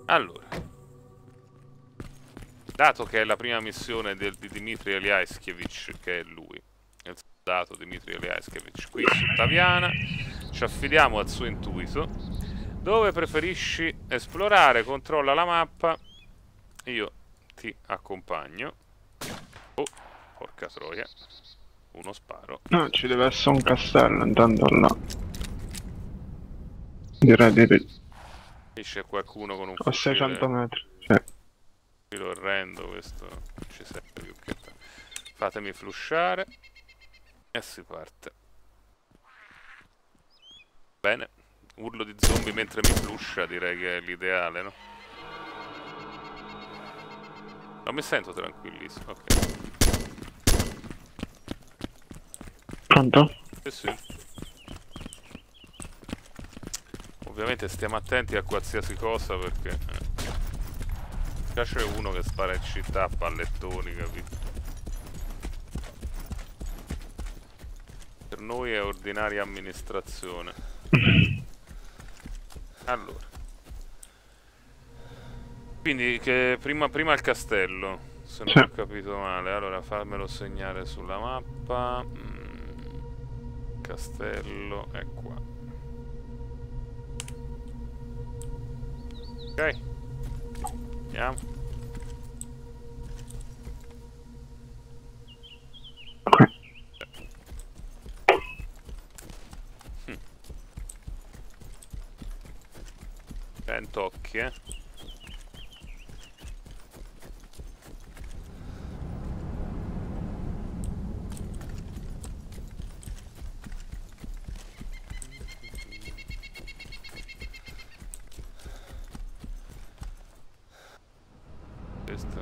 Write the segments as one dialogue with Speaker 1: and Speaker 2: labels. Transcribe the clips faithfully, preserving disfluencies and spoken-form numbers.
Speaker 1: Allora, dato che è la prima missione del, di Dmitry Eliashkevich, che è lui, il soldato Dmitry Eliashkevich, qui su Taviana, ci affidiamo al suo intuito. Dove preferisci esplorare? Controlla la mappa. Io ti accompagno. Oh, porca troia. Uno sparo.
Speaker 2: No, ci deve essere un castello intanto là. Direi di...
Speaker 1: Qui c'è qualcuno con un
Speaker 2: a seicento
Speaker 1: fucile.
Speaker 2: metri. Sì.
Speaker 1: Fucile orrendo, questo non ci serve più che tanto. Fatemi flushare. E si parte. Bene. Urlo di zombie mentre mi flusha, direi che è l'ideale, no? Non mi sento tranquillissimo, ok.
Speaker 2: Pronto?
Speaker 1: Sì, sì. Ovviamente stiamo attenti a qualsiasi cosa perché... Eh. Qua c'è uno che spara in città a pallettoni, capito? Per noi è ordinaria amministrazione. Allora. Quindi che prima, prima il castello, se non
Speaker 2: Sì.
Speaker 1: ho capito male. Allora fammelo segnare sulla mappa. Mm. Castello è qua. Ok. Andiamo.
Speaker 2: Ok.
Speaker 1: Hm. cento occhi, eh. Questo.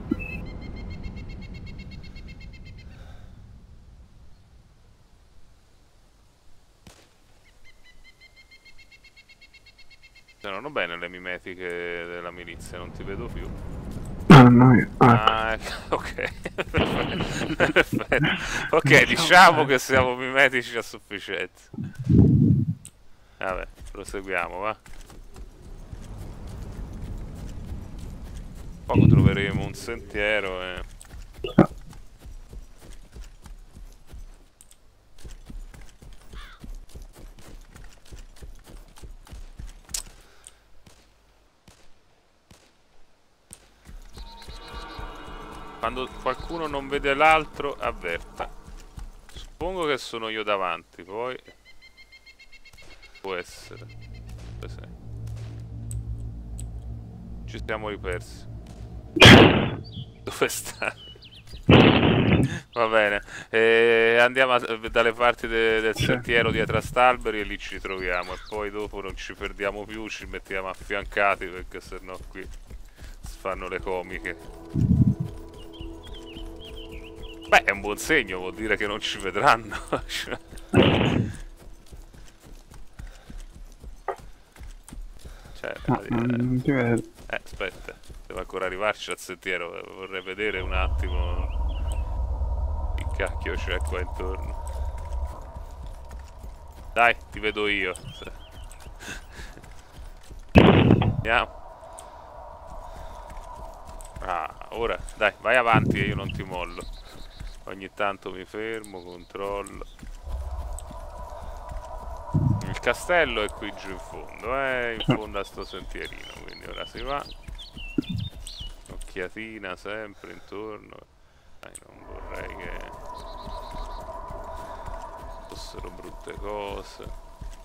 Speaker 1: Sono bene le mimetiche della milizia, non ti vedo più.
Speaker 2: Ah, noi... Ah,
Speaker 1: Ah, ok. Perfetto. Ok, diciamo che siamo mimetici a sufficienza. Vabbè, proseguiamo, va. Poco troveremo un sentiero e... Quando qualcuno non vede l'altro, avverta. Suppongo che sono io davanti, poi... Può essere. Dove sei? Ci siamo ripersi. Dove sta? Va bene. E andiamo a, dalle parti de, del
Speaker 2: sì.
Speaker 1: sentiero dietro a Stalberi e lì ci troviamo. E poi dopo non ci perdiamo più, ci mettiamo affiancati perché sennò qui si fanno le comiche. Beh, è un buon segno, vuol dire che non ci vedranno. Cioè,
Speaker 2: No, non ti vedo.
Speaker 1: eh, aspetta, devo ancora arrivarci al sentiero. Vorrei vedere un attimo che cacchio c'è qua intorno. Dai, ti vedo io. Andiamo. Ah, ora, dai, vai avanti e io non ti mollo. Ogni tanto mi fermo, controllo. Il castello è qui giù in fondo, eh, in fondo a sto sentierino, quindi ora si va. Occhiatina sempre intorno. Dai, non vorrei che fossero brutte cose.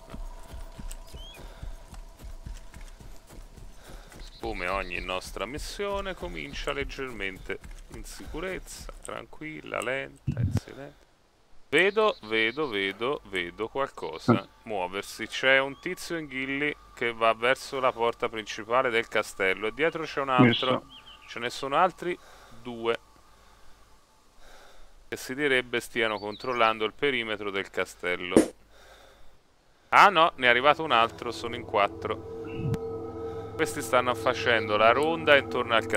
Speaker 1: Come ogni nostra missione comincia leggermente in sicurezza, tranquilla, lenta, in silenzio. Vedo, vedo, vedo, vedo qualcosa muoversi. C'è un tizio in ghilli che va verso la porta principale del castello e dietro c'è un altro. Ce ne sono altri due che si direbbe stiano controllando il perimetro del castello. Ah no, ne è arrivato un altro, sono in quattro. Questi stanno facendo la ronda intorno al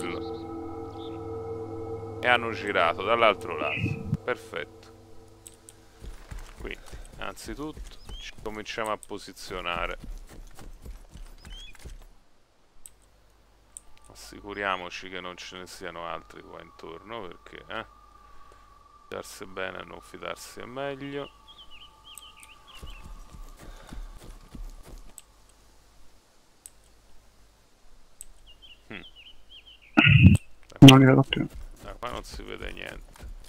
Speaker 1: castello e hanno girato dall'altro lato. Perfetto. Quindi, anzitutto, ci cominciamo a posizionare. Assicuriamoci che non ce ne siano altri qua intorno, perché eh, fidarsi bene e non fidarsi è meglio. Hm.
Speaker 2: Non li vedo più.
Speaker 1: Da qua non si vede niente.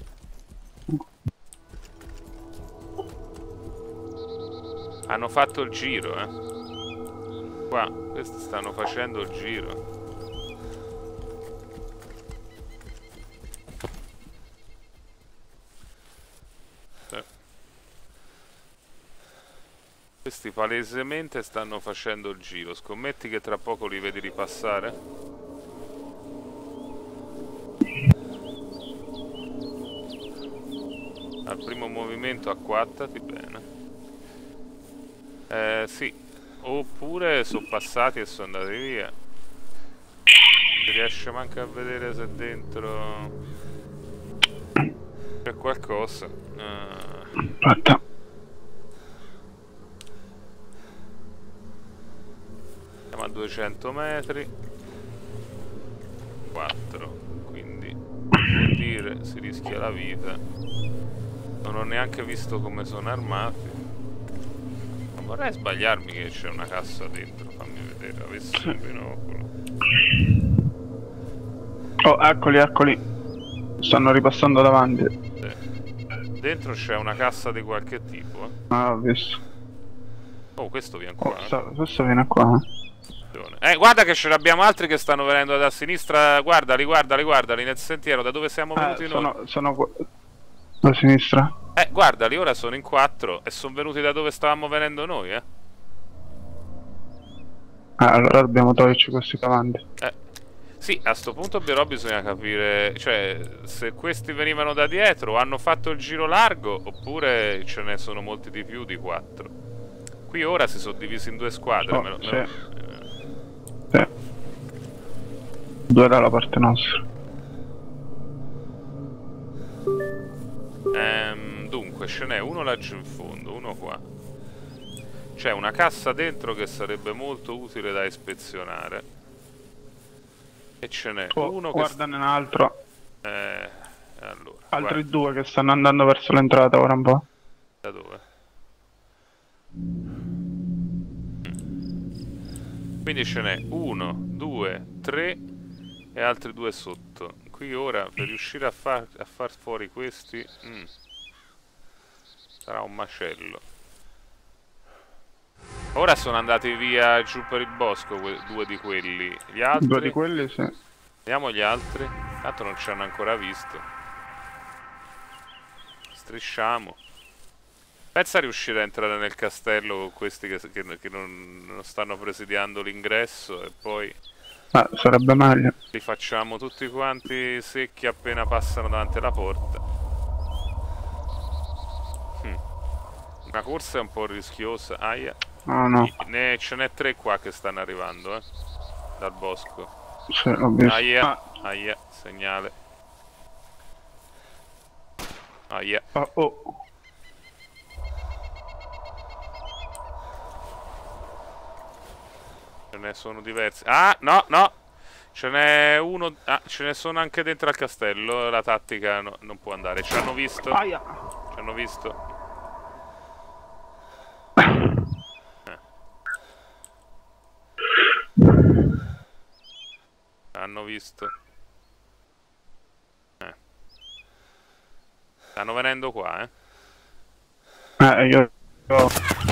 Speaker 1: Hanno fatto il giro, eh. Qua, questi stanno facendo il giro. Eh. Questi palesemente stanno facendo il giro. Scommetti che tra poco li vedi ripassare? Al primo movimento acquattati bene. Eh, sì. Oppure sono passati e sono andati via. Si riesce manco a vedere se dentro c'è qualcosa. Uh...
Speaker 2: Aspetta.
Speaker 1: Siamo a duecento metri. quattro. Quindi vuol dire si rischia la vita. Non ho neanche visto come sono armati. Non vorrei sbagliarmi che c'è una cassa dentro. Fammi vedere, avessi un binocolo.
Speaker 2: Oh, eccoli, eccoli. Stanno ripassando davanti.
Speaker 1: Sì. Dentro c'è una cassa di qualche tipo. Eh.
Speaker 2: Ah, ho visto.
Speaker 1: Oh, questo viene qua.
Speaker 2: Oh, sta, questo viene qua.
Speaker 1: Eh, guarda che ce ne abbiamo altri che stanno venendo da sinistra. Guardali, guardali, guardali nel sentiero da dove siamo venuti
Speaker 2: eh,
Speaker 1: noi.
Speaker 2: Sono, sono qua. Da sinistra.
Speaker 1: Eh, guardali, ora sono in quattro e sono venuti da dove stavamo venendo noi, eh.
Speaker 2: Ah, allora dobbiamo toglierci questi davanti.
Speaker 1: Eh, sì, a sto punto però bisogna capire, cioè, se questi venivano da dietro, hanno fatto il giro largo, oppure ce ne sono molti di più di quattro. Qui ora si sono divisi in due squadre,
Speaker 2: Oh,
Speaker 1: me lo,
Speaker 2: sì.
Speaker 1: me lo...
Speaker 2: Sì. Due dalla parte nostra.
Speaker 1: Ehm, dunque, ce n'è uno laggiù in fondo, uno qua. C'è una cassa dentro che sarebbe molto utile da ispezionare. E ce n'è
Speaker 2: Oh,
Speaker 1: uno che...
Speaker 2: guardane un altro.
Speaker 1: Eh, allora,
Speaker 2: Altri
Speaker 1: guarda.
Speaker 2: due che stanno andando verso l'entrata ora un po'.
Speaker 1: Da dove? Quindi ce n'è uno, due, tre e altri due sotto. Qui ora per riuscire a far, a far fuori questi mm, sarà un macello. Ora sono andati via giù per il bosco due di quelli. Gli altri?
Speaker 2: Due di quelli sì.
Speaker 1: Vediamo gli altri. Tanto non ci hanno ancora visto. Strisciamo. Pensa a riuscire a entrare nel castello con questi che, che, che non, non stanno presidiando l'ingresso e poi...
Speaker 2: Ah, sarebbe meglio.
Speaker 1: Li facciamo tutti quanti secchi appena passano davanti alla porta. Hm. Una corsa è un po' rischiosa. Aia.
Speaker 2: Oh no.
Speaker 1: Ne, ce n'è tre qua che stanno arrivando, eh. Dal bosco.
Speaker 2: Sì, ho visto.
Speaker 1: Aia.
Speaker 2: Ah.
Speaker 1: Aia. Segnale. Aia.
Speaker 2: Oh, oh.
Speaker 1: Ce ne sono diversi. Ah, no, no. Ce n'è uno... Ah, ce ne sono anche dentro al castello. La tattica no, non può andare. Ci hanno visto?
Speaker 2: Aia.
Speaker 1: Ci hanno visto? Eh. Hanno visto. Eh. Stanno venendo qua, eh.
Speaker 2: Eh, io... io...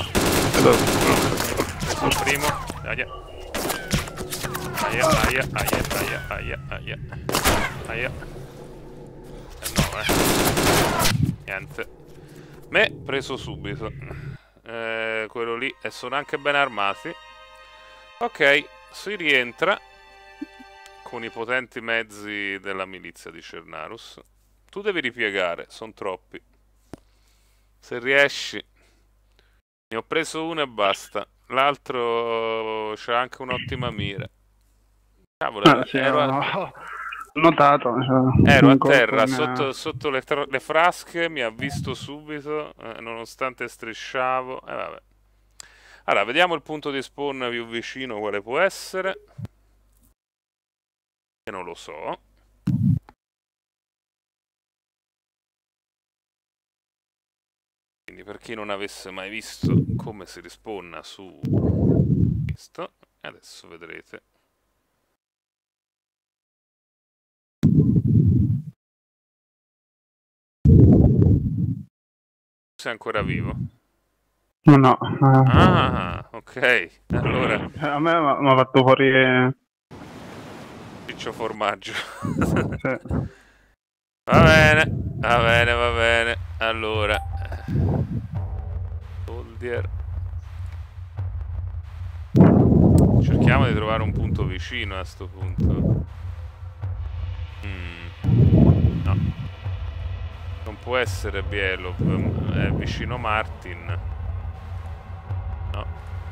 Speaker 1: Preso il primo. Aia. Aia, aia, aia, aia, aia, aia. Aia. Eh no, eh. Niente. Me preso subito. Eh, quello lì. E sono anche ben armati. Ok, si rientra con i potenti mezzi della milizia di Cernarus. Tu devi ripiegare, sono troppi. Se riesci. Ne ho preso uno e basta. L'altro c'ha anche un'ottima mira. Cavolo,
Speaker 2: ah, sì,
Speaker 1: ero,
Speaker 2: ho
Speaker 1: a...
Speaker 2: notato. Cioè,
Speaker 1: ero a
Speaker 2: colpo
Speaker 1: terra
Speaker 2: ne...
Speaker 1: sotto, sotto le, le frasche, mi ha visto subito, eh, nonostante strisciavo. E eh, vabbè. Allora, vediamo il punto di spawn più vicino quale può essere. Che non lo so. Quindi per chi non avesse mai visto come si risponna su questo, adesso vedrete. Sei ancora vivo?
Speaker 2: No, no. Uh,
Speaker 1: Ah, ok. Allora,
Speaker 2: a me mi ha fatto fuori... eh,
Speaker 1: ciccio formaggio.
Speaker 2: Sì.
Speaker 1: Va bene, va bene, va bene. Allora, Soldier. Cerchiamo di trovare un punto vicino a sto punto. Mm, no. Non può essere Bielov, è vicino Martin. No.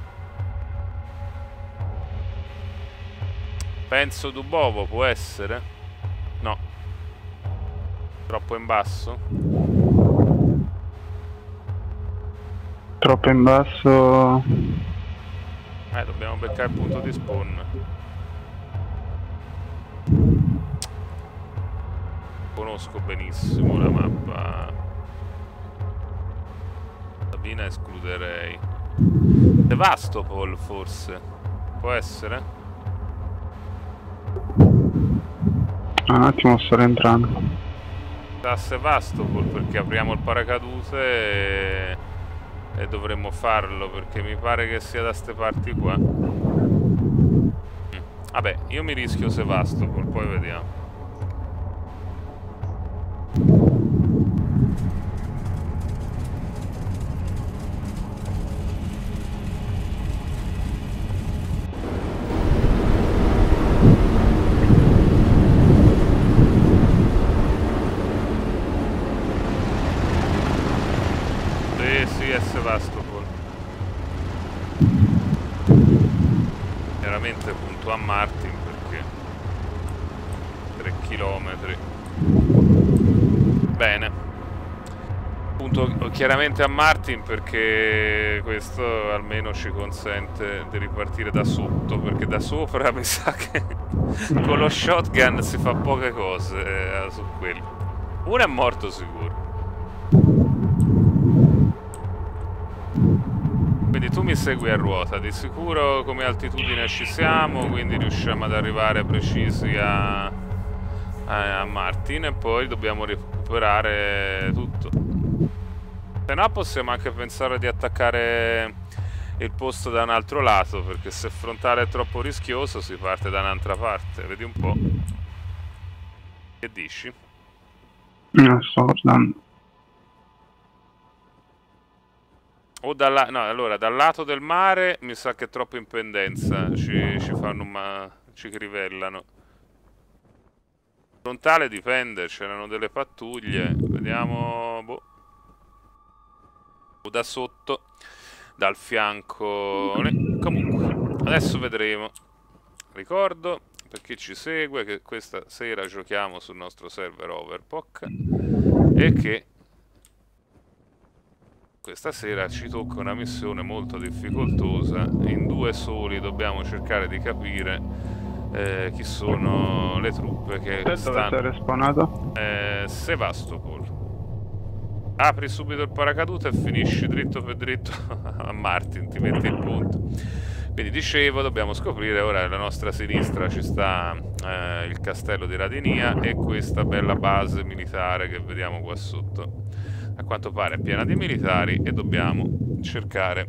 Speaker 1: Penso Dubovo, può essere? No. Troppo in basso?
Speaker 2: Troppo in basso.
Speaker 1: Eh, dobbiamo beccare il punto di spawn. Conosco benissimo la mappa. Sabina escluderei. Sevastopol forse? Può essere?
Speaker 2: Un attimo, sto rientrando.
Speaker 1: Da Sevastopol perché apriamo il paracadute e... e dovremmo farlo perché mi pare che sia da ste parti qua. Mm. Vabbè, io mi rischio Sevastopol, poi vediamo. Sevastopol. Chiaramente punto a Martin perché tre chilometri. Bene. Punto chiaramente a Martin perché questo almeno ci consente di ripartire da sotto, perché da sopra mi sa che con lo shotgun si fa poche cose eh, su quello. Uno è morto sicuro. Quindi tu mi segui a ruota, di sicuro come altitudine ci siamo, quindi riusciamo ad arrivare precisi a, a, a Martin e poi dobbiamo recuperare tutto. Se no possiamo anche pensare di attaccare il posto da un altro lato, perché se frontale è troppo rischioso si parte da un'altra parte, vedi un po'. Che dici?
Speaker 2: Non sto guardando.
Speaker 1: O dalla, no, allora, dal lato del mare mi sa che è troppo in pendenza, ci, ci fanno ma ci crivellano. Frontale dipende, c'erano delle pattuglie, vediamo, boh. O da sotto, dal fianco, comunque, adesso vedremo. Ricordo, per chi ci segue, che questa sera giochiamo sul nostro server Overpoch e che questa sera ci tocca una missione molto difficoltosa. In due soli dobbiamo cercare di capire eh, chi sono le truppe che
Speaker 2: Te
Speaker 1: stanno...
Speaker 2: dove sei respawnato?
Speaker 1: Eh, Sevastopol. Apri subito il paracadute e finisci dritto per dritto a Martin, ti metti il punto. Quindi dicevo, dobbiamo scoprire, ora alla nostra sinistra ci sta eh, il castello di Radinia e questa bella base militare che vediamo qua sotto. A quanto pare è piena di militari e dobbiamo cercare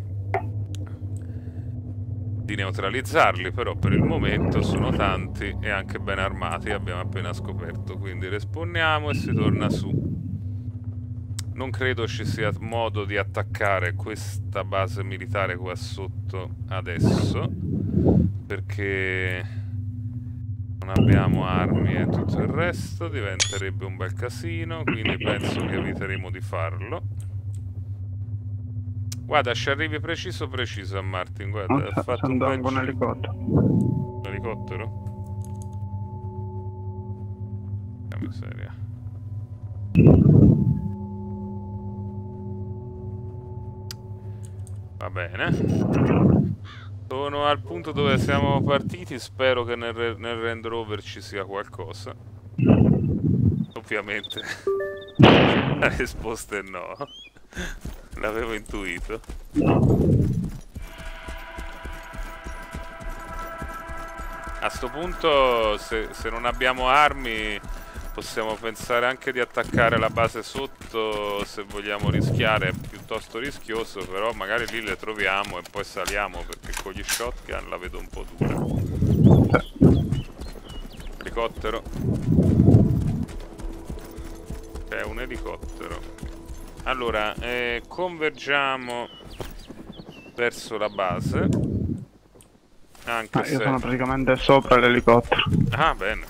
Speaker 1: di neutralizzarli, però per il momento sono tanti e anche ben armati, abbiamo appena scoperto, quindi respawniamo e si torna su. Non credo ci sia modo di attaccare questa base militare qua sotto adesso, perché non abbiamo armi e tutto il resto, diventerebbe un bel casino, quindi penso che eviteremo di farlo. Guarda, ci arrivi preciso preciso a Martin, guarda, ha fatto un bel
Speaker 2: un elicottero.
Speaker 1: Un elicottero? Che miseria. Va bene. Sono al punto dove siamo partiti, spero che nel, nel Range Rover ci sia qualcosa. Ovviamente la risposta è no. L'avevo intuito. A sto punto, se, se non abbiamo armi, possiamo pensare anche di attaccare la base sotto se vogliamo rischiare. È piuttosto rischioso, però magari lì le troviamo e poi saliamo, perché con gli shotgun la vedo un po' dura. Elicottero. C'è un elicottero. Allora, eh, convergiamo verso la base. Anche
Speaker 2: ah,
Speaker 1: se...
Speaker 2: io sono praticamente sopra l'elicottero.
Speaker 1: Ah, bene.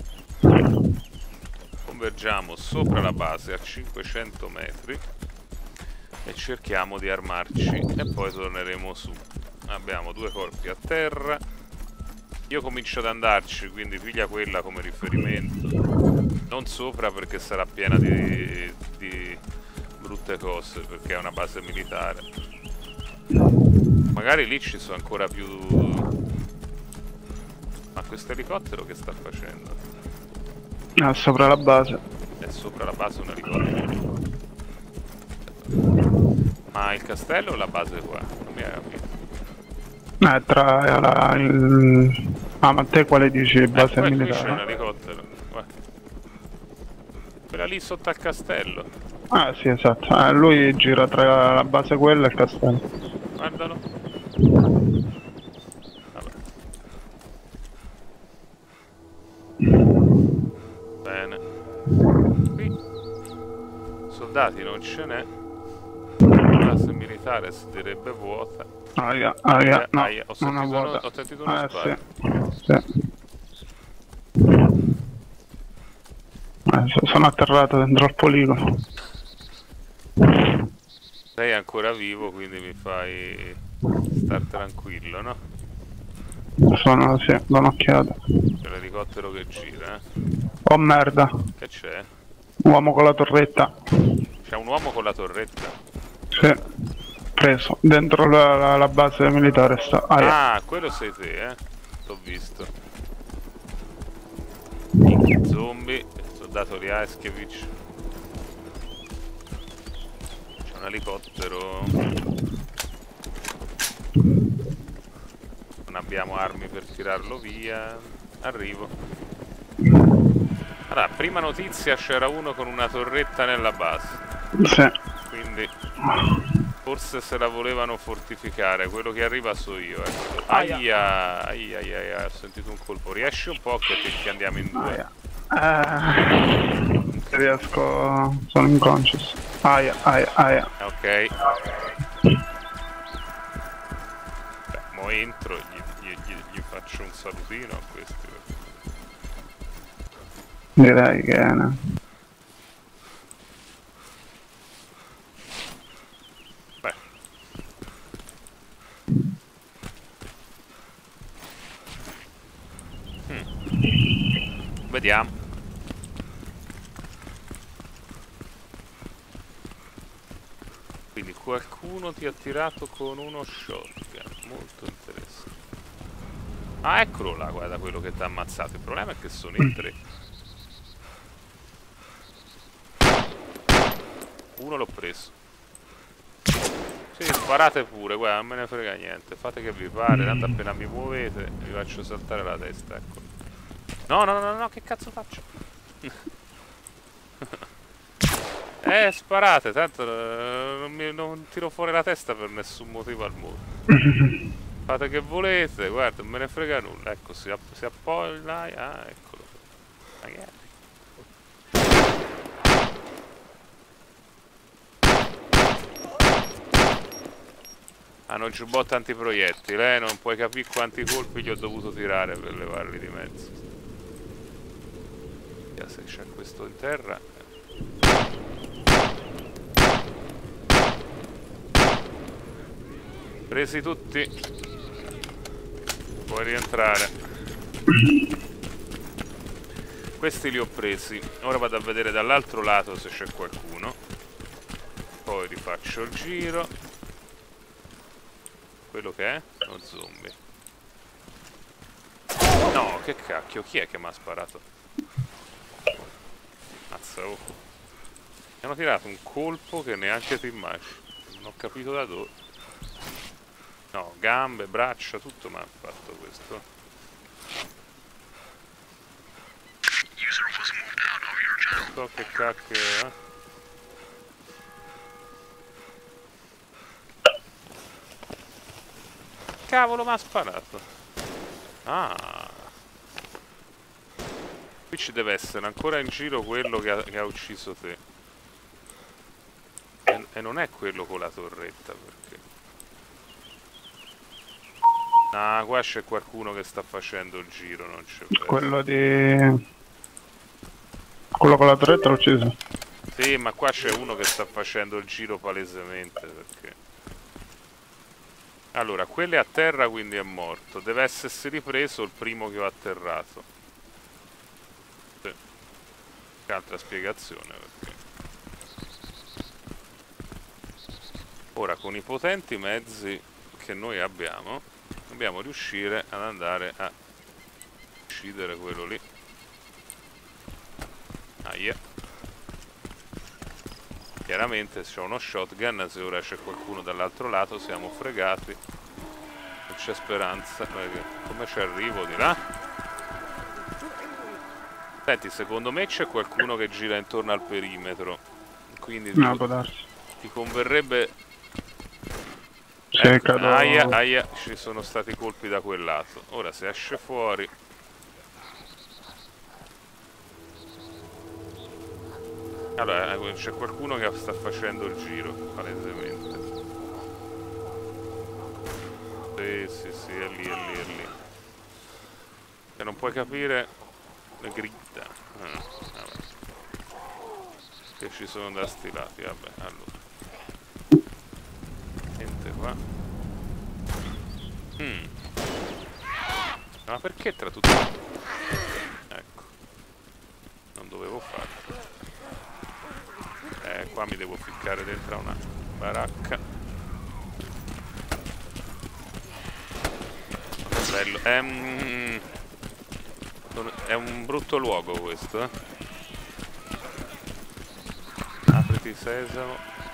Speaker 1: Convergiamo sopra la base a cinquecento metri e cerchiamo di armarci e poi torneremo su. Abbiamo due colpi a terra. Io comincio ad andarci, quindi piglia quella come riferimento. Non sopra perché sarà piena di, di brutte cose, perché è una base militare. Magari lì ci sono ancora più... Ma questo elicottero che sta facendo?
Speaker 2: Ah, sopra la base.
Speaker 1: È sopra la base un elicottero. Ma il castello o la base qua? Non mi hai capito.
Speaker 2: Eh, tra la... il... Ah, ma te quale dici? Base
Speaker 1: eh,
Speaker 2: militare?
Speaker 1: Qui c'è un elicottero. Guarda. Quella lì sotto al castello.
Speaker 2: Ah, sì, esatto. Eh, lui gira tra la base quella e il castello.
Speaker 1: Guardalo. Vabbè. Bene. Qui soldati non ce n'è. La base militare si direbbe vuota.
Speaker 2: Aia, aia, no,
Speaker 1: aia. Ho,
Speaker 2: non
Speaker 1: sentito uno,
Speaker 2: vuota.
Speaker 1: ho sentito uno
Speaker 2: Eh,
Speaker 1: sparo.
Speaker 2: sì. Sì. Eh, so- sono atterrato dentro al poligono.
Speaker 1: Sei ancora vivo, quindi mi fai star tranquillo, no?
Speaker 2: Sono, sì, do un'occhiata.
Speaker 1: C'è l'elicottero che gira, eh?
Speaker 2: Oh merda,
Speaker 1: Che c'è?
Speaker 2: uomo con la torretta.
Speaker 1: C'è un uomo con la torretta.
Speaker 2: Sì, preso. Dentro la, la, la base militare sta. Aia.
Speaker 1: Ah, quello sei te, eh? T'ho visto. Minchia zombie, il soldato Riaskevich. C'è un elicottero. Non abbiamo armi per tirarlo via. Arrivo. Allora, prima notizia, c'era uno con una torretta nella base.
Speaker 2: Sì.
Speaker 1: Quindi forse se la volevano fortificare. Quello che arriva so io, ecco.
Speaker 2: Aia.
Speaker 1: Aia, aia, aia, aia, ho sentito un colpo. Riesci un po' che, che andiamo in due.
Speaker 2: Aia. Eh, riesco. Sono inconscious. Aia, aia, aia.
Speaker 1: Ok. Beh, mo entro e gli, gli, gli, gli faccio un salutino a questi.
Speaker 2: Direi che...
Speaker 1: Beh. Hmm. Vediamo. Quindi qualcuno ti ha tirato con uno shotgun. Molto interessante. Ah, eccolo là, guarda quello che ti ha ammazzato. Il problema è che sono in tre. Uno l'ho preso. Sì, sparate pure, guarda, non me ne frega niente. Fate che vi pare, tanto appena mi muovete vi faccio saltare la testa, ecco. No, no, no, no, che cazzo faccio? Eh, sparate, tanto eh, non, mi, non tiro fuori la testa per nessun motivo al mondo. Fate che volete, guarda, non me ne frega nulla. Ecco, si, app si appoggia, ah, eccolo. Magari. Hanno il giubbotto antiproiettile, eh? Non puoi capire quanti colpi gli ho dovuto tirare per levarli di mezzo. Vediamo se c'è questo in terra. Presi tutti. Puoi rientrare. Questi li ho presi. Ora vado a vedere dall'altro lato se c'è qualcuno. Poi rifaccio il giro. Quello che è? Uno zombie. No, che cacchio, chi è che mi ha sparato? Mazza, oh. Mi hanno tirato un colpo che neanche ti immagini. Non ho capito da dove. No, gambe, braccia, tutto mi ha fatto questo. Non so che cacchio è. Cavolo, mi ha sparato. Ah. Qui ci deve essere ancora in giro quello che ha, che ha ucciso te. E, e non è quello con la torretta, perché... Ah, qua c'è qualcuno che sta facendo il giro, non c'è vero.
Speaker 2: Quello di... Quello con la torretta l'ho ucciso.
Speaker 1: Sì, ma qua c'è uno che sta facendo il giro palesemente, perché... Allora, quello è a terra, quindi è morto. Deve essersi ripreso il primo che ho atterrato. Sì. Che altra spiegazione, perché... Ora, con i potenti mezzi che noi abbiamo, dobbiamo riuscire ad andare a uccidere quello lì. Aia. Chiaramente se c'è uno shotgun, se ora c'è qualcuno dall'altro lato siamo fregati. Non c'è speranza. Come ci arrivo di là? Senti, secondo me c'è qualcuno che gira intorno al perimetro. Quindi
Speaker 2: No,
Speaker 1: ti,
Speaker 2: può darsi.
Speaker 1: ti converrebbe...
Speaker 2: Sì,
Speaker 1: Ecco,
Speaker 2: cado...
Speaker 1: aia, aia, ci sono stati colpi da quel lato. Ora se esce fuori... Allora, c'è qualcuno che sta facendo il giro, palesemente. Sì, sì, sì, è lì, è lì, è lì. E non puoi capire le grida. Ah, vabbè. Che ci sono da sti lati, vabbè, allora. Niente qua. Mm. Ma perché tra tutti... Ecco. Non dovevo farlo. Eh, qua mi devo ficcare dentro a una baracca. Bello. È, mm, è un brutto luogo questo, eh. Apriti sesamo.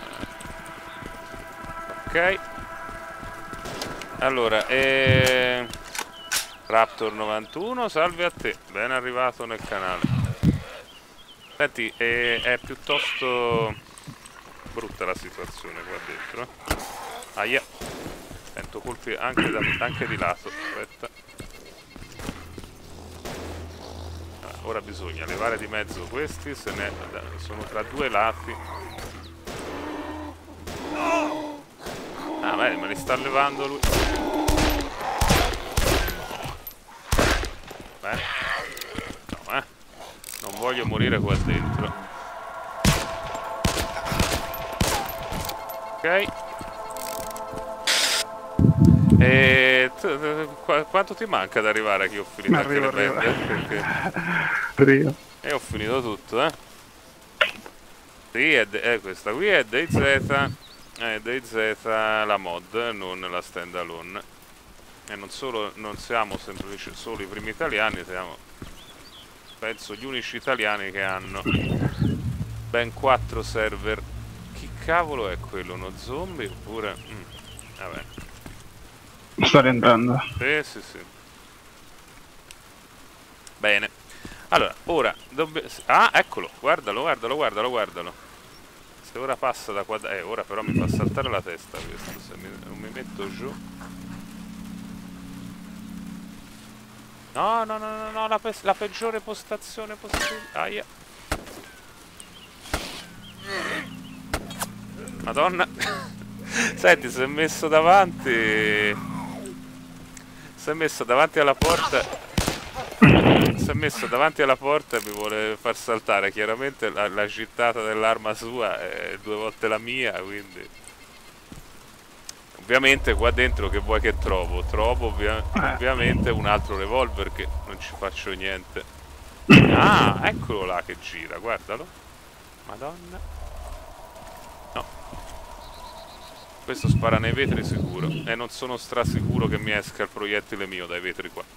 Speaker 1: Ok. Allora, eh... Raptor novantuno, salve a te. Ben arrivato nel canale. Senti, è, è piuttosto brutta la situazione qua dentro. Eh? Aia. Sento colpi anche, da, anche di lato. Aspetta. Allora, ora bisogna levare di mezzo questi, se ne sono tra due lati. Ah, beh, me li sta levando lui. Beh. No, eh. Non voglio morire qua dentro. Ok. E qu quanto ti manca ad arrivare che ho finito anche
Speaker 2: arrivo,
Speaker 1: le
Speaker 2: arrivo.
Speaker 1: bende?
Speaker 2: Arrivo.
Speaker 1: E ho finito tutto, eh. Sì, è, è questa qui è DayZ. È DayZ la mod, non la standalone. E non solo, non siamo semplici, solo i primi italiani, siamo penso gli unici italiani che hanno ben quattro server. Chi cavolo è quello? Uno zombie oppure... Mm, vabbè.
Speaker 2: Sto rientrando.
Speaker 1: Sì, sì, sì. Bene. Allora, ora dobbiamo... Ah, eccolo, guardalo, guardalo, guardalo, guardalo. Se ora passa da qua... Eh, ora però mi fa saltare la testa questo, se mi... non mi metto giù. No, no, no, no, no, la, pe la peggiore postazione possibile. Aia. Madonna. Senti, si è messo davanti... Si è messo davanti alla porta... Si è messo davanti alla porta e mi vuole far saltare. Chiaramente la, la gittata dell'arma sua è due volte la mia, quindi... Ovviamente qua dentro che vuoi che trovo? Trovo ovvia ovviamente un altro revolver che non ci faccio niente. Ah, eccolo là che gira, guardalo. Madonna. No. Questo spara nei vetri sicuro. E non sono strasicuro che mi esca il proiettile mio dai vetri qua.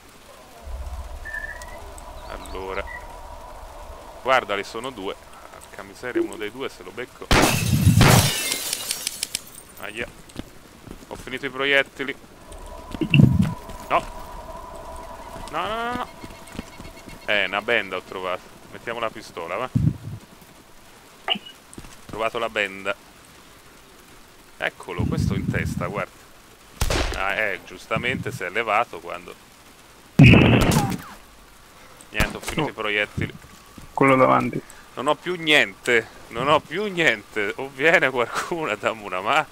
Speaker 1: Allora. Guardali, sono due. Porca miseria, uno dei due se lo becco. Aia. Ho finito i proiettili. No. No, no, no, no. Eh, una benda ho trovato. Mettiamo la pistola, va. Ho trovato la benda. Eccolo, questo in testa, guarda. Ah, eh, giustamente si è levato quando... Niente, ho finito
Speaker 2: oh.
Speaker 1: i proiettili.
Speaker 2: Quello davanti.
Speaker 1: Non ho più niente. Non ho più niente. O viene qualcuno a darmi una mano.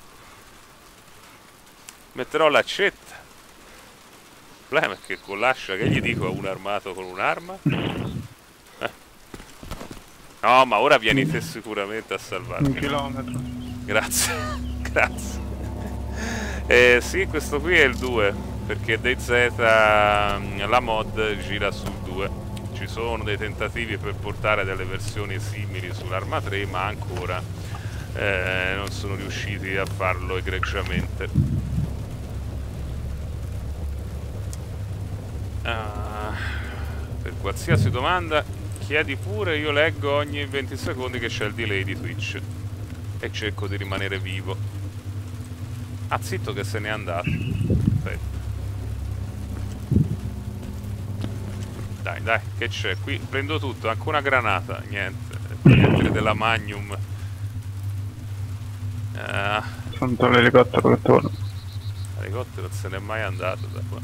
Speaker 1: Metterò l'accetta. Il problema è che con l'ascia che gli dico a un armato con un'arma? Eh. No, ma ora vieni te sicuramente a salvarmi.
Speaker 2: Un chilometro.
Speaker 1: Grazie, grazie. Eh, sì, questo qui è il due, perché DayZ, la mod gira sul due. Ci sono dei tentativi per portare delle versioni simili sull'Arma tre, ma ancora eh, non sono riusciti a farlo egregiamente. Ah, per qualsiasi domanda chiedi pure, io leggo ogni venti secondi che c'è il delay di Twitch e cerco di rimanere vivo. Ah, zitto che se n'è andato. Aspetta. Dai, dai, che c'è? Qui prendo tutto, anche una granata. Niente, niente della Magnum. Ah.
Speaker 2: Sento l'elicottero che torna.
Speaker 1: L'elicottero non se n'è mai andato da qua.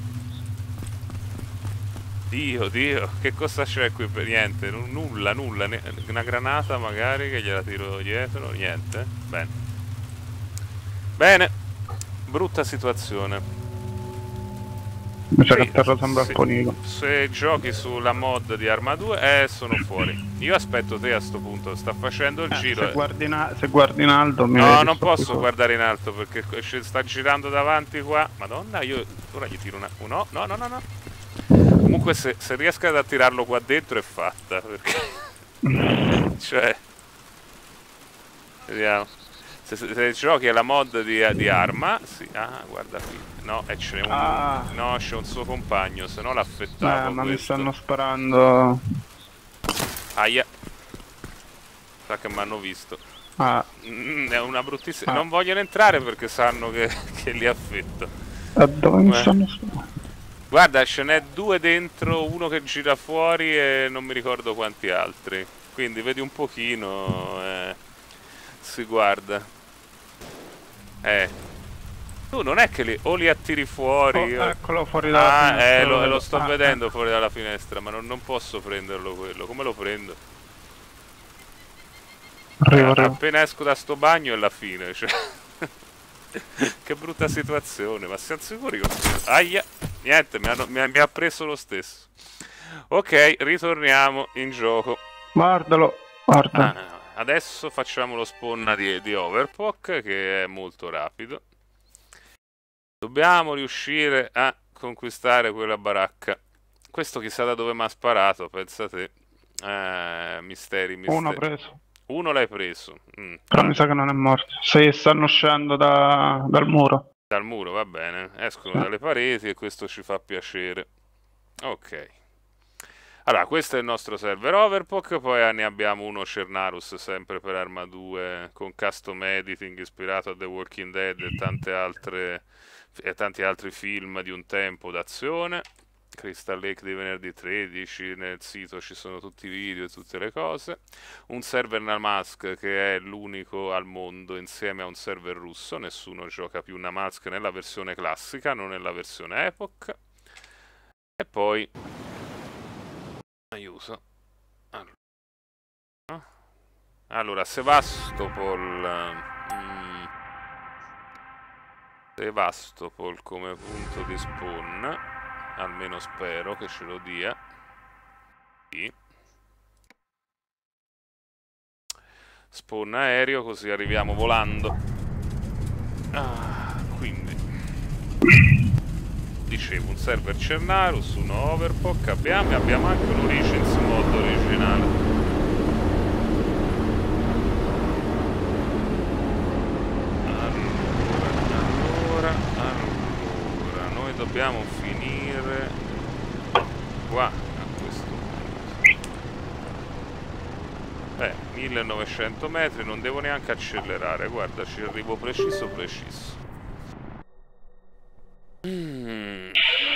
Speaker 1: Dio, Dio, che cosa c'è qui per niente? N nulla, nulla. Ne una granata magari che gliela tiro dietro. Niente. Bene. Bene. Brutta situazione.
Speaker 2: Mi sa
Speaker 1: Sì,
Speaker 2: che a terra sembra
Speaker 1: sì.
Speaker 2: Ponino.
Speaker 1: Se giochi sulla mod di Arma due, eh, sono fuori. Io aspetto te a sto punto, sta facendo il
Speaker 2: Eh,
Speaker 1: giro.
Speaker 2: se,
Speaker 1: e...
Speaker 2: guardi in, se guardi in alto mi
Speaker 1: No,
Speaker 2: vedi,
Speaker 1: non
Speaker 2: sto
Speaker 1: posso
Speaker 2: qui
Speaker 1: guardare in alto perché ci sta girando davanti qua. Madonna, io ora gli tiro una... Oh, no, no, no, no, no. Comunque se, se riesco ad attirarlo qua dentro è fatta, perché... cioè... Vediamo. Se, se, se giochi alla mod di, di Arma... Sì, ah, guarda qui. No, e c'è un...
Speaker 2: Ah.
Speaker 1: No, c'è un suo compagno, se no l'affettavo
Speaker 2: Eh, ma
Speaker 1: questo.
Speaker 2: mi stanno sparando.
Speaker 1: Aia. Sa che mi hanno visto.
Speaker 2: Ah.
Speaker 1: Mm, è una bruttissima...
Speaker 2: Ah.
Speaker 1: Non vogliono entrare perché sanno che, che li affetto.
Speaker 2: A dove mi
Speaker 1: Beh.
Speaker 2: stanno sparando?
Speaker 1: Guarda, ce n'è due dentro, uno che gira fuori e non mi ricordo quanti altri. Quindi vedi un pochino, eh, si guarda. Eh. Tu non è che li, o li attiri fuori...
Speaker 2: Oh,
Speaker 1: o...
Speaker 2: eccolo fuori dalla
Speaker 1: Ah,
Speaker 2: finestra.
Speaker 1: eh, lo, lo sto
Speaker 2: ah,
Speaker 1: vedendo
Speaker 2: eh.
Speaker 1: fuori dalla finestra, ma non, non posso prenderlo quello. Come lo prendo?
Speaker 2: Arrivo,
Speaker 1: Eh,
Speaker 2: arrivo.
Speaker 1: appena esco da sto bagno è la fine, cioè... Che brutta situazione, ma siamo sicuri che... Aia! Niente, mi, hanno, mi, ha, mi ha preso lo stesso. Ok, ritorniamo in gioco.
Speaker 2: Guardalo, guarda.
Speaker 1: Ah, adesso facciamo lo spawn di, di Overpoch, che è molto rapido. Dobbiamo riuscire a conquistare quella baracca. Questo chissà da dove mi ha sparato, pensa te. Eh, misteri, misteri.
Speaker 2: Uno preso.
Speaker 1: Uno l'hai preso. Mm.
Speaker 2: Però mi sa che non è morto. Se stanno uscendo da, dal muro.
Speaker 1: Dal muro, va bene. Escono
Speaker 2: Eh.
Speaker 1: dalle pareti e questo ci fa piacere. Ok. Allora, questo è il nostro server Overpoch, poi ne abbiamo uno Cernarus, sempre per Arma due, con custom editing ispirato a The Walking Dead e tante altre, e tanti altri film di un tempo d'azione. Crystal Lake di venerdì tredici, nel sito ci sono tutti i video e tutte le cose. Un server Namask che è l'unico al mondo insieme a un server russo, nessuno gioca più Namask nella versione classica, non nella versione Epoch. E poi... aiuto. Allora, allora Sevastopol... Mm, Sevastopol come punto di spawn... Almeno spero che ce lo dia. Sì. Spawn aereo, così arriviamo volando. Ah, quindi. Dicevo, un server Cernarus, uno Overpoch abbiamo e abbiamo anche un Origins mod originale. dobbiamo finire qua a questo punto. Eh, millenovecento metri, non devo neanche accelerare, guarda, ci arrivo preciso preciso. Mm.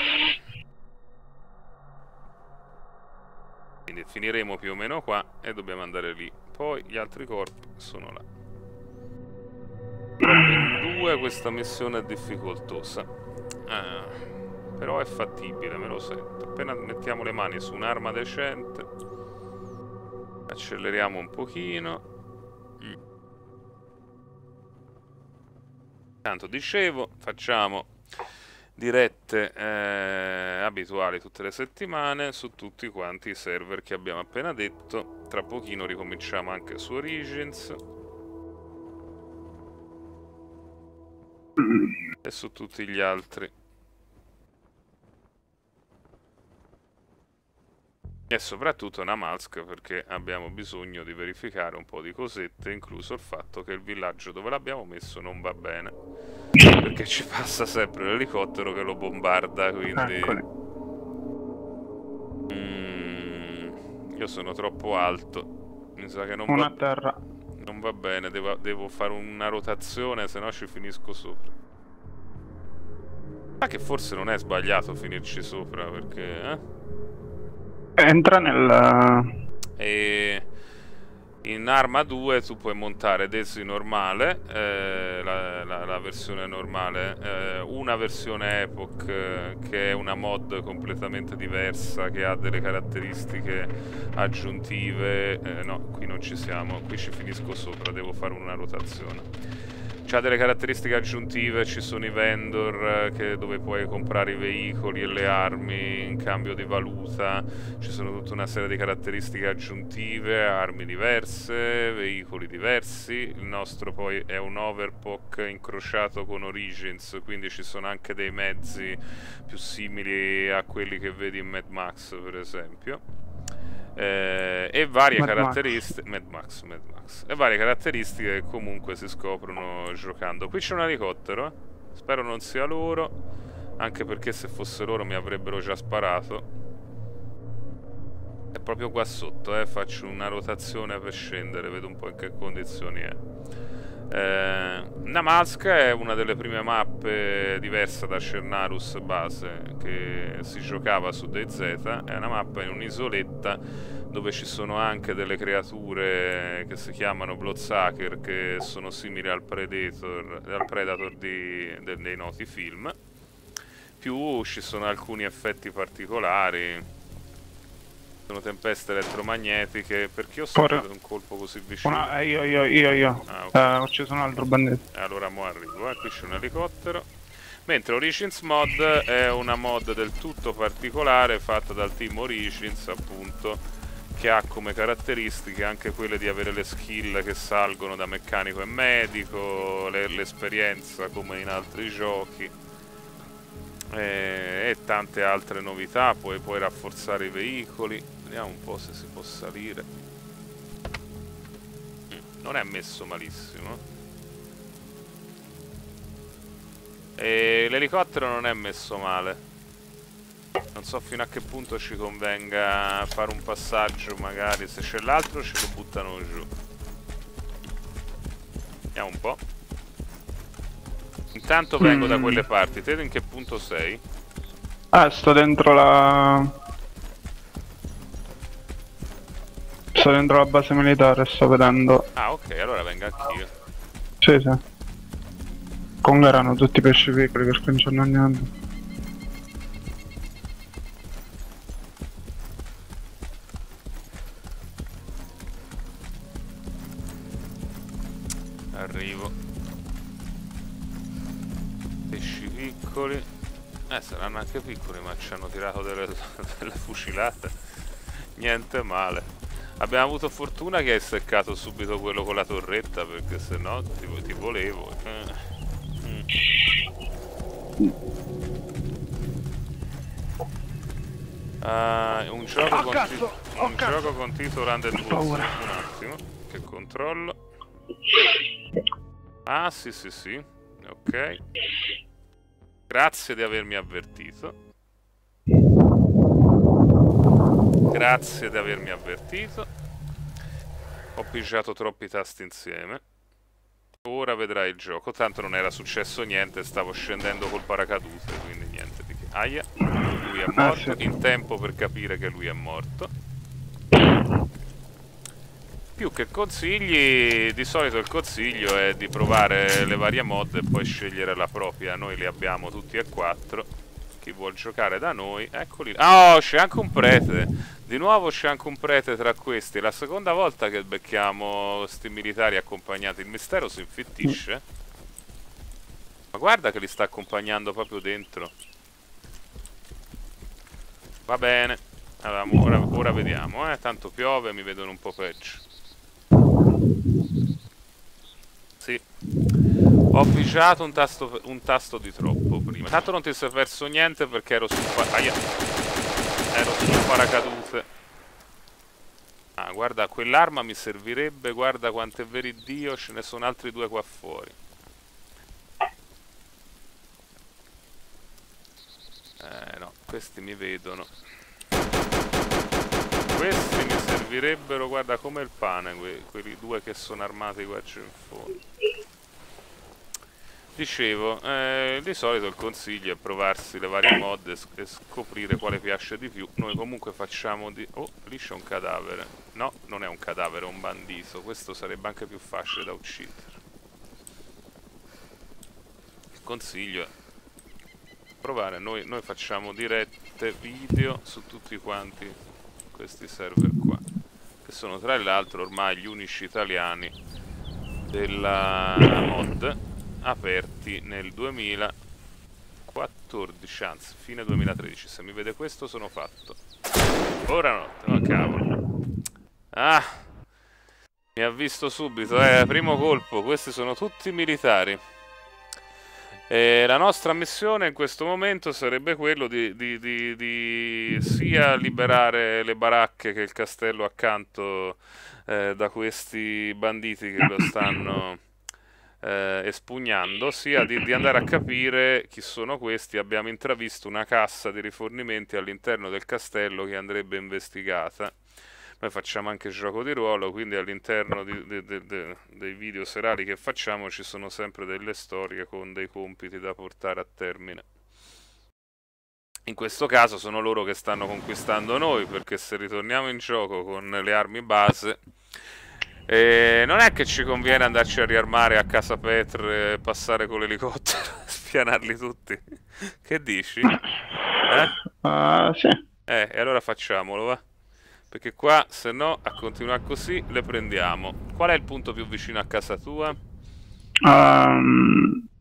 Speaker 1: Quindi finiremo più o meno qua e dobbiamo andare lì. Poi gli altri corpi sono là. Proprio in due questa missione è difficoltosa. Ah, però è fattibile, me lo sento. Appena mettiamo le mani su un'arma decente, acceleriamo un pochino. Mm. Tanto dicevo, facciamo dirette eh, abituali tutte le settimane su tutti quanti i server che abbiamo appena detto. Tra pochino ricominciamo anche su Origins e su tutti gli altri. E soprattutto Namalsk, perché abbiamo bisogno di verificare un po' di cosette, incluso il fatto che il villaggio dove l'abbiamo messo non va bene, perché ci passa sempre l'elicottero che lo bombarda, quindi... Mm, io sono troppo alto, mi sa che non
Speaker 2: Una
Speaker 1: va...
Speaker 2: a terra.
Speaker 1: Non va bene, devo, devo fare una rotazione, se no ci finisco sopra. Ma che forse non è sbagliato finirci sopra, perché... Eh?
Speaker 2: Entra nel...
Speaker 1: E in Arma due tu puoi montare Daisy normale, eh, la, la, la versione normale, eh, una versione Epoch eh, che è una mod completamente diversa, che ha delle caratteristiche aggiuntive. Eh, no, qui non ci siamo, qui ci finisco sopra, devo fare una rotazione. C'ha delle caratteristiche aggiuntive, ci sono i vendor eh, che, dove puoi comprare i veicoli e le armi in cambio di valuta, ci sono tutta una serie di caratteristiche aggiuntive, armi diverse, veicoli diversi. Il nostro poi è un overpoch incrociato con Origins, quindi ci sono anche dei mezzi più simili a quelli che vedi in Mad Max, per esempio. Eh, e varie
Speaker 2: Mad
Speaker 1: caratteristiche Mad Max, Mad Max e varie caratteristiche che comunque si scoprono giocando. Qui c'è un elicottero, eh? Spero non sia loro, anche perché se fosse loro mi avrebbero già sparato. È proprio qua sotto, eh? Faccio una rotazione per scendere, vedo un po' in che condizioni è. Eh, Namalsk è una delle prime mappe diversa da Cernarus base che si giocava su DayZ. È una mappa in un'isoletta dove ci sono anche delle creature che si chiamano Bloodsucker, che sono simili al Predator, al Predator di, de, dei noti film. Più ci sono alcuni effetti particolari. Sono tempeste elettromagnetiche. Perché ho sentito un colpo così vicino?
Speaker 2: Una, eh, io, io, io, io.
Speaker 1: Ah, okay.
Speaker 2: Eh, ho ucciso un altro bandito.
Speaker 1: Allora mo arrivo, eh. Qui c'è un elicottero. Mentre Origins Mod è una mod del tutto particolare, fatta dal team Origins, appunto, che ha come caratteristiche anche quelle di avere le skill che salgono da meccanico e medico, l'esperienza come in altri giochi, e, e tante altre novità. Poi puoi rafforzare i veicoli. Vediamo un po' se si può salire. Mm, non è messo malissimo. E l'elicottero non è messo male. Non so fino a che punto ci convenga fare un passaggio, magari se c'è l'altro ce lo buttano giù. Vediamo un po'. Intanto vengo mm. da quelle parti. Te in che punto sei?
Speaker 2: Ah, sto dentro la... Sto dentro la base militare, sto vedendo.
Speaker 1: Ah, ok, allora venga anch'io.
Speaker 2: Sì, sì. Comunque erano tutti pesci piccoli, per cui non c'hanno niente.
Speaker 1: Arrivo. Pesci piccoli. Eh, saranno anche piccoli, ma ci hanno tirato delle, delle fucilate. Niente male. Abbiamo avuto fortuna che hai seccato subito quello con la torretta, perché se no ti, ti volevo. Eh. Mm. Uh, un gioco,
Speaker 2: oh,
Speaker 1: con,
Speaker 2: cazzo, oh,
Speaker 1: un gioco con titolo Undead Wars. Un attimo, che controllo. Ah, sì, sì, sì. Ok. Grazie di avermi avvertito. Grazie di avermi avvertito. Ho pigiato troppi tasti insieme. Ora vedrai il gioco. Tanto non era successo niente, stavo scendendo col paracadute, quindi niente di che. Aia, lui è morto. In tempo per capire che lui è morto. Più che consigli, di solito il consiglio è di provare le varie mod e poi scegliere la propria. Noi li abbiamo tutti e quattro. Chi vuol giocare da noi, eccoli. Oh, c'è anche un prete. Di nuovo c'è anche un prete tra questi. È la seconda volta che becchiamo sti militari accompagnati. Il mistero si infittisce. Ma guarda che li sta accompagnando proprio dentro. Va bene. Allora, ora, ora vediamo, eh. Tanto piove, mi vedono un po' peggio. Sì. Ho pigiato un tasto, un tasto di troppo prima. Tanto non ti sei perso niente perché ero sul pa Aia. Ero sul paracadute. Ah, guarda, quell'arma mi servirebbe. Guarda quanto è vero Dio, ce ne sono altri due qua fuori. Eh no, questi mi vedono. Questi mi servirebbero, guarda, come il pane, que quelli due che sono armati qua giù in fondo. Dicevo, eh, di solito il consiglio è provarsi le varie mod e, sc e scoprire quale piace di più. Noi comunque facciamo di... Oh, lì c'è un cadavere. No, non è un cadavere, è un bandito. Questo sarebbe anche più facile da uccidere. Il consiglio è provare. Noi, noi facciamo dirette video su tutti quanti questi server qua, che sono tra l'altro ormai gli unici italiani della mod aperti nel duemilaquattordici, anzi fine duemilatredici. Se mi vede questo sono fatto. Ora notte, ma cavolo. Ah, mi ha visto subito, eh, primo colpo. Questi sono tutti militari. E la nostra missione in questo momento sarebbe quello di, di, di, di sia liberare le baracche che il castello accanto eh, da questi banditi che lo stanno eh, espugnando, sia di, di andare a capire chi sono questi. Abbiamo intravisto una cassa di rifornimenti all'interno del castello che andrebbe investigata. Noi facciamo anche gioco di ruolo, quindi all'interno dei video serali che facciamo ci sono sempre delle storie con dei compiti da portare a termine. In questo caso sono loro che stanno conquistando noi, perché se ritorniamo in gioco con le armi base, eh, non è che ci conviene andarci a riarmare a casa Petr e passare con l'elicottero e spianarli tutti. Che dici? Eh?
Speaker 2: Uh, sì.
Speaker 1: Eh, e allora facciamolo, va? Perché qua, se no, a continuare così, le prendiamo. Qual è il punto più vicino a casa tua?
Speaker 2: Um,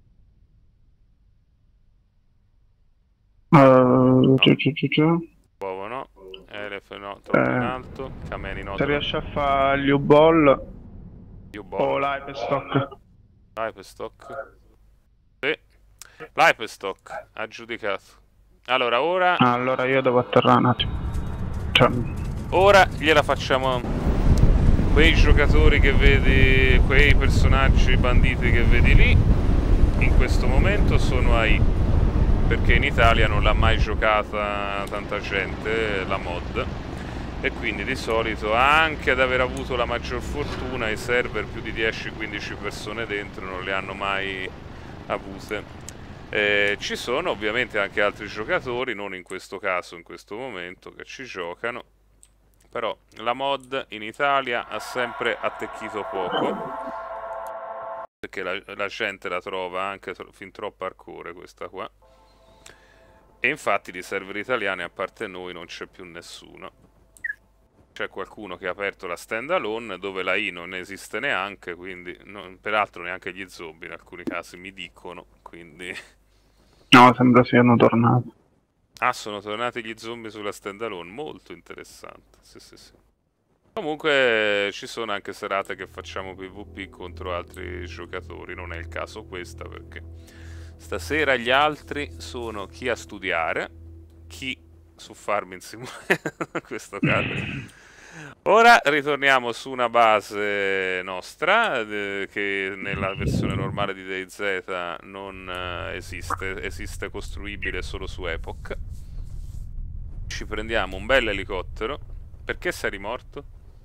Speaker 2: uh,
Speaker 1: no.
Speaker 2: giù, giù, giù, giù.
Speaker 1: Uovo no. Elef no, troppo eh, in alto. Cameni no.
Speaker 2: Se riesci a fare gli U-Ball
Speaker 1: o
Speaker 2: l'Hyperstock.
Speaker 1: L'Hyperstock? Sì. L'Hyperstock, aggiudicato. Allora, ora...
Speaker 2: Ah, allora io devo atterrare un attimo. Cioè...
Speaker 1: Ora gliela facciamo. Quei giocatori che vedi, quei personaggi banditi che vedi lì, in questo momento sono A I, perché in Italia non l'ha mai giocata tanta gente la mod, e quindi di solito, anche ad aver avuto la maggior fortuna, i server più di dieci quindici persone dentro non le hanno mai avute. Eh, ci sono ovviamente anche altri giocatori, non in questo caso, in questo momento, che ci giocano. Però la mod in Italia ha sempre attecchito poco, perché la, la gente la trova anche tro fin troppo hardcore questa qua. E infatti di server italiani, a parte noi, non c'è più nessuno. C'è qualcuno che ha aperto la standalone, dove la I non esiste neanche, quindi non, peraltro neanche gli zombie in alcuni casi mi dicono, quindi...
Speaker 2: No, sembra siano tornati.
Speaker 1: Ah, sono tornati gli zombie sulla standalone, molto interessante, sì sì sì. Comunque ci sono anche serate che facciamo PvP contro altri giocatori, non è il caso questa perché stasera gli altri sono chi a studiare, chi su Farming Simulator in questo caso, Ora ritorniamo su una base nostra, eh, che nella versione normale di DayZ non eh, esiste, esiste costruibile solo su Epoch. Ci prendiamo un bel elicottero. Perché sei rimorto?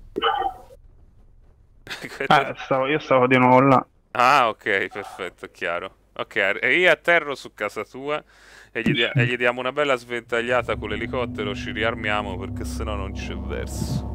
Speaker 2: Eh, stavo, io stavo di nuovo là.
Speaker 1: Ah, ok, perfetto, è chiaro. Ok, e io atterro su casa tua e gli, dia- e gli diamo una bella sventagliata con l'elicottero, ci riarmiamo perché sennò non c'è verso.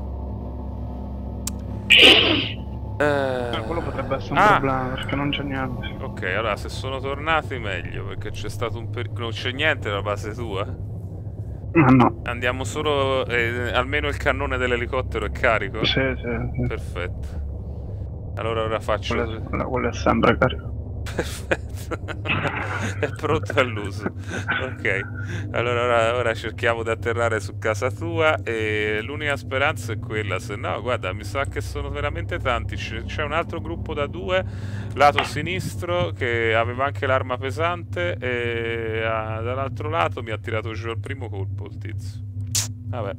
Speaker 2: Eh, quello potrebbe essere un
Speaker 1: ah,
Speaker 2: problema perché non c'è niente.
Speaker 1: ok, allora se sono tornati meglio perché c'è stato un periodo... Non c'è niente nella base tua?
Speaker 2: Ah, no.
Speaker 1: Andiamo solo... Eh, almeno il cannone dell'elicottero è carico?
Speaker 2: Sì, sì, sì.
Speaker 1: Perfetto. Allora ora faccio...
Speaker 2: Quello è, quello è sempre carico.
Speaker 1: Perfetto. È pronto all'uso. Ok. Allora ora, ora cerchiamo di atterrare su casa tua e l'unica speranza è quella. Se no, guarda, mi sa che sono veramente tanti. C'è un altro gruppo da due, lato sinistro, che aveva anche l'arma pesante e ah, dall'altro lato mi ha tirato giù al primo colpo il tizio. Vabbè.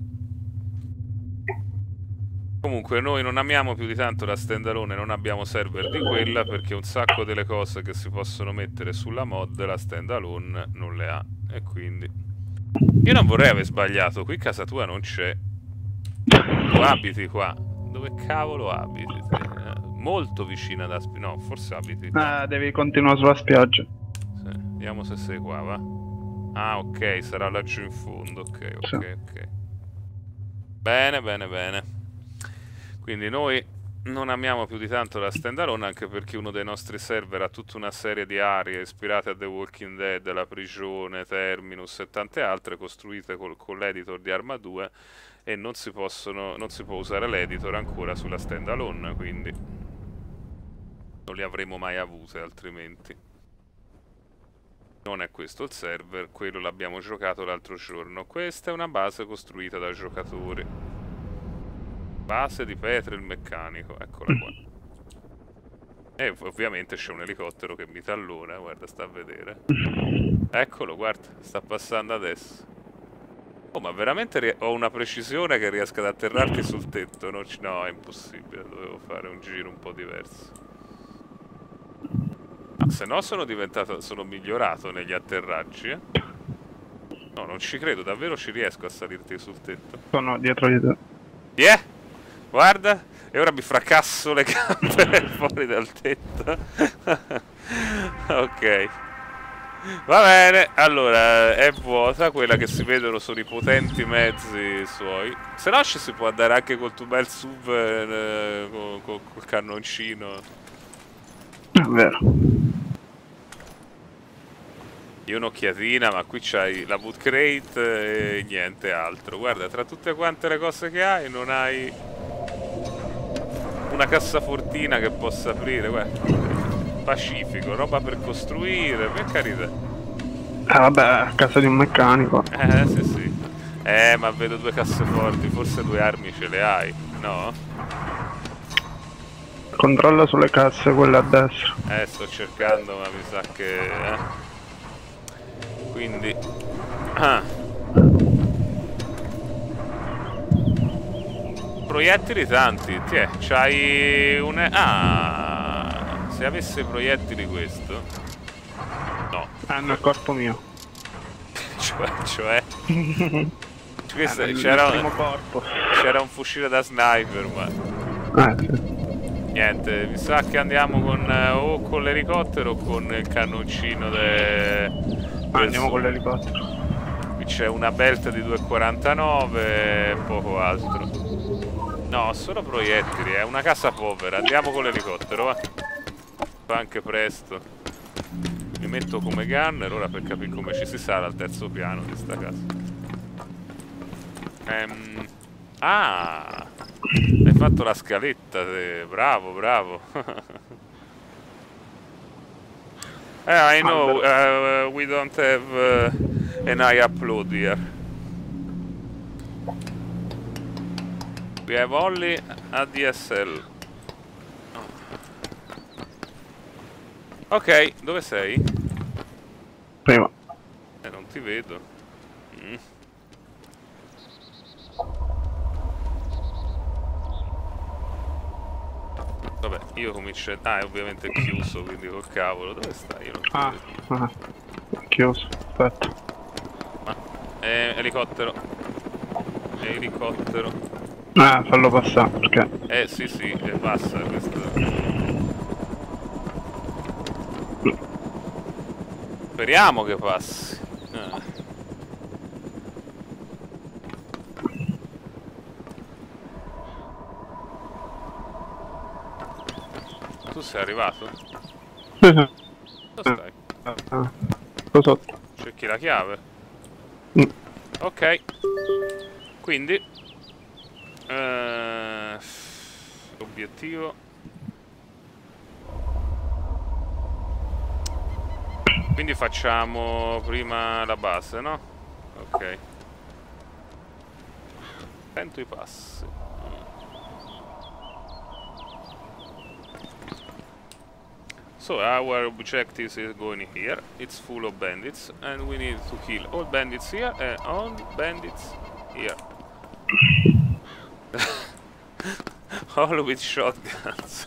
Speaker 1: Comunque noi non amiamo più di tanto la standalone, non abbiamo server di quella perché un sacco delle cose che si possono mettere sulla mod la standalone non le ha. E quindi... Io non vorrei aver sbagliato, qui casa tua non c'è. Tu abiti qua. Dove cavolo abiti? Eh, molto vicina da... No, forse abiti qua.
Speaker 2: Eh, devi continuare sulla spiaggia.
Speaker 1: Sì. Vediamo se sei qua, va. Ah, ok, sarà laggiù in fondo. Ok, ok,
Speaker 2: Sì.
Speaker 1: ok. Bene, bene, bene. Quindi noi non amiamo più di tanto la standalone anche perché uno dei nostri server ha tutta una serie di aree ispirate a The Walking Dead, La Prigione, Terminus e tante altre costruite col, con l'editor di Arma due e non si, possono, non si può usare l'editor ancora sulla standalone, quindi non li avremo mai avute altrimenti. Non è questo il server, quello l'abbiamo giocato l'altro giorno. Questa è una base costruita da giocatori. Base di Petre il meccanico, eccola qua. E ovviamente c'è un elicottero che mi tallona, guarda, sta a vedere. Eccolo, guarda, sta passando adesso. Oh, ma veramente ho una precisione che riesco ad atterrarti sul tetto, no? No, è impossibile, dovevo fare un giro un po' diverso. Ah, se no sono diventato, sono migliorato negli atterraggi, eh? No, non ci credo, davvero ci riesco a salirti sul tetto.
Speaker 2: Sono dietro di te.
Speaker 1: Yeah! Guarda, e ora mi fracasso le gambe fuori dal tetto. Ok. Va bene, allora è vuota, quella che si vedono sono i potenti mezzi suoi. Se no ci si può andare anche col tuo bel S U V eh, col, col, col cannoncino.
Speaker 2: È vero.
Speaker 1: Io un'occhiatina, ma qui c'hai la boot crate e niente altro. Guarda, tra tutte quante le cose che hai non hai una cassafortina che possa aprire, guarda. Pacifico, roba per costruire, per carità.
Speaker 2: Eh vabbè, a casa di un meccanico.
Speaker 1: Eh, sì, sì. Eh, ma vedo due casseforti, forse due armi ce le hai, no?
Speaker 2: Controlla sulle casse, quelle a destra.
Speaker 1: Eh, sto cercando, ma mi sa che... Eh. Quindi... Ah. Proiettili tanti, tiè, c'hai un... Ah, se avesse proiettili questo... No.
Speaker 2: Eh, nel corpo mio.
Speaker 1: Cioè, cioè...
Speaker 2: Eh,
Speaker 1: C'era
Speaker 2: primo corpo.
Speaker 1: C'era un fucile da sniper, ma...
Speaker 2: Eh, sì.
Speaker 1: Niente, mi sa che andiamo con... Eh, o con l'elicottero o con il cannoncino de...
Speaker 2: Ah, andiamo con l'elicottero.
Speaker 1: Qui c'è una belt di due virgola quarantanove e poco altro. No, solo proiettili, è una casa povera. Andiamo con l'elicottero, va. Fa anche presto. Mi metto come gunner ora per capire come ci si sale al terzo piano di sta casa. Ehm... Ah! Hai fatto la scaletta, te. Bravo, bravo. eh, I know, uh, we don't have uh, an I upload here. We have only a D S L. Ok, dove sei?
Speaker 2: Prima.
Speaker 1: Eh, non ti vedo. Mm. Vabbè, io comincio... Ah, è ovviamente chiuso, quindi col cavolo. Dove stai? Io non ti
Speaker 2: Ah,
Speaker 1: vedo.
Speaker 2: ah, chiuso, aspetta.
Speaker 1: Ma... Eh, elicottero. Elicottero.
Speaker 2: Ah, fallo passare, perché...
Speaker 1: Eh, sì, sì, eh, passa questo. Speriamo che passi. Ah. Tu sei arrivato?
Speaker 2: Sì, sì.
Speaker 1: Dove stai?
Speaker 2: Ah, sto sotto.
Speaker 1: Cerchi la chiave?
Speaker 2: Mm.
Speaker 1: Ok. Quindi eh, obiettivo. Quindi facciamo prima la base, no? Ok. Sento i passi. So our objective is going here. It's full of bandits and we need to kill all bandits here and all bandits here. All with shotguns.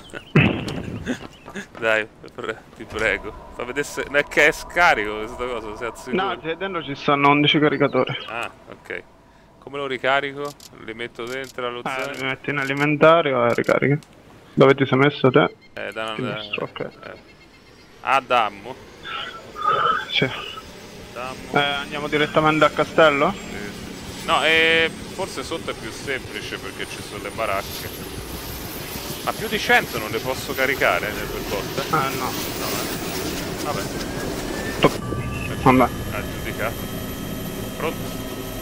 Speaker 1: Dai, pre ti prego. Fa vedere se... Non è che è scarico questa cosa, sei al sicuro?
Speaker 2: No, qui dentro ci stanno undici caricatori.
Speaker 1: Ah, ok. Come lo ricarico? Li metto dentro allo
Speaker 2: Ah,
Speaker 1: zaino?
Speaker 2: li metti in alimentario e ricarichi. Dove ti sei messo te?
Speaker 1: Eh, da
Speaker 2: Sinistro, ok.
Speaker 1: eh. Ah, dammo?
Speaker 2: Sì.
Speaker 1: Dammo.
Speaker 2: Eh, andiamo direttamente al castello?
Speaker 1: Sì, sì. No, eh, forse sotto è più semplice perché ci sono le baracche. Ma più di cento non le posso caricare nel per botta?
Speaker 2: Ah, no.
Speaker 1: No, eh. Vabbè.
Speaker 2: Top. Vabbè.
Speaker 1: Aggiudicato. Pronto?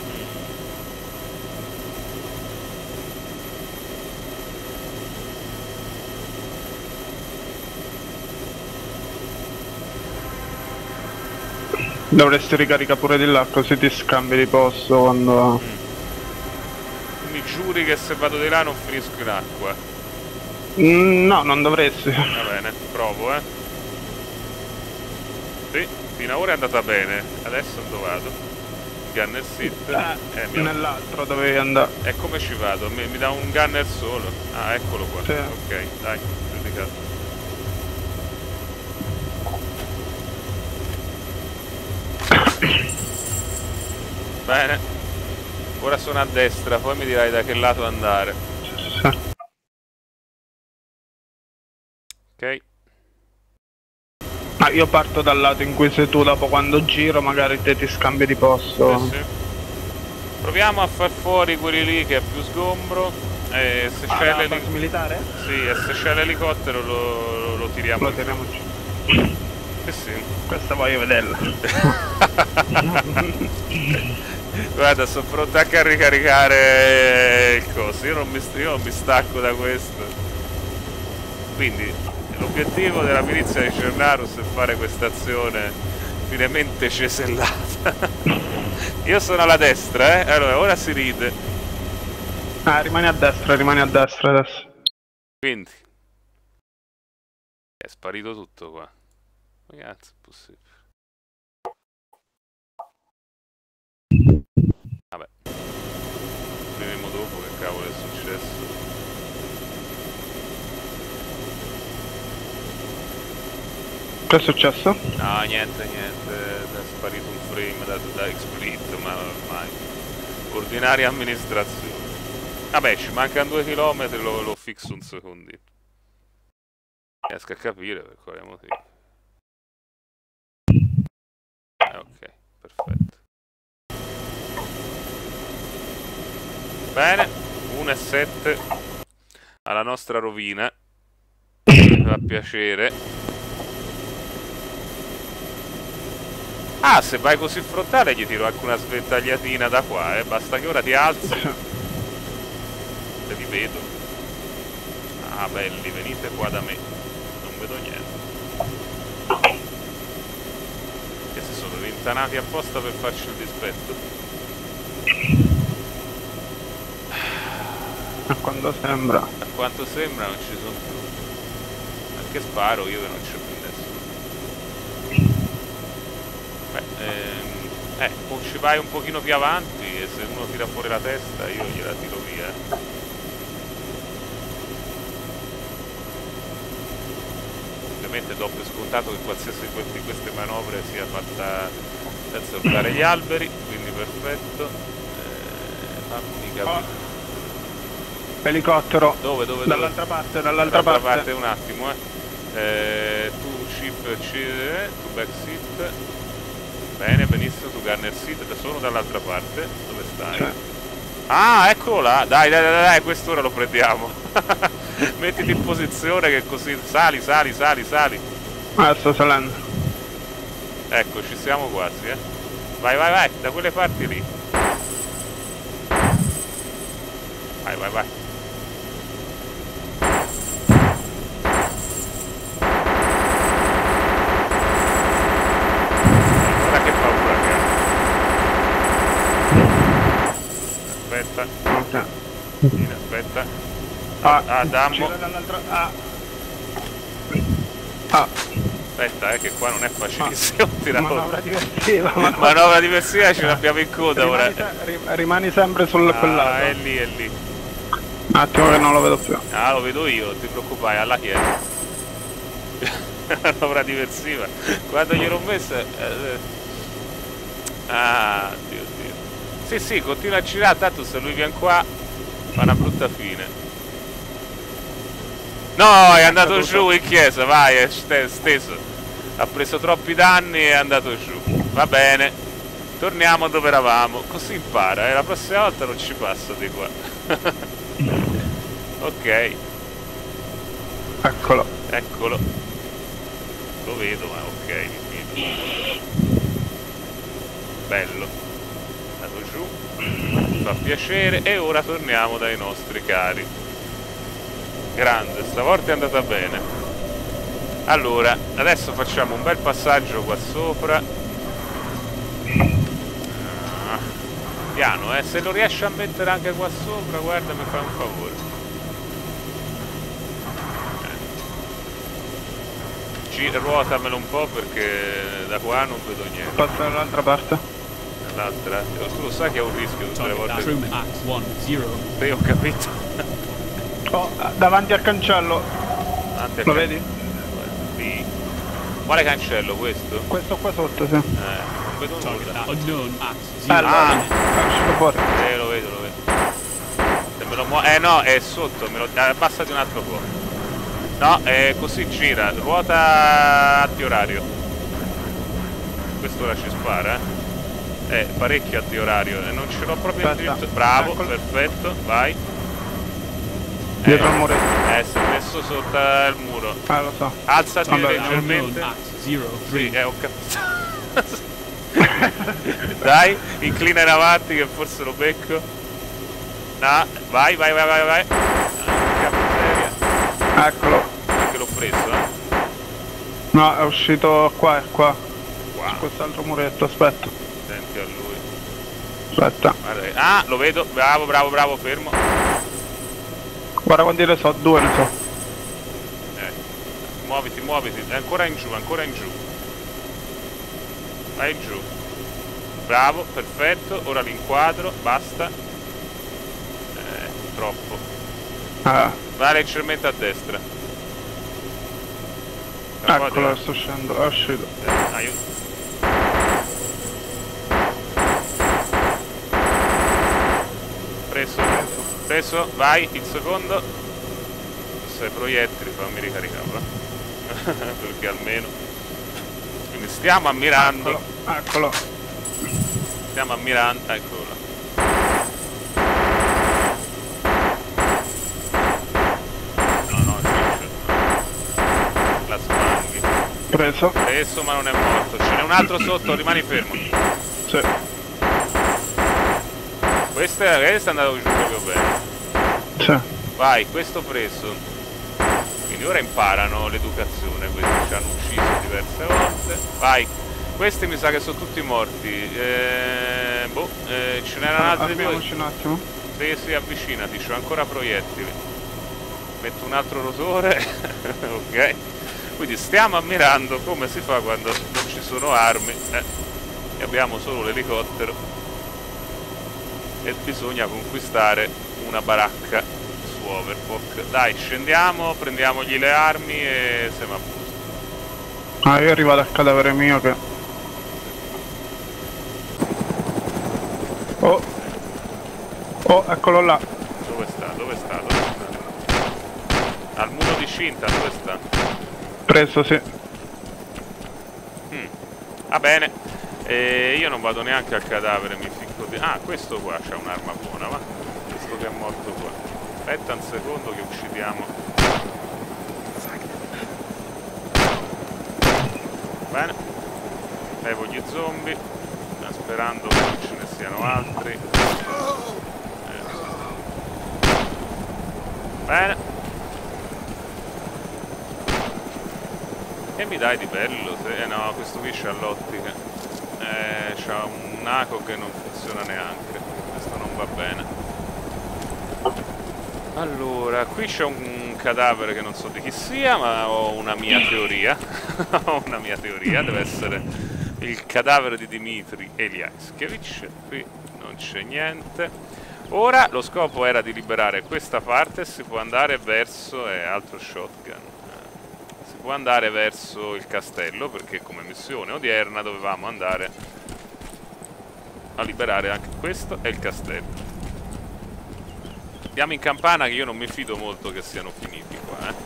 Speaker 2: Dovresti ricaricare pure di là, così ti scambi di posto quando...
Speaker 1: Mm. Mi giuri che se vado di là non finisco in acqua?
Speaker 2: Mm, no, non dovresti.
Speaker 1: Va bene, provo, eh. Sì, fino ad ora è andata bene. Adesso dove vado? Gunner sit.
Speaker 2: Eh,
Speaker 1: Eh, mi ha-
Speaker 2: nell'altro dovevi andare.
Speaker 1: E come ci vado? Mi, mi dà un gunner solo? Ah, eccolo qua.
Speaker 2: Sì.
Speaker 1: Ok, dai, giudicato. Bene. Ora sono a destra, poi mi dirai da che lato andare.
Speaker 2: Sì.
Speaker 1: Ok.
Speaker 2: Ma io parto dal lato in cui sei tu, dopo quando giro magari te ti scambi di posto.
Speaker 1: Sì, sì. Proviamo a far fuori quelli lì che è più sgombro. E se c'è
Speaker 2: Ah, la
Speaker 1: l'eli-
Speaker 2: base militare?
Speaker 1: sì, e se c'è l'elicottero lo, lo, lo tiriamo.
Speaker 2: Lo teniamo giù.
Speaker 1: Sì, sì.
Speaker 2: Questa voglio vederla.
Speaker 1: Guarda, sono pronto anche a ricaricare il coso. Io non mi, io non mi stacco da questo. Quindi l'obiettivo della milizia di Cernarus è fare questa azione finemente cesellata. Io sono alla destra, eh. Allora, ora si ride.
Speaker 2: Ah, rimani a destra, rimani a destra adesso.
Speaker 1: Quindi è sparito tutto qua. Ma cazzo è possibile? Vabbè, vedremo dopo che cavolo è successo.
Speaker 2: Che è successo?
Speaker 1: No, niente, niente, è sparito un frame da, da X-Split, ma ormai ordinaria amministrazione. Vabbè, ci mancano due chilometri, lo, lo fixo un secondino. Riesco a capire per quale motivo. Eh, ok, perfetto. Bene, uno e sette alla nostra rovina. Mi fa piacere. Ah, se vai così frontale gli tiro anche una sventagliatina da qua, eh. Basta che ora ti alzi. Se vi vedo. Ah, belli, venite qua da me. Non vedo niente. Che si sono rintanati apposta per farci il dispetto.
Speaker 2: A quanto sembra.
Speaker 1: A quanto sembra non ci sono più. Anche sparo io che non c'è più nessuno. Beh, ehm, eh, o ci vai un pochino più avanti e se uno tira fuori la testa io gliela tiro via. ovviamente do per scontato che qualsiasi di queste manovre sia fatta senza urtare gli alberi, quindi perfetto. Eh, fammi capire.
Speaker 2: Oh. Elicottero.
Speaker 1: Dove, dove, dove?
Speaker 2: Dall'altra parte, dall'altra parte.
Speaker 1: parte. Un attimo, eh. eh tu chip, tu back seat. Bene, benissimo, tu gunner seat, sono dall'altra parte. Dove stai?
Speaker 2: Cioè.
Speaker 1: Ah, eccolo là. Dai, dai, dai, dai, quest'ora lo prendiamo. Mettiti in posizione che così sali, sali, sali, sali.
Speaker 2: Ah, sto salendo.
Speaker 1: Ecco, ci siamo quasi, eh. Vai, vai, vai, da quelle parti lì. Vai, vai, vai. Guarda che paura che ha. Aspetta.
Speaker 2: Ok.
Speaker 1: Vieni, aspetta.
Speaker 2: Ah,
Speaker 1: ah dammo.
Speaker 2: gira dall'altra. Ah. Ah.
Speaker 1: Aspetta, eh, che qua non è facilissimo ah. tirare.
Speaker 2: Manovra diversiva. Manovra,
Speaker 1: manovra diversiva, ce l'abbiamo in coda
Speaker 2: rimani
Speaker 1: ora.
Speaker 2: Se, rimani sempre sul
Speaker 1: ah,
Speaker 2: quell'altro.
Speaker 1: è lì, è lì.
Speaker 2: Un attimo che non lo vedo più.
Speaker 1: Ah, lo vedo io, non ti preoccupare, alla chiesa. Manovra diversiva. Quando gliel'ho messa... Eh, ah, Dio Dio. Sì, sì, continua a girare, tanto se lui viene qua fa una brutta fine. No, è andato giù in chiesa, vai, è steso. Ha preso troppi danni e è andato giù. Va bene. Torniamo dove eravamo. Così impara, eh. La prossima volta non ci passa di qua. Ok.
Speaker 2: Eccolo.
Speaker 1: Eccolo. Lo vedo, ma ok. Bello. È andato giù. Mi fa piacere. E ora torniamo dai nostri cari. Grande, stavolta è andata bene. Allora, adesso facciamo un bel passaggio qua sopra. Ah, piano, eh, se lo riesci a mettere anche qua sopra, guarda, mi fai un favore. Eh. Ci ruotamelo un po' perché da qua non vedo niente.
Speaker 2: Passa dall'altra parte.
Speaker 1: Dall'altra? Tu lo sai che è un rischio tutte le volte. Sì, ho capito.
Speaker 2: Oh, davanti al cancello.
Speaker 1: Davanti al
Speaker 2: lo
Speaker 1: can...
Speaker 2: vedi?
Speaker 1: Sì. Quale cancello questo?
Speaker 2: Questo qua sotto, sì.
Speaker 1: Eh, non vedo nulla.
Speaker 2: Ah, ah, è uscito fuori.
Speaker 1: Eh, lo vedo, lo vedo. Se me lo muo... Eh no, è sotto, me lo... abbassati un altro po'. No, è così gira, ruota antiorario. Quest'ora ci spara, eh. Eh, parecchio antiorario, e non ce l'ho proprio in dritto. Bravo, eccolo. Perfetto, vai.
Speaker 2: Dietro
Speaker 1: eh,
Speaker 2: il muro.
Speaker 1: Eh, si è messo sotto il muro.
Speaker 2: Ah, lo so.
Speaker 1: Alzati
Speaker 2: allora,
Speaker 1: leggermente. Sì, eh, ho capito. Dai, inclina in avanti che forse lo becco. No, vai, vai, vai, vai, vai.
Speaker 2: Ah, eccolo.
Speaker 1: Anche l'ho preso, eh.
Speaker 2: No, è uscito qua e qua.
Speaker 1: Qua.
Speaker 2: Su quest'altro muretto, aspetta.
Speaker 1: Senti a lui.
Speaker 2: Aspetta.
Speaker 1: Guarda, ah, lo vedo, bravo, bravo, bravo, fermo.
Speaker 2: Guarda quanti ne so, due ne so.
Speaker 1: Eh, muoviti, muoviti, è ancora in giù, ancora in giù. Vai giù. Bravo, perfetto, ora l'inquadro, basta. Eh, troppo.
Speaker 2: Ah.
Speaker 1: Va leggermente a destra.
Speaker 2: Eccolo, sto scendendo, è uscito.
Speaker 1: Eh, aiuto. Preso, preso. Preso, vai, il secondo. Se proiettili, fammi ricaricare, perché almeno. Quindi stiamo ammirando.
Speaker 2: Eccolo, eccolo.
Speaker 1: Stiamo ammirando, eccolo là. No, no, ciccio. La spanghi.
Speaker 2: Preso.
Speaker 1: Preso, ma non è morto. Ce n'è un altro sotto, rimani fermo.
Speaker 2: Sì.
Speaker 1: Questo è, questo è andato giù proprio bene.
Speaker 2: Sì.
Speaker 1: Vai, questo preso. Quindi ora imparano l'educazione, questi ci hanno ucciso diverse volte. Vai, questi mi sa che sono tutti morti. Eh, boh, eh, ce n'erano altri due.
Speaker 2: un attimo.
Speaker 1: Sì, sì, avvicinati, c'ho ancora proiettili. Metto un altro rotore. Ok. Quindi stiamo ammirando come si fa quando non ci sono armi. Eh, e abbiamo solo l'elicottero. E bisogna conquistare una baracca su Overpoch. Dai, scendiamo, prendiamogli le armi e siamo a posto.
Speaker 2: Ah, io arrivo al cadavere mio che... Oh! Oh, eccolo là!
Speaker 1: Dove sta? Dove sta? Dove sta? Al muro di cinta, dove sta?
Speaker 2: Preso, sì.
Speaker 1: Mm. Va bene. E io non vado neanche al cadavere, mi ficco di... Ah, questo qua c'ha un'arma buona, va? Questo che è morto qua. Aspetta un secondo che uccidiamo. Bene. Levo gli zombie, sperando che non ce ne siano altri. Eh. Bene. Che mi dai di bello? Se... Eh no, questo qui c'ha l'ottica. Eh, c'ha un A C O che non funziona neanche. Questo non va bene. Allora, qui c'è un cadavere che non so di chi sia, ma ho una mia teoria. Ho una mia teoria, deve essere il cadavere di Dmitry Eliashkevich. Qui non c'è niente. Ora lo scopo era di liberare questa parte e si può andare verso... Eh, altro shotgun. Eh, si può andare verso il castello, perché come missione odierna dovevamo andare a liberare anche questo e il castello. Andiamo in campana, che io non mi fido molto che siano finiti qua, eh.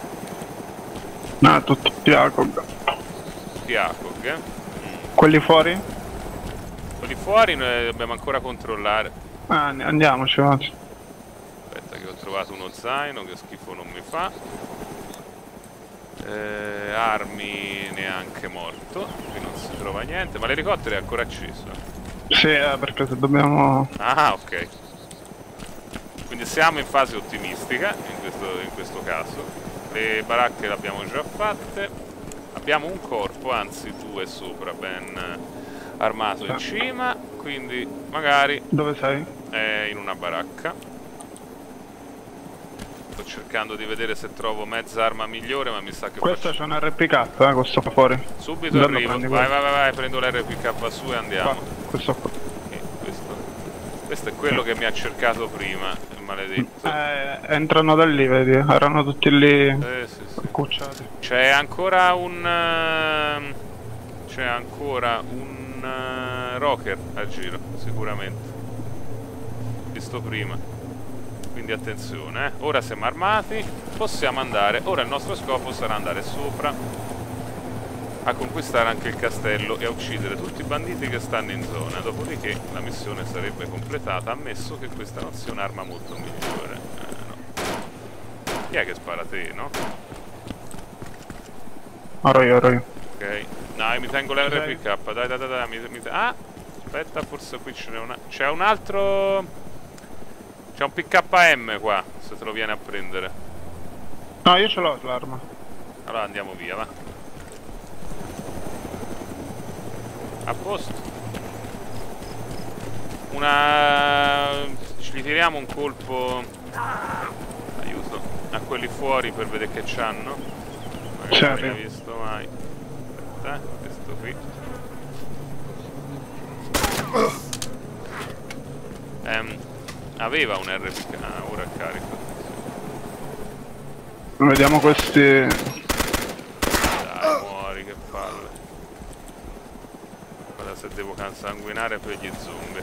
Speaker 2: No, tutti A C O G.
Speaker 1: Tutti A C O G, eh. Mm.
Speaker 2: Quelli fuori?
Speaker 1: Quelli fuori noi dobbiamo ancora controllare.
Speaker 2: Ah, andiamoci, vado.
Speaker 1: Aspetta che ho trovato uno zaino, che schifo non mi fa. Eh, armi neanche morto, qui non si trova niente, ma l'elicottero è ancora acceso.
Speaker 2: Sì, eh, perché se dobbiamo...
Speaker 1: Ah, ok. Quindi siamo in fase ottimistica in questo, in questo caso. Le baracche le abbiamo già fatte. Abbiamo un corpo, anzi due sopra, ben armato in cima. Quindi magari...
Speaker 2: Dove sei?
Speaker 1: È in una baracca. Sto cercando di vedere se trovo mezza arma migliore, ma mi sa che
Speaker 2: Questo
Speaker 1: faccio...
Speaker 2: c'è un R P K, eh, questo qua fuori.
Speaker 1: Subito
Speaker 2: Bello,
Speaker 1: arrivo. Vai, vai, vai, vai, prendo l'R P K su e andiamo.
Speaker 2: Qua, questo qua.
Speaker 1: Sì, questo. questo è quello che mi ha cercato prima, il maledetto.
Speaker 2: Eh, entrano da lì, vedi? Erano tutti lì
Speaker 1: Eh, sì, sì.
Speaker 2: accucciati.
Speaker 1: C'è ancora un... Uh, c'è ancora un uh, rocker a giro, sicuramente. Visto prima. Quindi attenzione, eh. Ora siamo armati, possiamo andare. Ora il nostro scopo sarà andare sopra a conquistare anche il castello e a uccidere tutti i banditi che stanno in zona. Dopodiché la missione sarebbe completata, ammesso che questa non sia un'arma molto migliore. Eh, no. Chi è che spara a te, no?
Speaker 2: Oro io, oro io.
Speaker 1: Ok. No, io mi tengo l'R P K. Dai, dai, dai, dai. Mi, mi ah! Aspetta, forse qui ce n'è una... C'è un altro... C'è un P K M qua, se te lo viene a prendere.
Speaker 2: No, io ce l'ho l'arma.
Speaker 1: Allora andiamo via, va. A posto. Una... Ci ritiriamo un colpo... Aiuto. A quelli fuori per vedere che c'hanno. Magari non l'abbiamo visto mai. Aspetta, questo qui. Ehm... Aveva un R P K, ah, ora è carico.
Speaker 2: Vediamo questi...
Speaker 1: Dai, muori, che palle. Guarda se devo consanguinare per gli zombie.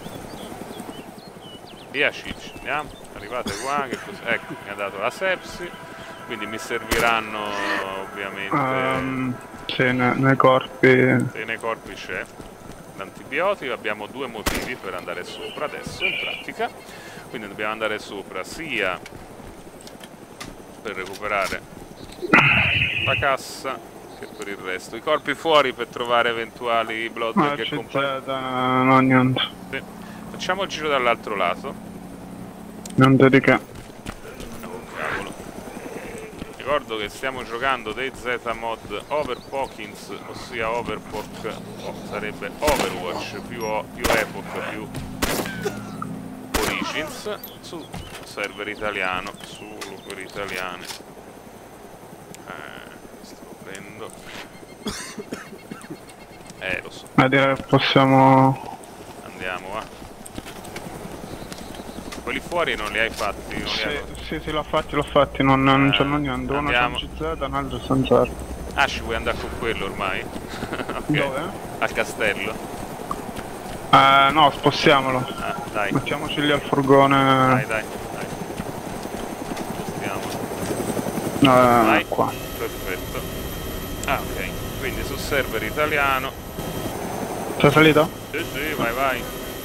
Speaker 1: Via Cicci, andiamo, arrivate qua, che così... Ecco, mi ha dato la sepsi, quindi mi serviranno ovviamente...
Speaker 2: Um, sì, ne, nei corpi...
Speaker 1: Sì, nei corpi c'è. L'antibiotico, abbiamo due motivi per andare sopra adesso in pratica, quindi dobbiamo andare sopra sia per recuperare la cassa che per il resto, i corpi fuori per trovare eventuali blood che
Speaker 2: compaiono. No, niente.
Speaker 1: Sì. Facciamo il giro dall'altro lato.
Speaker 2: Niente di che.
Speaker 1: Oh, cavolo. Ricordo che stiamo giocando dei Z-Mod Overpockings, ossia Overpock, oh, sarebbe Overwatch più, o, più Epoch più Origins, su server italiano, solo per italiani. Eh, sto prendo. Eh, lo so.
Speaker 2: Ma direi che possiamo...
Speaker 1: Andiamo, va. Quelli fuori non li hai fatti? Non
Speaker 2: sì,
Speaker 1: li hai...
Speaker 2: sì, sì, l'ho fatti, l'ho fatti, non, non
Speaker 1: eh,
Speaker 2: c'hanno niente. Uno c'ha G Z, un altro senza.
Speaker 1: Ah, ci vuoi andare con quello ormai? Ok.
Speaker 2: Dove?
Speaker 1: Al castello?
Speaker 2: Eh, no, spostiamolo.
Speaker 1: Ah, dai.
Speaker 2: Mettiamoci lì al furgone.
Speaker 1: Dai, dai, dai. Spostiamolo.
Speaker 2: Eh,
Speaker 1: Vai.
Speaker 2: qua.
Speaker 1: Perfetto. Ah, ok. Quindi sul server italiano.
Speaker 2: Sei salito?
Speaker 1: Sì, sì, vai, vai.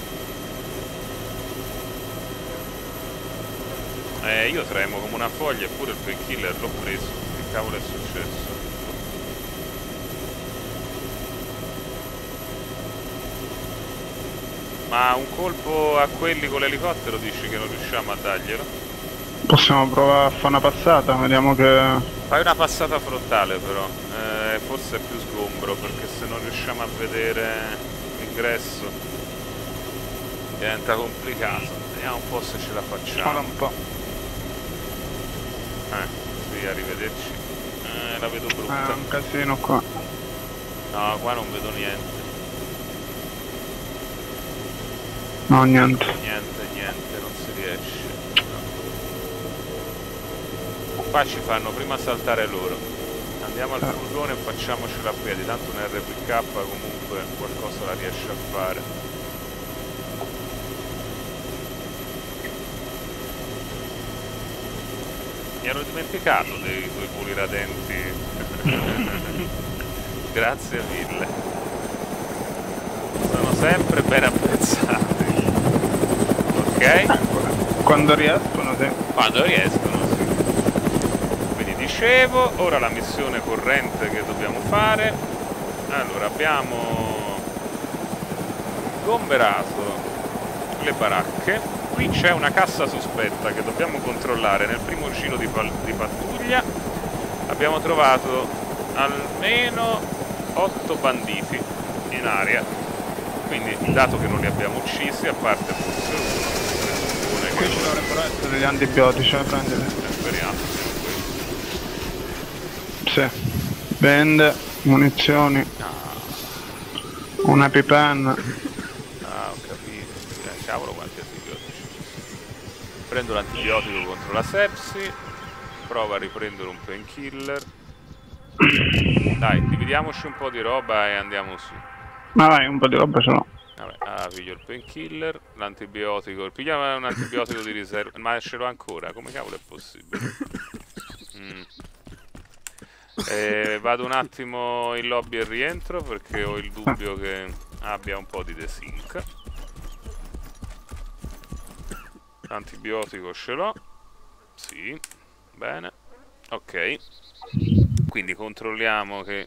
Speaker 1: Eh, io tremo come una foglia, eppure il painkiller l'ho preso. Che cavolo è successo? Ma un colpo a quelli con l'elicottero dici che non riusciamo a darglielo?
Speaker 2: Possiamo provare a fare una passata, vediamo che...
Speaker 1: Fai una passata frontale però, eh, forse è più sgombro perché se non riusciamo a vedere l'ingresso diventa complicato. Vediamo un po' se ce la facciamo.
Speaker 2: Guarda un po'.
Speaker 1: Eh, sì, arrivederci. Eh, la vedo
Speaker 2: È
Speaker 1: brutta.
Speaker 2: un casino qua.
Speaker 1: No, qua non vedo niente.
Speaker 2: No, niente.
Speaker 1: Niente, niente, non si riesce. No. Qua ci fanno prima saltare loro. Andiamo al furgone e facciamocela a piedi. Tanto un R P K comunque qualcosa la riesce a fare. Mi ero dimenticato dei tuoi voli radenti. Grazie mille. Sono sempre ben apprezzati. Ok?
Speaker 2: Quando riescono, sì.
Speaker 1: Quando riescono, sì. Quindi dicevo, ora la missione corrente che dobbiamo fare. Allora, abbiamo sgomberato le baracche. Qui c'è una cassa sospetta che dobbiamo controllare. Nel primo giro di, di pattuglia abbiamo trovato almeno otto banditi in aria. Quindi, dato che non li abbiamo uccisi, a parte forse uno,
Speaker 2: qui ci dovrebbero essere degli antibiotici, eh, prendili.
Speaker 1: Speriamo.
Speaker 2: Sì. Bende, munizioni.
Speaker 1: Ah.
Speaker 2: Un EpiPen.
Speaker 1: Ah, ho capito. Eh, cavolo quanti antibiotici. Prendo l'antibiotico contro la sepsi. Prova a riprendere un painkiller. Dai, dividiamoci un po' di roba e andiamo su.
Speaker 2: Ma vai, un po' di roba ce l'ho.
Speaker 1: Vabbè, ah, piglio il painkiller, l'antibiotico. Pigliamo un antibiotico di riserva. Ma ce l'ho ancora, come cavolo è possibile? Mm. Eh, vado un attimo in lobby e rientro perché ho il dubbio che abbia un po' di desync. Antibiotico ce l'ho. Sì, bene. Ok. Quindi controlliamo che...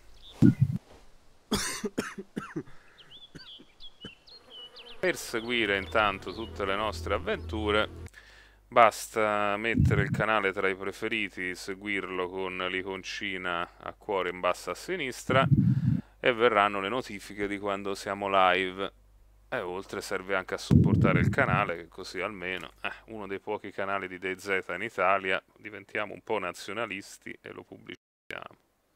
Speaker 1: Per seguire intanto tutte le nostre avventure basta mettere il canale tra i preferiti, seguirlo con l'iconcina a cuore in basso a sinistra e verranno le notifiche di quando siamo live. E oltre serve anche a supportare il canale, che così almeno, eh, uno dei pochi canali di DayZ in Italia, diventiamo un po' nazionalisti e lo pubbliciamo.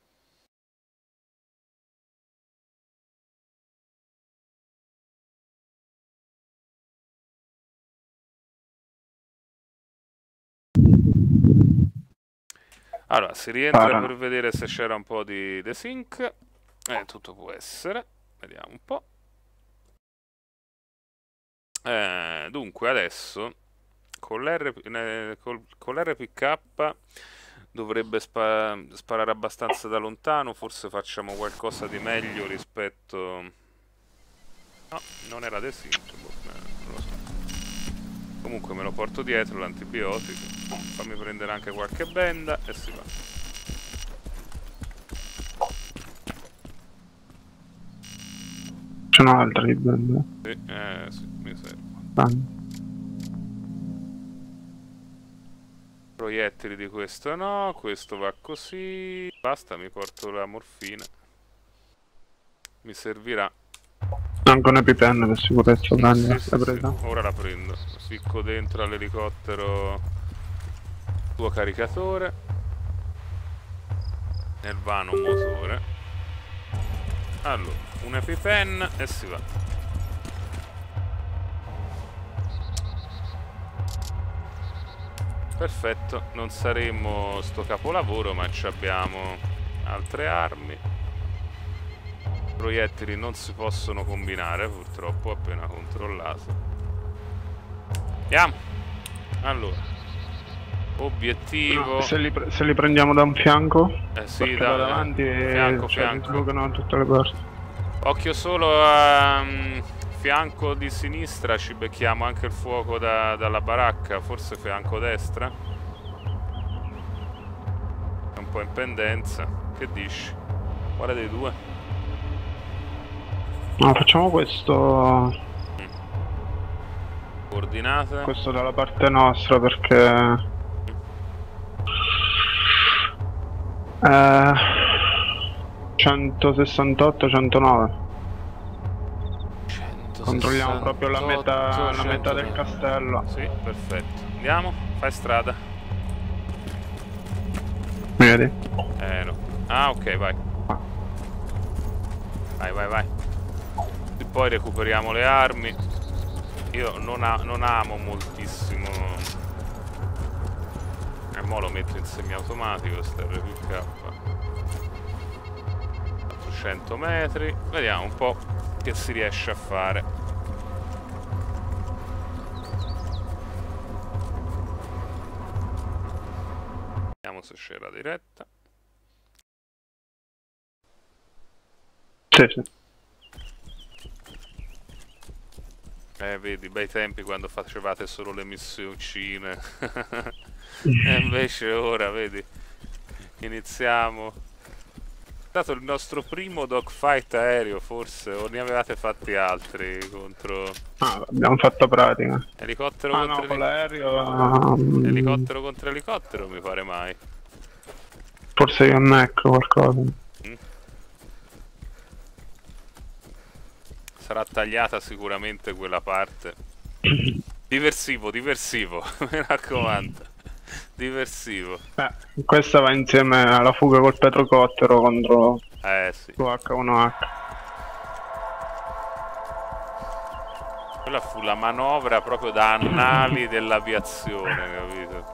Speaker 1: Allora, si rientra
Speaker 2: Parano.
Speaker 1: per vedere se c'era un po' di desync. Eh, tutto può essere. Vediamo un po'. Eh, dunque, adesso con l'R P K dovrebbe spa sparare abbastanza da lontano. Forse facciamo qualcosa di meglio rispetto... No, non era desync. Boh, non lo so. Comunque me lo porto dietro l'antibiotico. Fammi prendere anche qualche benda e si va.
Speaker 2: C'è un'altra di bende.
Speaker 1: Sì, eh, sì, mi serve.
Speaker 2: Bene.
Speaker 1: Proiettili di questo no, questo va così. Basta, mi porto la morfina. Mi servirà.
Speaker 2: Anche un EpiPen per sicurezza, prendi.
Speaker 1: Sì,
Speaker 2: L'hai
Speaker 1: sì,
Speaker 2: presa?
Speaker 1: sì, ora la prendo. Ficco dentro all'elicottero tuo caricatore. Nel vano motore. Allora, un EpiPen e si va. Perfetto, non saremo sto capolavoro, ma ci abbiamo altre armi. Proiettili non si possono combinare purtroppo, appena controllato. Andiamo. Allora, obiettivo.
Speaker 2: No, se, li se li prendiamo da un fianco,
Speaker 1: eh sì,
Speaker 2: da, da davanti e
Speaker 1: fianco,
Speaker 2: cioè,
Speaker 1: fianco.
Speaker 2: sbucano tutte le porte.
Speaker 1: Occhio solo a um, fianco di sinistra, ci becchiamo anche il fuoco da, dalla baracca, forse fianco destra. È un po' in pendenza. Che dici? Quale dei due?
Speaker 2: No, facciamo questo.
Speaker 1: Mm. Coordinate.
Speaker 2: Questo dalla parte nostra perché. Eh, centosessantotto centonove. Controlliamo proprio la metà, la metà del castello.
Speaker 1: Sì, perfetto. Andiamo, fai strada.
Speaker 2: Mi vedi?
Speaker 1: Eh no. Ah, ok, vai. Vai, vai, vai. E poi recuperiamo le armi. Io non, a non amo moltissimo. E mo lo metto in semiautomatico, sta R P K. quattrocento metri. Vediamo un po' che si riesce a fare. Vediamo se c'è la diretta.
Speaker 2: Sì, sì.
Speaker 1: Eh, vedi, bei tempi quando facevate solo le missioncine. E invece ora, vedi, iniziamo. È stato il nostro primo dogfight aereo, forse, o ne avevate fatti altri contro...
Speaker 2: Ah, abbiamo fatto pratica.
Speaker 1: Elicottero
Speaker 2: ah,
Speaker 1: contro
Speaker 2: no, con
Speaker 1: eli...
Speaker 2: l'aereo... Um...
Speaker 1: Elicottero contro elicottero, mi pare mai.
Speaker 2: Forse io non ecco qualcosa.
Speaker 1: Mm? Sarà tagliata sicuramente quella parte. Diversivo, diversivo, mi raccomando. Diversivo.
Speaker 2: Eh, questa va insieme alla fuga col petrocottero contro
Speaker 1: Eh sì.
Speaker 2: H uno H.
Speaker 1: Quella fu la manovra proprio da annali dell'aviazione, capito?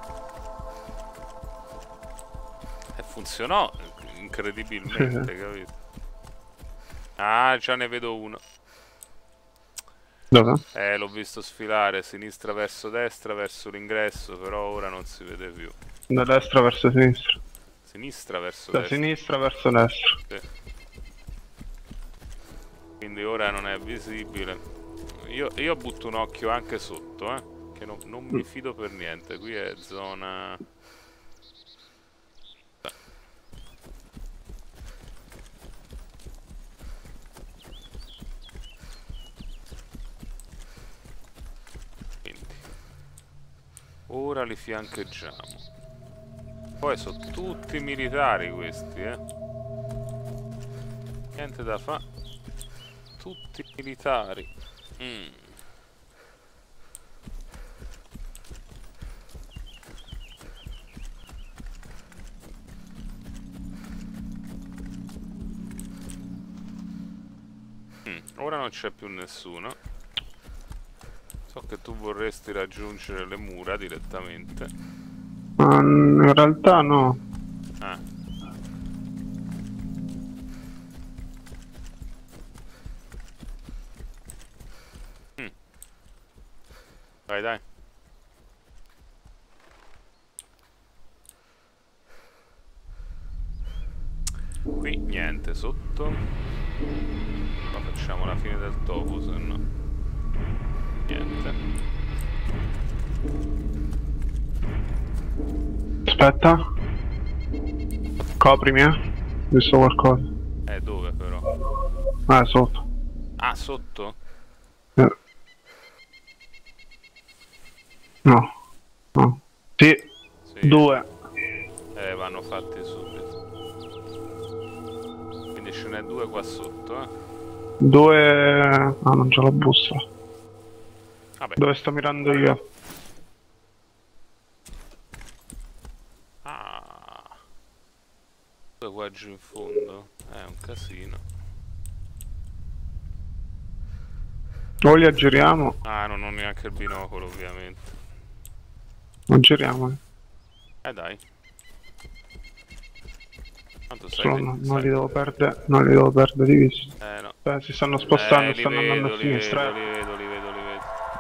Speaker 1: E funzionò incredibilmente, capito? Ah, già ne vedo uno.
Speaker 2: Dove?
Speaker 1: Eh, l'ho visto sfilare sinistra verso destra verso l'ingresso, però ora non si vede più.
Speaker 2: Da destra verso sinistra.
Speaker 1: Sinistra verso
Speaker 2: Da
Speaker 1: destra.
Speaker 2: sinistra verso destra.
Speaker 1: Sì. Quindi ora non è visibile. Io, io butto un occhio anche sotto, eh. Che no, non mi fido per niente. Qui è zona... Ora li fiancheggiamo. Poi sono tutti militari questi, eh. Niente da fare. Tutti militari. Mm. Mm. Ora non c'è più nessuno. So che tu vorresti raggiungere le mura direttamente.
Speaker 2: Ma in realtà no.
Speaker 1: Ah. Mm. Vai, dai. Qui niente sotto. Ma facciamo la fine del topo, se no. Niente.
Speaker 2: Aspetta. Coprimi, eh. Ho visto qualcosa.
Speaker 1: Eh, dove però?
Speaker 2: Ah, sotto.
Speaker 1: Ah, sotto?
Speaker 2: Eh. No. No. Sì.
Speaker 1: Sì.
Speaker 2: Due.
Speaker 1: Eh, vanno fatti subito. Quindi ce n'è due qua sotto, eh.
Speaker 2: Due... Ah, non c'ho la bussola.
Speaker 1: Vabbè.
Speaker 2: Dove sto mirando io?
Speaker 1: Ah. Due qua giù in fondo. È un casino.
Speaker 2: O li aggiriamo?
Speaker 1: Ah, non ho neanche il binocolo, ovviamente.
Speaker 2: Non giriamo, eh.
Speaker 1: Eh, dai. Tanto sai,
Speaker 2: Solo
Speaker 1: che-
Speaker 2: no, non
Speaker 1: sai-
Speaker 2: li devo perdere, non li devo perdere di vista.
Speaker 1: Eh no.
Speaker 2: Beh, si stanno spostando,
Speaker 1: Eh, li
Speaker 2: stanno
Speaker 1: vedo,
Speaker 2: andando a
Speaker 1: li
Speaker 2: sinistra.
Speaker 1: vedo, li vedo, li vedo, li vedo.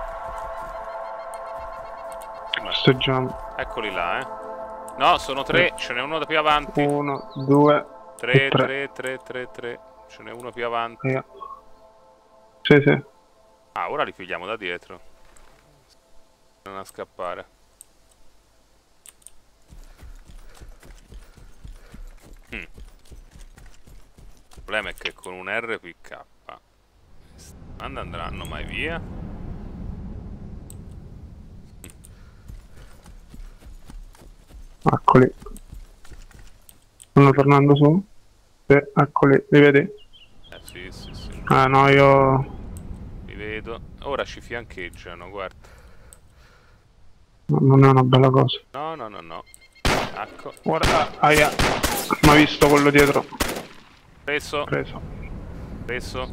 Speaker 1: Sì, ma-
Speaker 2: Festeggiamo.
Speaker 1: Eccoli là, eh. No, sono tre, ce n'è uno da più avanti.
Speaker 2: Uno, due,
Speaker 1: Tre,
Speaker 2: e tre.
Speaker 1: tre, tre, tre, tre. Ce n'è uno più avanti.
Speaker 2: Via. Sì, sì.
Speaker 1: Ah, ora li pigliamo da dietro. Non a scappare. Mm. Il problema è che con un R P K quando andranno mai via?
Speaker 2: Eccoli. Stanno tornando su. Sì, eccoli, li vedi?
Speaker 1: Eh sì, sì, sì.
Speaker 2: Ah no, io...
Speaker 1: Li vedo. Ora ci fiancheggiano, guarda.
Speaker 2: non è una bella cosa.
Speaker 1: No, no, no, no. Ecco.
Speaker 2: Guarda, aia. Mi ha visto quello dietro.
Speaker 1: Preso.
Speaker 2: Preso.
Speaker 1: Preso.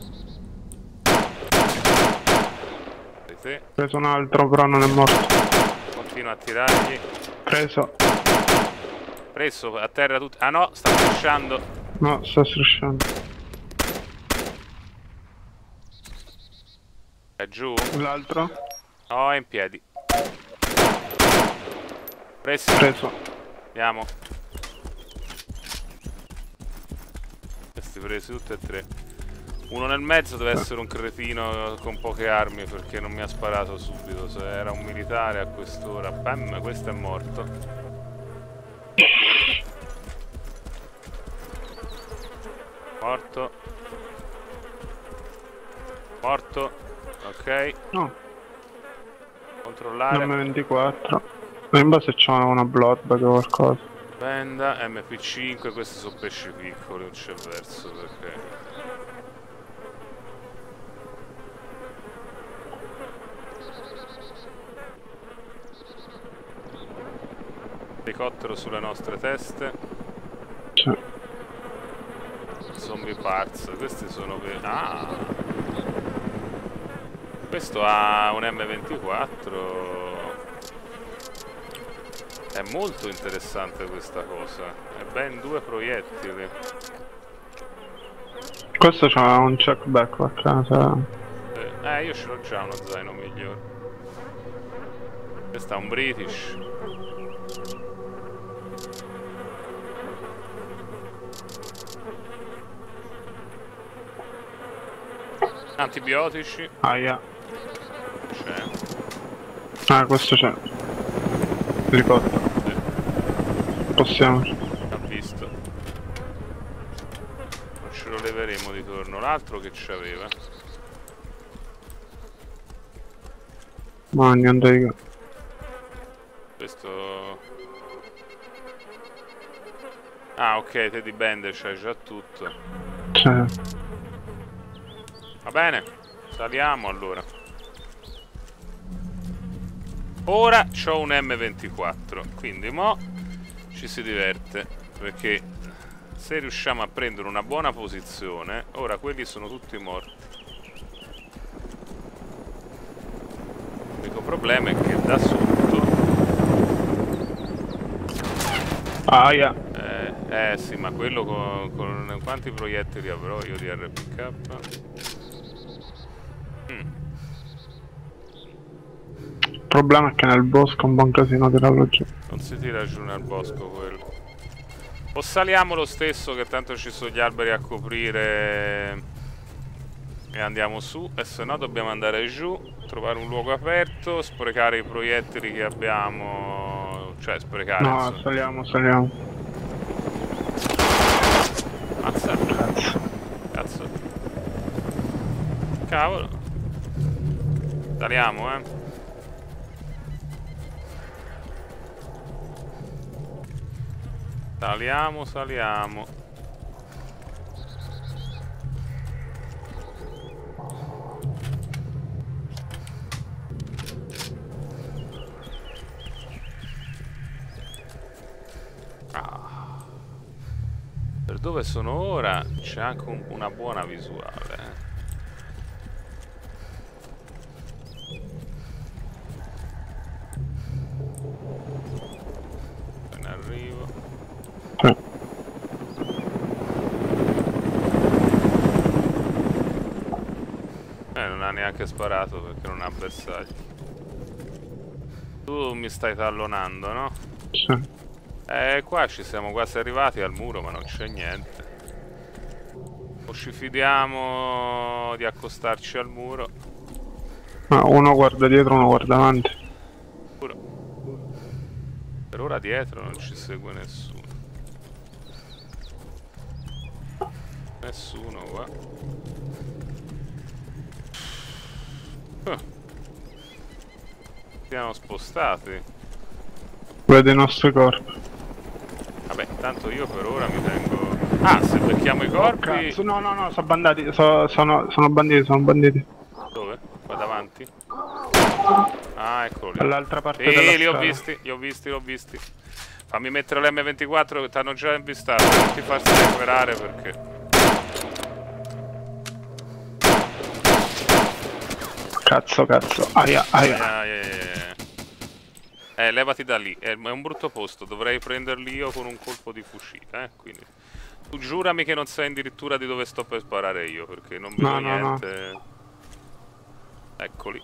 Speaker 1: Te.
Speaker 2: Preso un altro, però non è morto.
Speaker 1: Continua a tirargli.
Speaker 2: Preso.
Speaker 1: Preso, a terra tutti. Ah no, sta strisciando.
Speaker 2: No, sta strisciando.
Speaker 1: È giù?
Speaker 2: L'altro?
Speaker 1: No, è in piedi. Preso.
Speaker 2: Preso.
Speaker 1: Andiamo. Questi presi tutti e tre. Uno nel mezzo deve essere un cretino con poche armi perché non mi ha sparato subito. Se era un militare a quest'ora. Bam, questo è morto. Morto. Morto. Ok.
Speaker 2: No.
Speaker 1: Controllare.
Speaker 2: M ventiquattro. In base c'è una bloodbag o qualcosa.
Speaker 1: Benda, M P cinque, questi sono pesci piccoli, non c'è verso perché... Elicottero sulle nostre teste.
Speaker 2: C'è.
Speaker 1: Zombie parts, questi sono per... Ah! Questo ha un M ventiquattro. È molto interessante questa cosa. È ben due proiettili.
Speaker 2: Questo c'ha un check backpack, casa.
Speaker 1: Eh, eh, io ce l'ho già uno zaino migliore. Questo è un British. Antibiotici.
Speaker 2: Aia.
Speaker 1: C'è.
Speaker 2: Ah, questo c'è. Elicottero.
Speaker 1: Sì,
Speaker 2: Possiamo.
Speaker 1: ha visto. Non ce lo leveremo di torno. L'altro che c'aveva.
Speaker 2: Ma niente di che.
Speaker 1: Questo... Ah, ok, te di bende c'hai già tutto.
Speaker 2: C'è.
Speaker 1: Va bene, saliamo allora. Ora c'ho un M ventiquattro, quindi mo ci si diverte, perché se riusciamo a prendere una buona posizione, ora quelli sono tutti morti. L'unico problema è che da sotto...
Speaker 2: Aia.
Speaker 1: Eh, eh sì, ma quello con, con quanti proiettili avrò io di R P K? Mm.
Speaker 2: Il problema è che nel bosco è un buon casino tirarlo giù.
Speaker 1: Non si tira giù nel bosco quello. O saliamo lo stesso che tanto ci sono gli alberi a coprire e andiamo su, e se no dobbiamo andare giù, trovare un luogo aperto, sprecare i proiettili che abbiamo, cioè sprecare.
Speaker 2: No,
Speaker 1: insomma.
Speaker 2: saliamo, saliamo.
Speaker 1: Mazza.
Speaker 2: Cazzo.
Speaker 1: Cazzo. Cavolo. Saliamo, eh. Saliamo, saliamo. Ah. Per dove sono ora c'è anche un, una buona visuale. eh. Appena arrivo.
Speaker 2: Sì.
Speaker 1: Eh, non ha neanche sparato perché non ha bersagli. Tu mi stai tallonando, no?
Speaker 2: Sì.
Speaker 1: Eh, qua ci siamo quasi arrivati al muro, ma non c'è niente. O ci fidiamo di accostarci al muro.
Speaker 2: Ah, uno guarda dietro, uno guarda avanti.
Speaker 1: Pure. Per ora dietro non ci segue nessuno. Nessuno qua. Uh. Siamo spostati.
Speaker 2: Vede i nostri corpi.
Speaker 1: Vabbè, tanto io per ora mi tengo... Ah, se becchiamo i corpi...
Speaker 2: Oh, cazzo, no, no, no, sono banditi, so, sono, sono banditi, sono banditi.
Speaker 1: Dove? Qua davanti? Ah, eccolo lì.
Speaker 2: Dall'altra parte
Speaker 1: Sì,
Speaker 2: della
Speaker 1: li ho
Speaker 2: strada.
Speaker 1: visti, li ho visti, li ho visti. Fammi mettere l'emme ventiquattro che ti hanno già avvistato, non ti farsi recuperare perché...
Speaker 2: Cazzo, cazzo, aia, aia.
Speaker 1: Ah, yeah, yeah, yeah. Eh, levati da lì, è un brutto posto, dovrei prenderli io con un colpo di fucile, eh, quindi... Tu giurami che non sei addirittura di dove sto per sparare io, perché non vedo
Speaker 2: No, no,
Speaker 1: niente... No. Eccoli.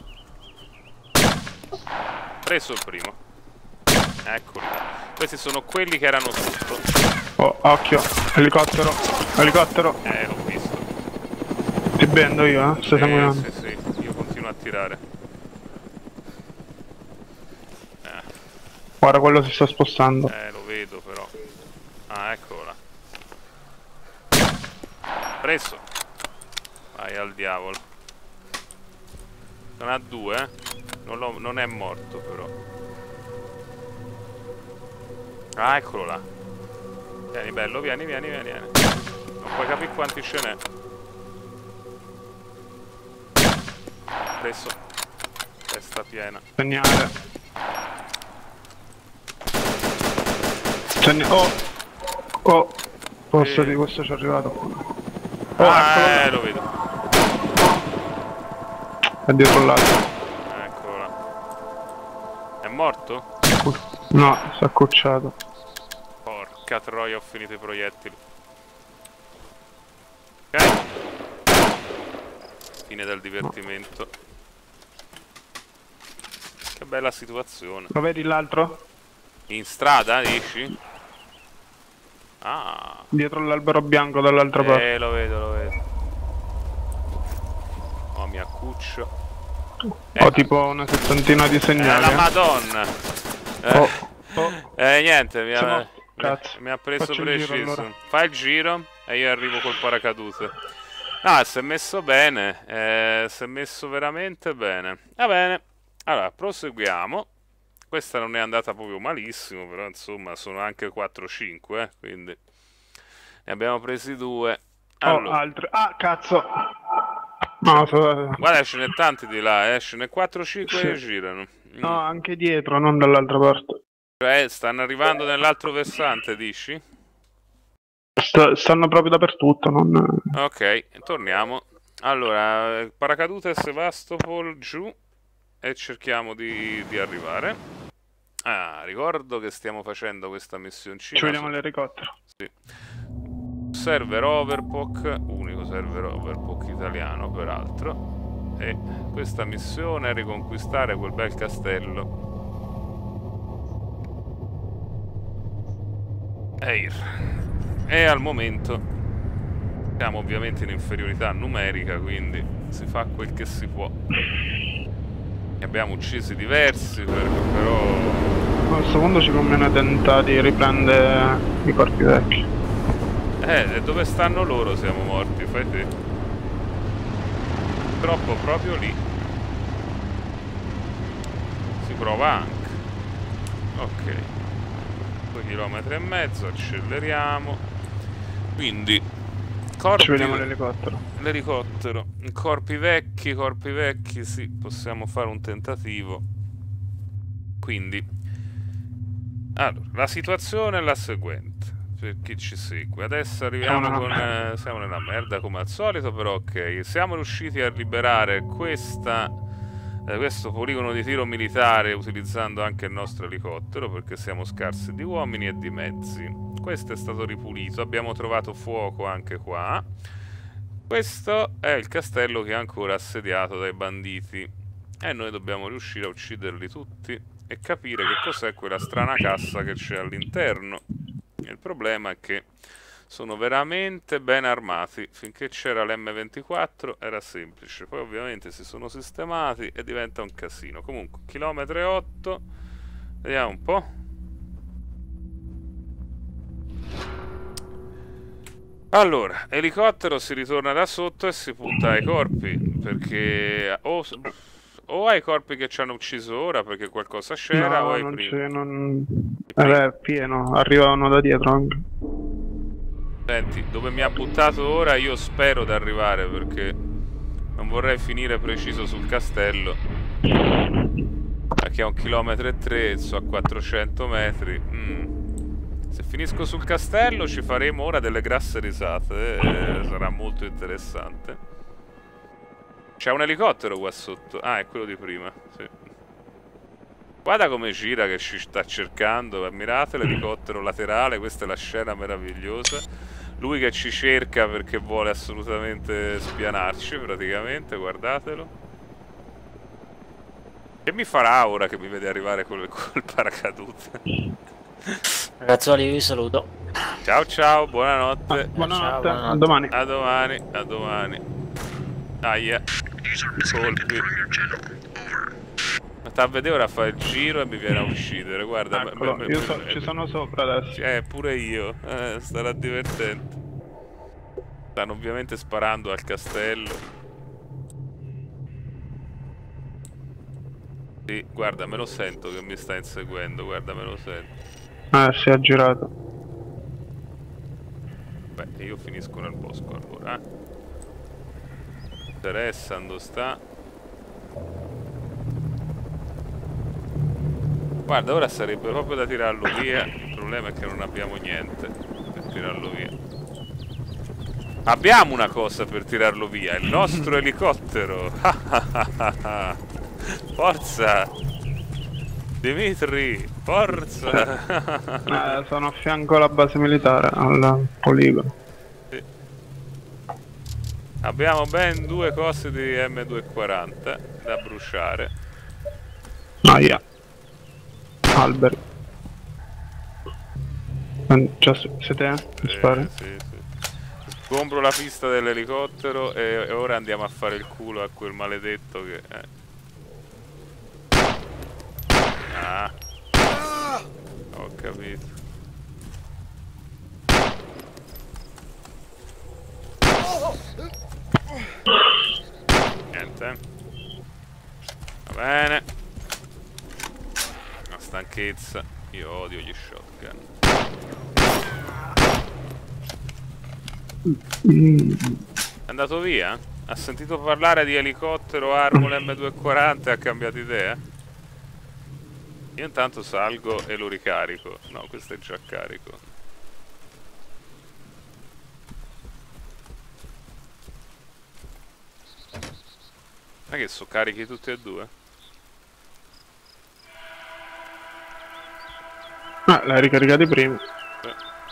Speaker 1: Preso il primo. Eccoli. Questi sono quelli che erano sotto.
Speaker 2: Oh, occhio, elicottero, elicottero.
Speaker 1: Eh, l'ho visto.
Speaker 2: Ti bendo io, eh, stai
Speaker 1: Eh,
Speaker 2: sanguinando.
Speaker 1: sì, sì, io continuo a tirare. Eh,
Speaker 2: Guarda, quello si sta spostando.
Speaker 1: eh, lo vedo però. Ah, eccola. Preso. Vai al diavolo. Non ha due, eh. Non, l'ho- non è morto però. Ah, eccolo là. Vieni bello, vieni, vieni, vieni, vieni. Non puoi capire quanti ce n'è. Preso. Testa piena.
Speaker 2: Segnale. Segna oh, oh. Posso
Speaker 1: Sì.
Speaker 2: di questo ci è arrivato. Oh,
Speaker 1: Ah, eh,
Speaker 2: eccolo
Speaker 1: lo vedo.
Speaker 2: là. È dietro l'altro.
Speaker 1: Eccolo là. È morto?
Speaker 2: No, si è accucciato.
Speaker 1: Porca troia, ho finito i proiettili. Ok. Fine del divertimento. Che bella situazione.
Speaker 2: Lo vedi l'altro?
Speaker 1: In strada, dici? Ah.
Speaker 2: Dietro l'albero bianco dall'altra parte.
Speaker 1: Eh, lo vedo, lo vedo. Oh, mi accuccio.
Speaker 2: Ho tipo una settantina di
Speaker 1: Eh,
Speaker 2: segnali.
Speaker 1: la
Speaker 2: eh.
Speaker 1: madonna. Eh,
Speaker 2: Oh, oh.
Speaker 1: eh, niente, mi
Speaker 2: Siamo-
Speaker 1: ha,
Speaker 2: cazzo.
Speaker 1: mi ha preso
Speaker 2: Faccio il giro,
Speaker 1: preciso.
Speaker 2: allora.
Speaker 1: Fai il giro e io arrivo col paracadute. No, si è messo bene. Eh, si è messo veramente bene. Va bene. Allora, proseguiamo. Questa non è andata proprio malissimo, però insomma sono anche quattro cinque, eh, quindi ne abbiamo presi due.
Speaker 2: Oh,
Speaker 1: Allora,
Speaker 2: altri. Ah, cazzo. No, so-
Speaker 1: guarda, ce n'è tanti di là, eh, ce n'è quattro cinque
Speaker 2: Sì.
Speaker 1: che girano. Mm.
Speaker 2: no, anche dietro, non dall'altra parte.
Speaker 1: Cioè, stanno arrivando nell'altro versante, dici?
Speaker 2: Sta- stanno proprio dappertutto, non...
Speaker 1: Ok, torniamo. Allora, eh, paracadute Sevastopol giù e cerchiamo di, di arrivare. Ah, ricordo che stiamo facendo questa missioncina.
Speaker 2: Ci vediamo
Speaker 1: su-
Speaker 2: all'elicottero.
Speaker 1: Sì. Server Overpoch, unico server Overpoch italiano peraltro. E questa missione è riconquistare quel bel castello. Eir. E al momento siamo ovviamente in inferiorità numerica, quindi si fa quel che si può. Ne abbiamo uccisi diversi, per- però...
Speaker 2: A questo punto ci conviene tentare di riprendere i corpi vecchi.
Speaker 1: Eh, e dove stanno loro siamo morti, fai te. Troppo proprio lì. Si prova anche. Ok. due chilometri e mezzo, acceleriamo. Quindi, corpi...
Speaker 2: Ci vediamo all'elicottero.
Speaker 1: L'elicottero. Corpi vecchi, corpi vecchi, sì, possiamo fare un tentativo. Quindi, allora, la situazione è la seguente. Per chi ci segue, adesso arriviamo
Speaker 2: Siamo
Speaker 1: con...
Speaker 2: nella
Speaker 1: eh, siamo nella merda come al solito, però ok. Siamo riusciti a liberare questa, eh, questo poligono di tiro militare utilizzando anche il nostro elicottero, perché siamo scarsi di uomini e di mezzi. Questo è stato ripulito, abbiamo trovato fuoco anche qua. Questo è il castello che è ancora assediato dai banditi e noi dobbiamo riuscire a ucciderli tutti e capire che cos'è quella strana cassa che c'è all'interno. Il problema è che sono veramente ben armati. Finché c'era l'emme ventiquattro era semplice, poi ovviamente si sono sistemati e diventa un casino. Comunque, chilometro e otto, vediamo un po'. Allora, elicottero si ritorna da sotto e si punta ai corpi, perché o, o ai corpi che ci hanno ucciso ora perché qualcosa c'era, o
Speaker 2: No,
Speaker 1: ai
Speaker 2: non
Speaker 1: primi.
Speaker 2: c'è, non...
Speaker 1: I
Speaker 2: Eh
Speaker 1: primi.
Speaker 2: beh, è pieno, arrivano da dietro anche.
Speaker 1: Senti, dove mi ha buttato ora io spero di arrivare perché non vorrei finire preciso sul castello. Perché è un chilometro e tre, so a quattrocento metri. Mm. Se finisco sul castello ci faremo ora delle grasse risate, eh, sarà molto interessante. C'è un elicottero qua sotto. Ah, è quello di prima, sì. Guarda come gira che ci sta cercando, ammirate l'elicottero laterale, questa è la scena meravigliosa. Lui che ci cerca perché vuole assolutamente spianarci, praticamente, guardatelo. Che mi farà ora che mi vede arrivare col, col paracadute?
Speaker 3: Ragazzuoli, io vi saluto.
Speaker 1: Ciao ciao, buonanotte.
Speaker 2: Ah, buonanotte,
Speaker 3: Ciao, buonanotte.
Speaker 2: a domani.
Speaker 1: A domani, a domani. Aia. Colpi. Ma sta a vedere ora fa il giro e mi viene a uccidere, guarda.
Speaker 2: Eccolo,
Speaker 1: me- me-
Speaker 2: io
Speaker 1: me-
Speaker 2: so-
Speaker 1: me-
Speaker 2: ci sono sopra adesso.
Speaker 1: Eh, pure io. Eh, sarà divertente. Stanno ovviamente sparando al castello. Sì, guarda, me lo sento che mi sta inseguendo, guarda, me lo sento.
Speaker 2: Eh, si è girato.
Speaker 1: Beh, io finisco nel bosco allora, eh. Interessa, dove sta? Guarda, ora sarebbe proprio da tirarlo via. Il problema è che non abbiamo niente per tirarlo via. Abbiamo una cosa per tirarlo via, il nostro elicottero. Forza! Dimitri, forza!
Speaker 2: Eh, sono a fianco alla base militare, al poligono.
Speaker 1: Sì. Abbiamo ben due cose di emme duecentoquaranta da bruciare.
Speaker 2: Aia. Alberi. Eh, Già se- siete? Mi spari?
Speaker 1: Eh, sì, sì. Sgombro la pista dell'elicottero e, e ora andiamo a fare il culo a quel maledetto che... Eh. Ah. Ho capito. Niente. Va bene. Una stanchezza. Io odio gli shotgun. È andato via? Ha sentito parlare di elicottero, Armor emme duecentoquaranta e ha cambiato idea? Io intanto salgo e lo ricarico. No, questo è già carico. Ma che so, carichi tutti e due?
Speaker 2: Ah, l'hai ricaricati prima.
Speaker 1: Sì.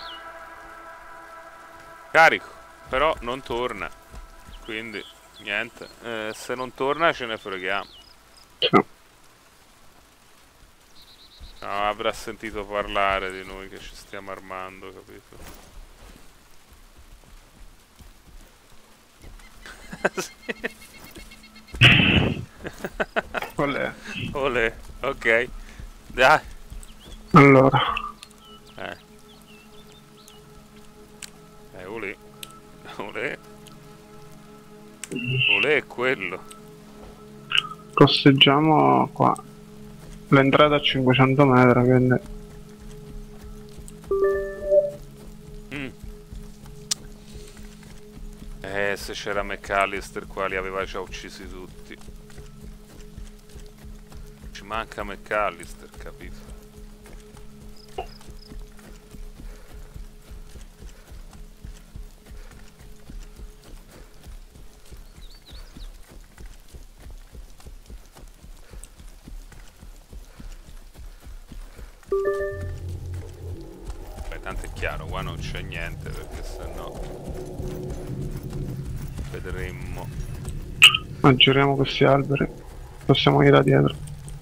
Speaker 1: Carico, però non torna. Quindi, niente. Eh, se non torna ce ne freghiamo.
Speaker 2: Sì.
Speaker 1: No, avrà sentito parlare di noi che ci stiamo armando, capito?
Speaker 2: Qual è?
Speaker 1: Olè, ok. Dai.
Speaker 2: Allora.
Speaker 1: Eh. Eh, olè. Olè. Olè è quello.
Speaker 2: Costeggiamo qua. L'entrata a cinquecento metri, quindi...
Speaker 1: Mm. Eh, se c'era McAllister qua li aveva già uccisi tutti. Ci manca McAllister, capito? Beh, tanto è chiaro, qua non c'è niente perché sennò... Vedremmo.
Speaker 2: Ma giriamo questi alberi. Possiamo ir da dietro.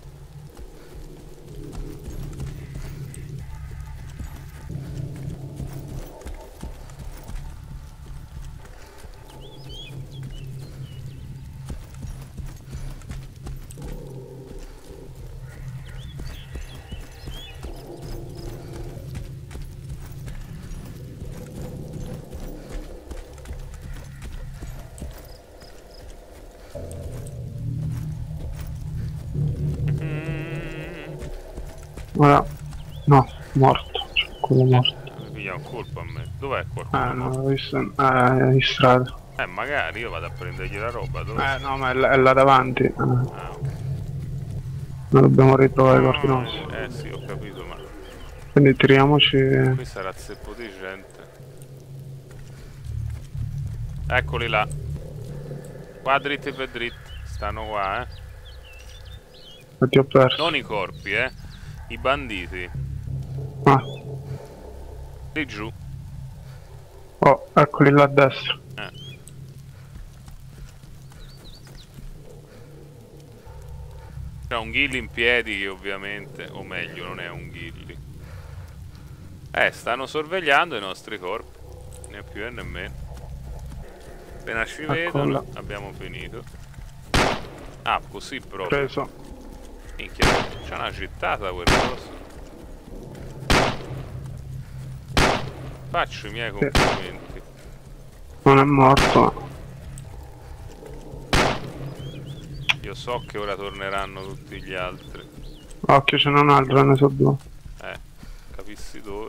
Speaker 2: Ora, no, morto, cioè, quello morto.
Speaker 1: Mi piglia un colpo a me. Dov'è qualcuno?
Speaker 2: Eh, no, l'ho visto, eh, in strada.
Speaker 1: Eh, magari io vado a prendergli la roba. Dove?
Speaker 2: Eh, no, ma è, là- è là davanti. Eh,
Speaker 1: Ah, ok.
Speaker 2: non dobbiamo ritrovare i corpi nostri.
Speaker 1: Eh sì, ho capito, ma
Speaker 2: Quindi tiriamoci...
Speaker 1: qui sarà zeppo di gente. Eccoli là. Qua dritti per dritti. Stanno qua, eh.
Speaker 2: E ti ho perso.
Speaker 1: Non i corpi, eh. I banditi.
Speaker 2: Ah,
Speaker 1: Lì giù.
Speaker 2: oh, eccoli là a destra.
Speaker 1: Eh. C'è un ghilli in piedi che ovviamente, o meglio, non è un ghilli. Eh, stanno sorvegliando i nostri corpi. Né più e né meno. Appena ci vedono,
Speaker 2: là.
Speaker 1: abbiamo finito. Ah, così proprio.
Speaker 2: Preso.
Speaker 1: Minchia, c'è una gittata quel coso. Faccio i miei
Speaker 2: Sì.
Speaker 1: complimenti.
Speaker 2: Non è morto.
Speaker 1: Io so che ora torneranno tutti gli altri.
Speaker 2: Occhio, ce n'è un altro, ne so due.
Speaker 1: Eh, capissi dove.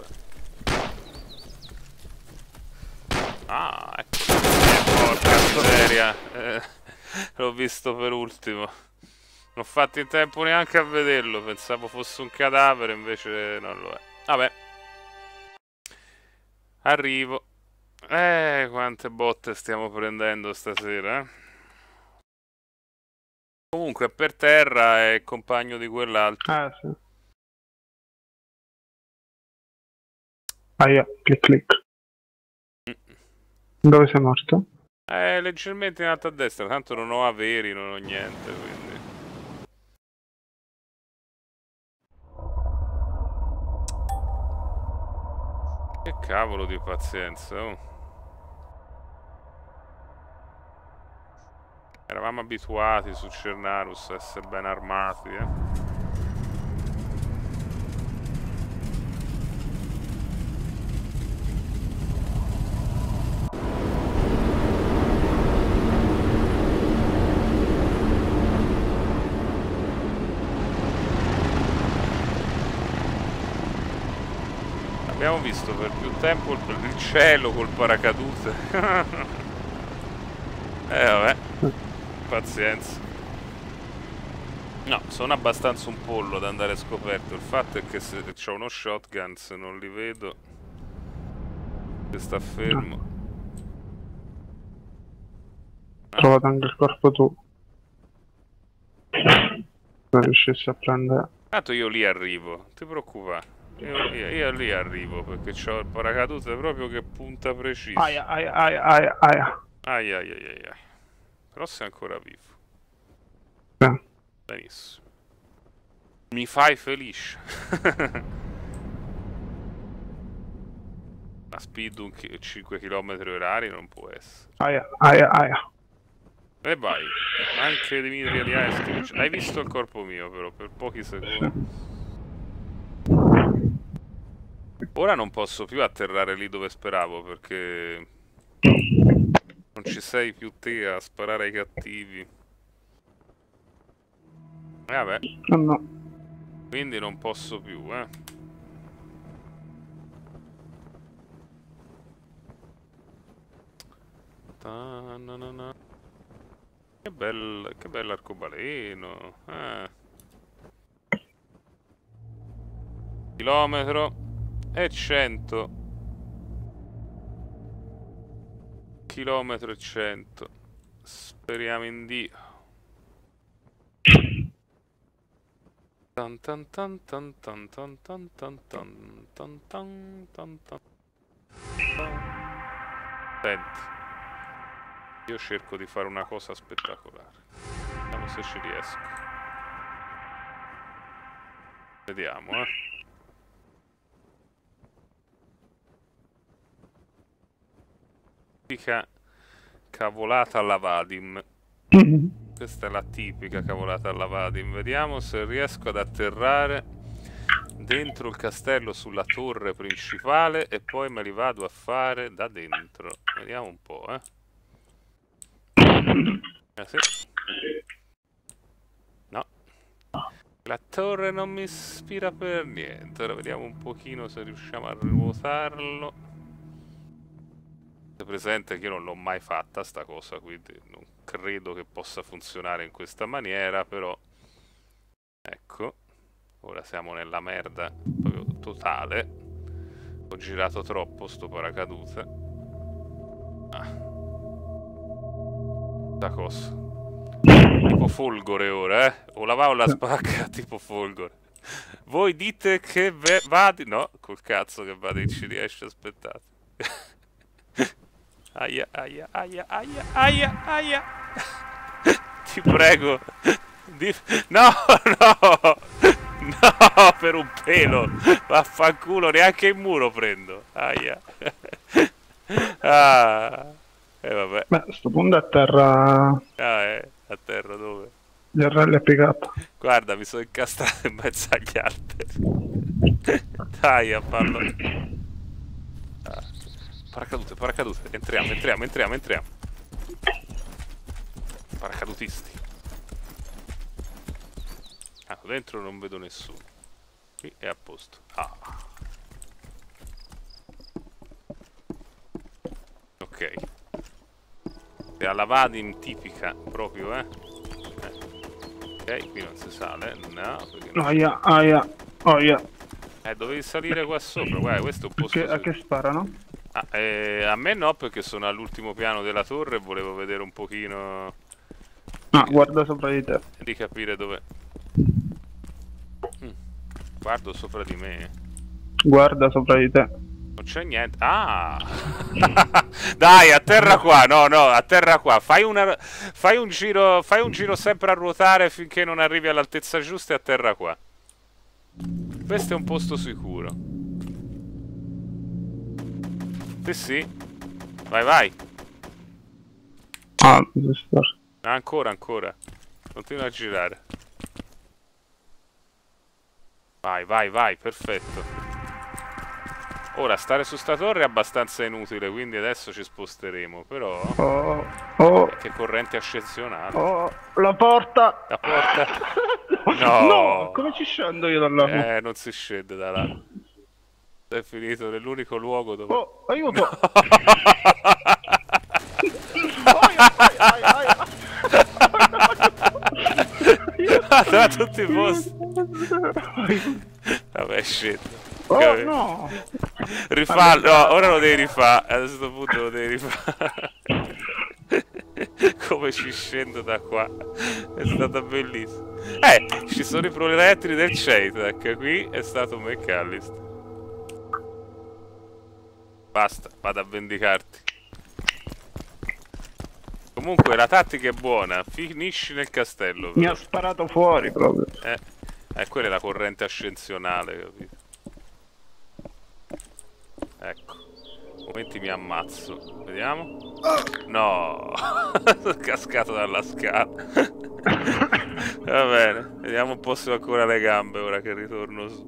Speaker 1: Ah, ecco. Eh, porca miseria. Eh, l'ho visto per ultimo. Non ho fatto in tempo neanche a vederlo. Pensavo fosse un cadavere, invece non lo è. Vabbè. Arrivo. Eh, quante botte stiamo prendendo stasera, eh? Comunque, per terra è compagno di quell'altro.
Speaker 2: Eh, sì. Aia, clic clic. Dove sei morto?
Speaker 1: È leggermente in alto a destra, tanto non ho averi, non ho niente, quindi... Che cavolo di pazienza, oh. Eravamo abituati su Cernarus a essere ben armati, eh. Abbiamo visto per più tempo il, il cielo col paracadute. Eh vabbè, pazienza. No, sono abbastanza un pollo da andare scoperto. Il fatto è che se c'ho uno shotgun, se non li vedo, se sta fermo.
Speaker 2: Ho trovato anche il corpo tu. Non riuscissi a prendere.
Speaker 1: Tanto io lì arrivo, non ti preoccupare. Io, io, io lì arrivo perché c'ho il paracadute proprio che punta preciso.
Speaker 2: Aia, aia, aia, aia, aia.
Speaker 1: Ai ai ai ai ai. Però sei ancora vivo.
Speaker 2: Sì.
Speaker 1: Benissimo. Mi fai felice. La speed un chi cinque chilometri orari non può essere.
Speaker 2: Aia, aia, aia.
Speaker 1: E vai. Anche Dimitri Eliaski. Hai visto il corpo mio però per pochi secondi. Ora non posso più atterrare lì dove speravo perché non ci sei più te a sparare ai cattivi. E vabbè.
Speaker 2: No, no.
Speaker 1: Quindi non posso più, eh. Ta-na-na-na. Che bel, che bell'arcobaleno. Eh. Chilometro e cento. Chilometro e cento. Speriamo in Dio. Tan tan tan tan tan tan tan tan tan tan tan tan tan. Senti. Io cerco di fare una cosa spettacolare. Vediamo se ci riesco. Vediamo, eh. Tipica cavolata alla Vadim. Questa è la tipica cavolata alla Vadim. Vediamo se riesco ad atterrare dentro il castello sulla torre principale e poi me li vado a fare da dentro. Vediamo un po', eh. Eh sì. No. La torre non mi ispira per niente. Ora vediamo un pochino se riusciamo a ruotarlo. È presente che io non l'ho mai fatta sta cosa, quindi non credo che possa funzionare in questa maniera, però ecco, ora siamo nella merda proprio totale. Ho girato troppo sto paracadute. Ah. Da cosa? Tipo folgore ora, eh? O la va o la spacca, tipo folgore. Voi dite che vadi... No, col cazzo che vadi ci riesce, aspettate. Aia, aia, aia, aia, aia, aia. Ti prego. Di... No, no. No, per un pelo. Vaffanculo, neanche il muro prendo. Aia. Ah. E eh, vabbè.
Speaker 2: Beh, a sto punto a terra...
Speaker 1: Ah, eh. A terra dove?
Speaker 2: Gli R L è piegato.
Speaker 1: Guarda, mi sono incastrato in mezzo agli altri. Dai, a fallo. Ah. Paracadute, paracadute. Entriamo, entriamo, entriamo, entriamo. Paracadutisti. Ah, dentro non vedo nessuno. Qui è a posto. Ah. Ok. È alla Vadim tipica proprio, eh. eh. Ok, qui non si sale. No, perché non...
Speaker 2: Aia, aia, aia.
Speaker 1: Eh, dovevi salire qua sopra. Guarda, questo è un posto...
Speaker 2: Che, a che sparano?
Speaker 1: Ah, eh, a me no, perché sono all'ultimo piano della torre e volevo vedere un pochino...
Speaker 2: Ah, guarda sopra di te.
Speaker 1: Di capire dove... Mm. Guardo sopra di me.
Speaker 2: Guarda sopra di te.
Speaker 1: Non c'è niente. Ah! Dai, atterra qua. No, no, atterra qua. Fai, una... fai un giro. Fai un giro sempre a ruotare finché non arrivi all'altezza giusta e atterra qua. Questo è un posto sicuro. Sì, sì. Vai, vai.
Speaker 2: Ah, questo.
Speaker 1: Ancora, ancora. Continua a girare. Vai, vai, vai, perfetto. Ora, stare su sta torre è abbastanza inutile, quindi adesso ci sposteremo, però...
Speaker 2: Oh, oh,
Speaker 1: che corrente ascensionale.
Speaker 2: oh, la porta!
Speaker 1: La porta? No!
Speaker 2: No, come ci scendo io da là?
Speaker 1: Eh, non si scende da là. È finito nell'unico luogo dove...
Speaker 2: Oh, aiuto!
Speaker 1: Da tutti i posti. Vabbè, scendo.
Speaker 2: Oh no!
Speaker 1: Rifallo, no, ora lo devi rifare. A questo punto lo devi rifare. Come ci scendo da qua. È stata bellissima. Eh, ci sono i prolettari del Chaitak. Qui è stato McAllister. Basta, vado a vendicarti. Comunque la tattica è buona. Finisci nel castello.
Speaker 2: Mi
Speaker 1: però.
Speaker 2: ha sparato fuori proprio.
Speaker 1: Eh, eh, quella è la corrente ascensionale, capito? Ecco. Momenti mi ammazzo. Vediamo. No. Sono cascato dalla scala. Va bene. Vediamo un po' se ho ancora le gambe ora che ritorno su.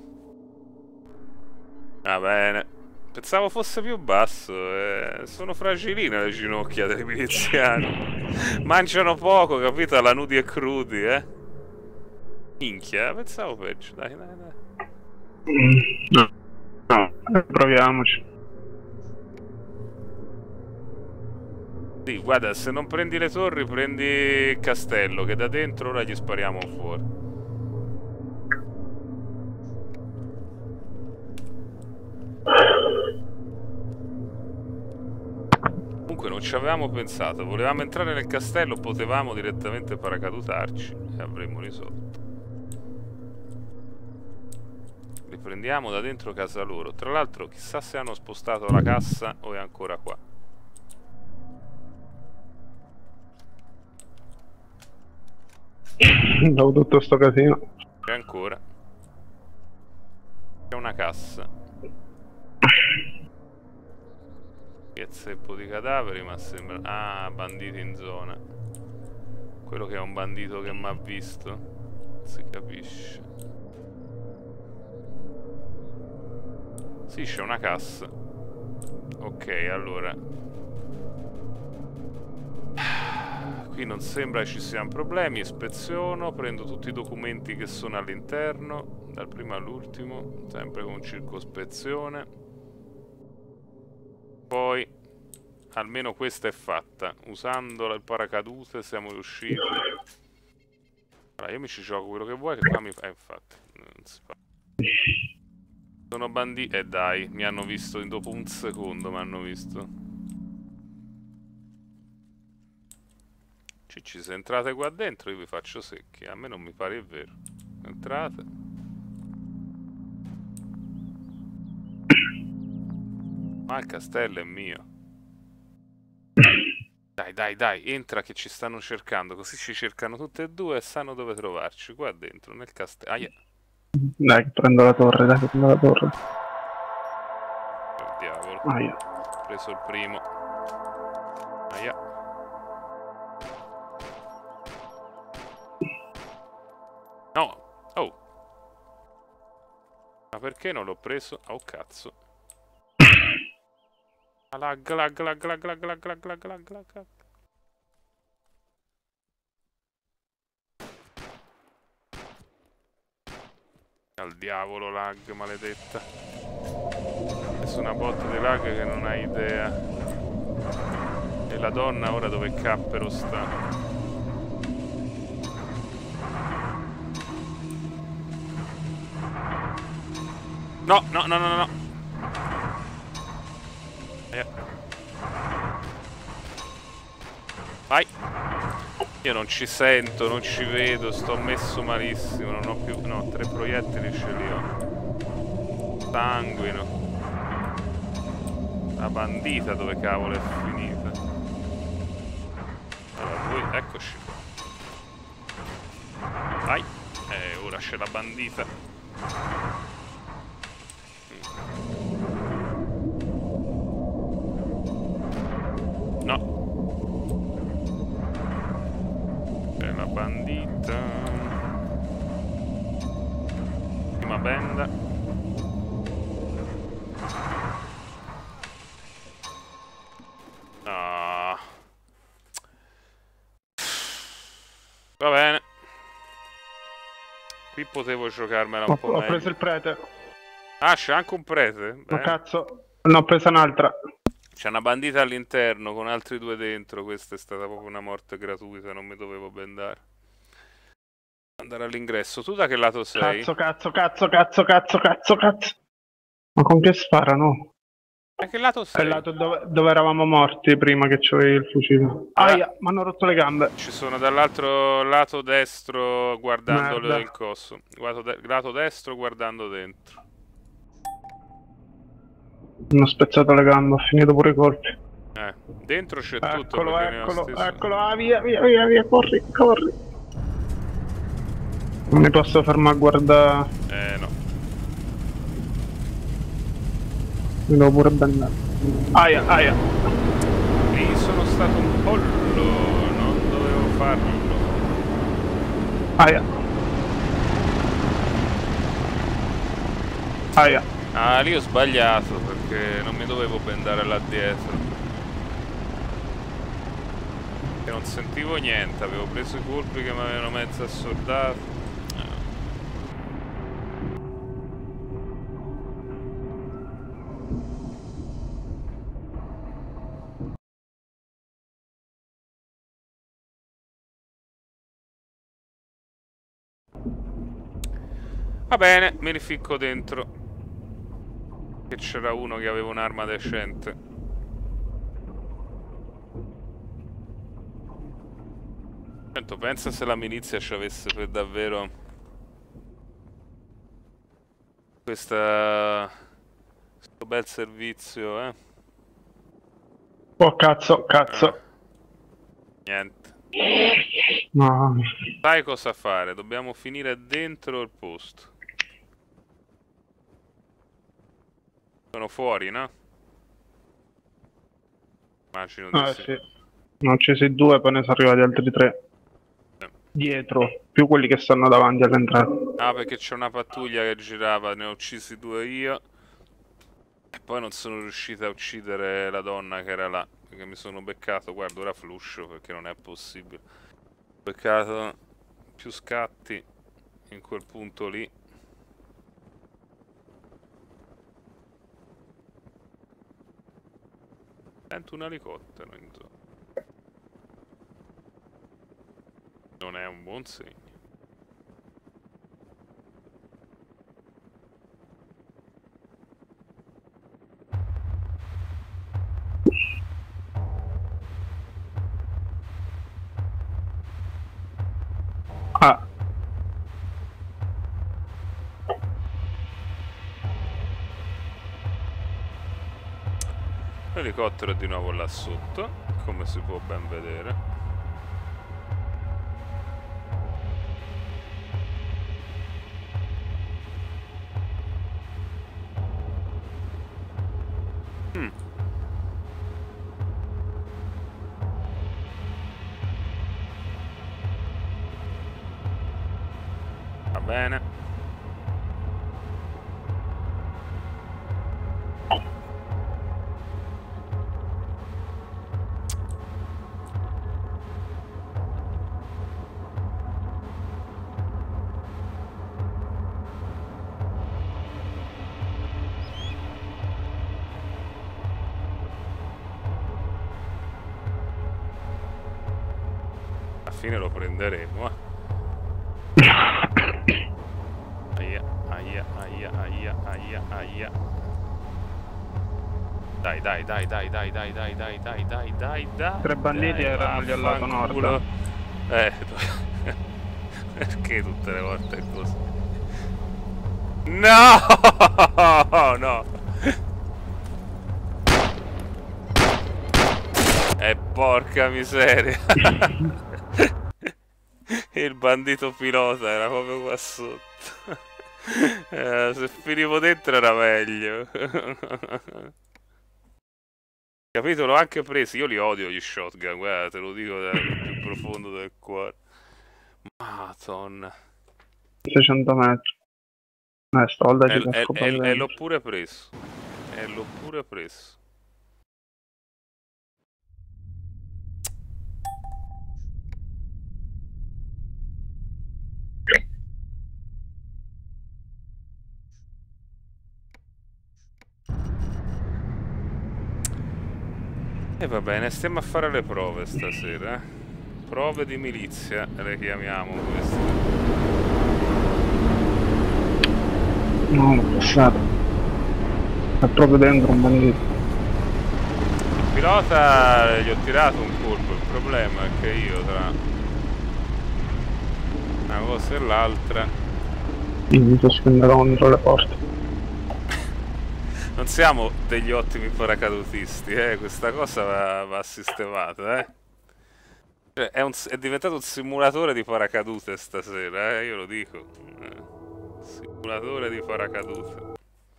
Speaker 1: Va bene. Pensavo fosse più basso. Eh. Sono fragiline le ginocchia dei miliziani. Mangiano poco, capito? Alla nudi e crudi, eh. Minchia, pensavo peggio. Dai, dai, dai.
Speaker 2: No. No, proviamoci.
Speaker 1: Sì, guarda, se non prendi le torri, prendi il castello, che da dentro ora gli spariamo fuori. Comunque non ci avevamo pensato, volevamo entrare nel castello, potevamo direttamente paracadutarci e avremmo risolto. Riprendiamo da dentro casa loro. Tra l'altro chissà se hanno spostato la cassa o è ancora qua.
Speaker 2: Dopo tutto sto casino.
Speaker 1: C'è ancora. C'è una cassa. Che zeppo di cadaveri, ma sembra... Ah, banditi in zona. Quello che è un bandito che mi ha visto. Non si capisce. Sì, c'è una cassa. Ok, allora. Qui non sembra ci siano problemi. Ispeziono, prendo tutti i documenti che sono all'interno, dal primo all'ultimo, sempre con circospezione. Poi, almeno questa è fatta. Usando il paracadute siamo riusciti. Allora, io mi ci gioco quello che vuoi, che qua mi fa... Eh, infatti, non si fa. Sono banditi... Eh dai, mi hanno visto dopo un secondo, mi hanno visto. Cicci, se entrate qua dentro io vi faccio secchi. A me non mi pare vero. Entrate. Ma il castello è mio. Dai, dai, dai, entra che ci stanno cercando. Così ci cercano tutte e due e sanno dove trovarci. Qua dentro, nel castello. Ah, yeah.
Speaker 2: Dai, prendo la torre, dai, prendo la torre.
Speaker 1: Per diavolo.
Speaker 2: Ah, yeah.
Speaker 1: Ho preso il primo. Ah, yeah. No. Oh. Ma perché non l'ho preso? Oh, cazzo. Lag, lag, lag, lag, lag, lag, lag, lag, lag, lag. Al diavolo lag, maledetta. È una botta di lag che non hai idea. E la donna ora dove cappero sta? No, no, no, no, no. Vai. Io non ci sento, non ci vedo, sto messo malissimo, non ho più... No, tre proiettili ce li ho. Sanguino. La bandita dove cavolo è finita? Allora, voi... Eccoci qua. Vai. Eh, ora c'è la bandita. No. La bandita. Prima benda. Ah. Va bene. Qui potevo giocarmela un
Speaker 2: Ho,
Speaker 1: po'
Speaker 2: ho
Speaker 1: meglio.
Speaker 2: preso il prete.
Speaker 1: Ah, c'è anche un prete?
Speaker 2: Ma
Speaker 1: Bene.
Speaker 2: cazzo, ne ho presa un'altra.
Speaker 1: C'è una bandita all'interno con altri due dentro. Questa è stata proprio una morte gratuita, non mi dovevo bendare. Andare all'ingresso. Tu da che lato sei?
Speaker 2: Cazzo, cazzo, cazzo, cazzo, cazzo, cazzo, cazzo. Ma con che sparano?
Speaker 1: Da che lato
Speaker 2: È
Speaker 1: sei?
Speaker 2: il lato dove, dove eravamo morti prima che c'avevi il fucile. Aia, mi hanno rotto le gambe.
Speaker 1: Ci sono dall'altro lato destro guardando
Speaker 2: Merda.
Speaker 1: il coso. Lato, de lato destro guardando dentro.
Speaker 2: Mi hanno spezzato le gambe, ho finito pure i colpi.
Speaker 1: Eh, dentro c'è tutto
Speaker 2: Eccolo,
Speaker 1: perché ne ho
Speaker 2: eccolo,
Speaker 1: steso.
Speaker 2: eccolo, ah, via, via, via, via, corri, corri. Non mi posso fermare a guardare.
Speaker 1: Eh no.
Speaker 2: Mi devo pure bendare. Aia, aia.
Speaker 1: Lì sono stato un pollo, non dovevo farlo.
Speaker 2: Aia. Aia.
Speaker 1: Ah, lì ho sbagliato perché non mi dovevo bendare là dietro. E non sentivo niente, avevo preso i colpi che mi avevano mezzo assordato. Eh. Va bene, mi rificco dentro. Che c'era uno che aveva un'arma decente. Certo, pensa se la milizia ci avesse per davvero questa... questo bel servizio, eh?
Speaker 2: Oh cazzo, cazzo.
Speaker 1: Eh. Niente.
Speaker 2: No.
Speaker 1: Sai cosa fare? Dobbiamo finire dentro il posto. Sono fuori, no? Immagino di
Speaker 2: Ah
Speaker 1: sì.
Speaker 2: sì. Ne ho uccisi due, poi ne sono arrivati altri tre.
Speaker 1: Eh.
Speaker 2: Dietro, più quelli che stanno davanti all'entrata.
Speaker 1: Ah, perché c'è una pattuglia che girava, ne ho uccisi due io. E poi non sono riuscito a uccidere la donna che era là. Perché mi sono beccato, guarda, ora fluscio perché non è possibile. Ho beccato più scatti in quel punto lì. Sento un elicottero in zona. Non è un buon segno.
Speaker 2: Ah.
Speaker 1: L'elicottero è di nuovo là sotto, come si può ben vedere. Mm. Va bene. Alla fine lo prenderemo, eh. Aia, aia, aia, aia, aia, aia. Dai, dai, dai, dai, dai, dai, dai, dai, dai, dai, dai, dai.
Speaker 2: Tre banditi
Speaker 1: dai,
Speaker 2: erano lì al lato
Speaker 1: vaffanculo.
Speaker 2: nord.
Speaker 1: Eh, perché tutte le volte è così? No! No! E porca miseria! Il bandito pilota era proprio qua sotto. Eh, se finivo dentro era meglio. Capito? L'ho anche preso. Io li odio gli shotgun, guarda, te lo dico dal più profondo del cuore. Madonna.
Speaker 2: seicento metri. Eh, stavolta ci
Speaker 1: E, e,
Speaker 2: casco
Speaker 1: e, e
Speaker 2: bene.
Speaker 1: l'ho pure preso. E l'ho pure preso. E va bene, stiamo a fare le prove stasera. Eh? Prove di milizia le chiamiamo queste.
Speaker 2: No, l'ho passato. È proprio dentro un bandito.
Speaker 1: Il pilota gli ho tirato un colpo, il problema è che io tra una cosa e l'altra
Speaker 2: Mi sto spingendo contro le porte.
Speaker 1: non siamo degli ottimi paracadutisti, eh? Questa cosa va, va sistemata, eh? Cioè, è, un, è diventato un simulatore di paracadute stasera, eh? Io lo dico. Eh. Simulatore di paracadute.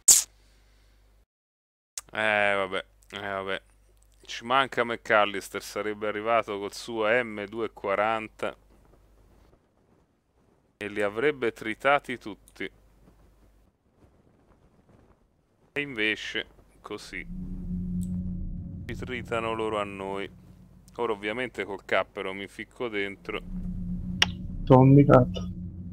Speaker 1: Eh, vabbè, eh, vabbè. Ci manca McAllister, sarebbe arrivato col suo M duecentoquaranta e li avrebbe tritati tutti. E invece, così, ci tritano loro a noi. Ora ovviamente col cappero mi ficco dentro.
Speaker 2: Zombie cazzo.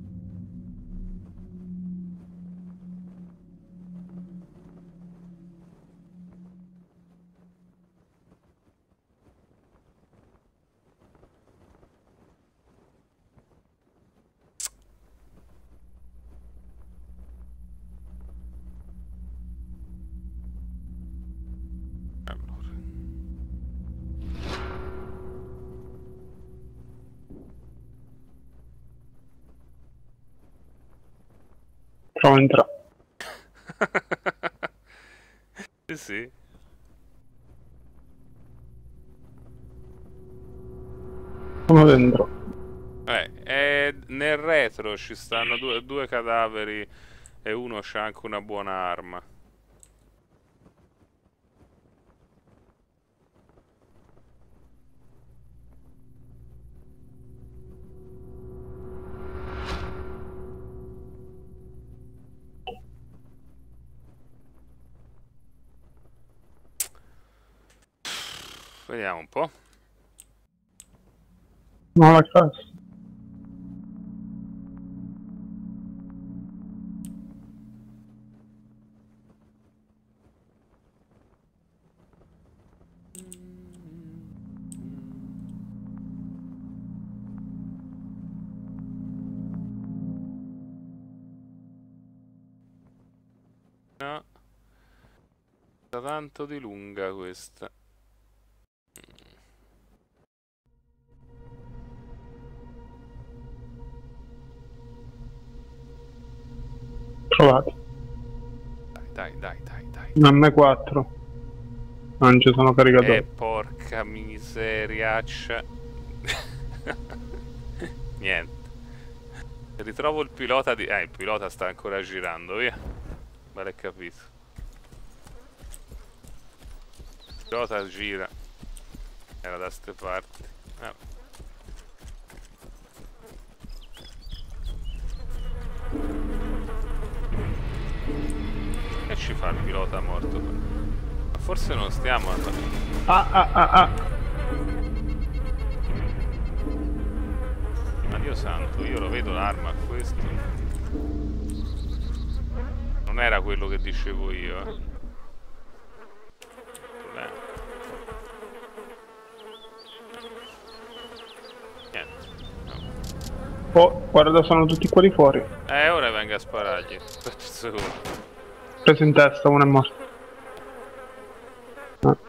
Speaker 1: Allora.
Speaker 2: Provo a entrare.
Speaker 1: Sì, sì.
Speaker 2: Sono dentro.
Speaker 1: Eh, e nel retro ci stanno due, due cadaveri e uno c'ha anche una buona arma. Vediamo un po'.
Speaker 2: No, la casa.
Speaker 1: No. Sta tanto di lunga questa.
Speaker 2: Trovati.
Speaker 1: Dai, dai, dai, dai.
Speaker 2: Un M quattro. Non ci sono caricatori.
Speaker 1: Eh, porca miseriaccia. Niente. Ritrovo il pilota di... Eh, il pilota sta ancora girando, via. Vale capito. Il pilota gira. Era da ste parti. Eh. Che ci fa il pilota morto? Ma forse non stiamo andando.
Speaker 2: Ah, ah, ah, ah.
Speaker 1: Ma Dio santo, io lo vedo l'arma a questo. Non era quello che dicevo io, eh. Beh. Niente. No.
Speaker 2: Oh, guarda, sono tutti quelli fuori.
Speaker 1: Eh, ora venga a sparargli. Aspetta un secondo.
Speaker 2: Preso in testa, uno è morto. Ah.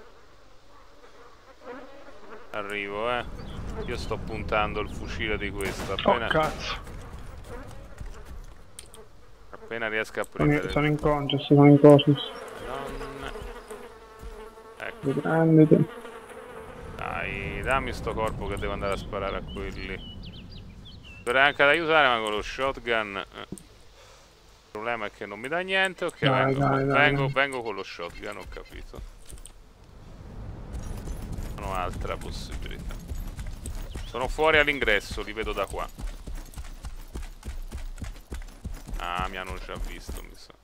Speaker 1: Arrivo, eh. Io sto puntando il fucile di questo. Appena,
Speaker 2: Oh, cazzo.
Speaker 1: appena riesco a
Speaker 2: Sono,
Speaker 1: prendere.
Speaker 2: sono in conscious, sono in conscious.
Speaker 1: Non... Ecco,
Speaker 2: Riprenditi.
Speaker 1: dai, dammi sto corpo che devo andare a sparare a quelli. Dovrei anche ad aiutare, ma con lo shotgun... Eh. Il problema è che non mi dà niente. Ok,
Speaker 2: Dai,
Speaker 1: vengo,
Speaker 2: dai, dai,
Speaker 1: vengo,
Speaker 2: dai.
Speaker 1: vengo con lo shotgun, ho capito. Non ho altra possibilità. Sono fuori all'ingresso, li vedo da qua. Ah, mi hanno già visto, mi sa.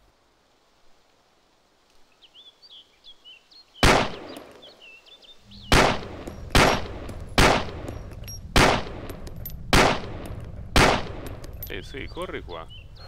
Speaker 1: Sì, sì, corri qua.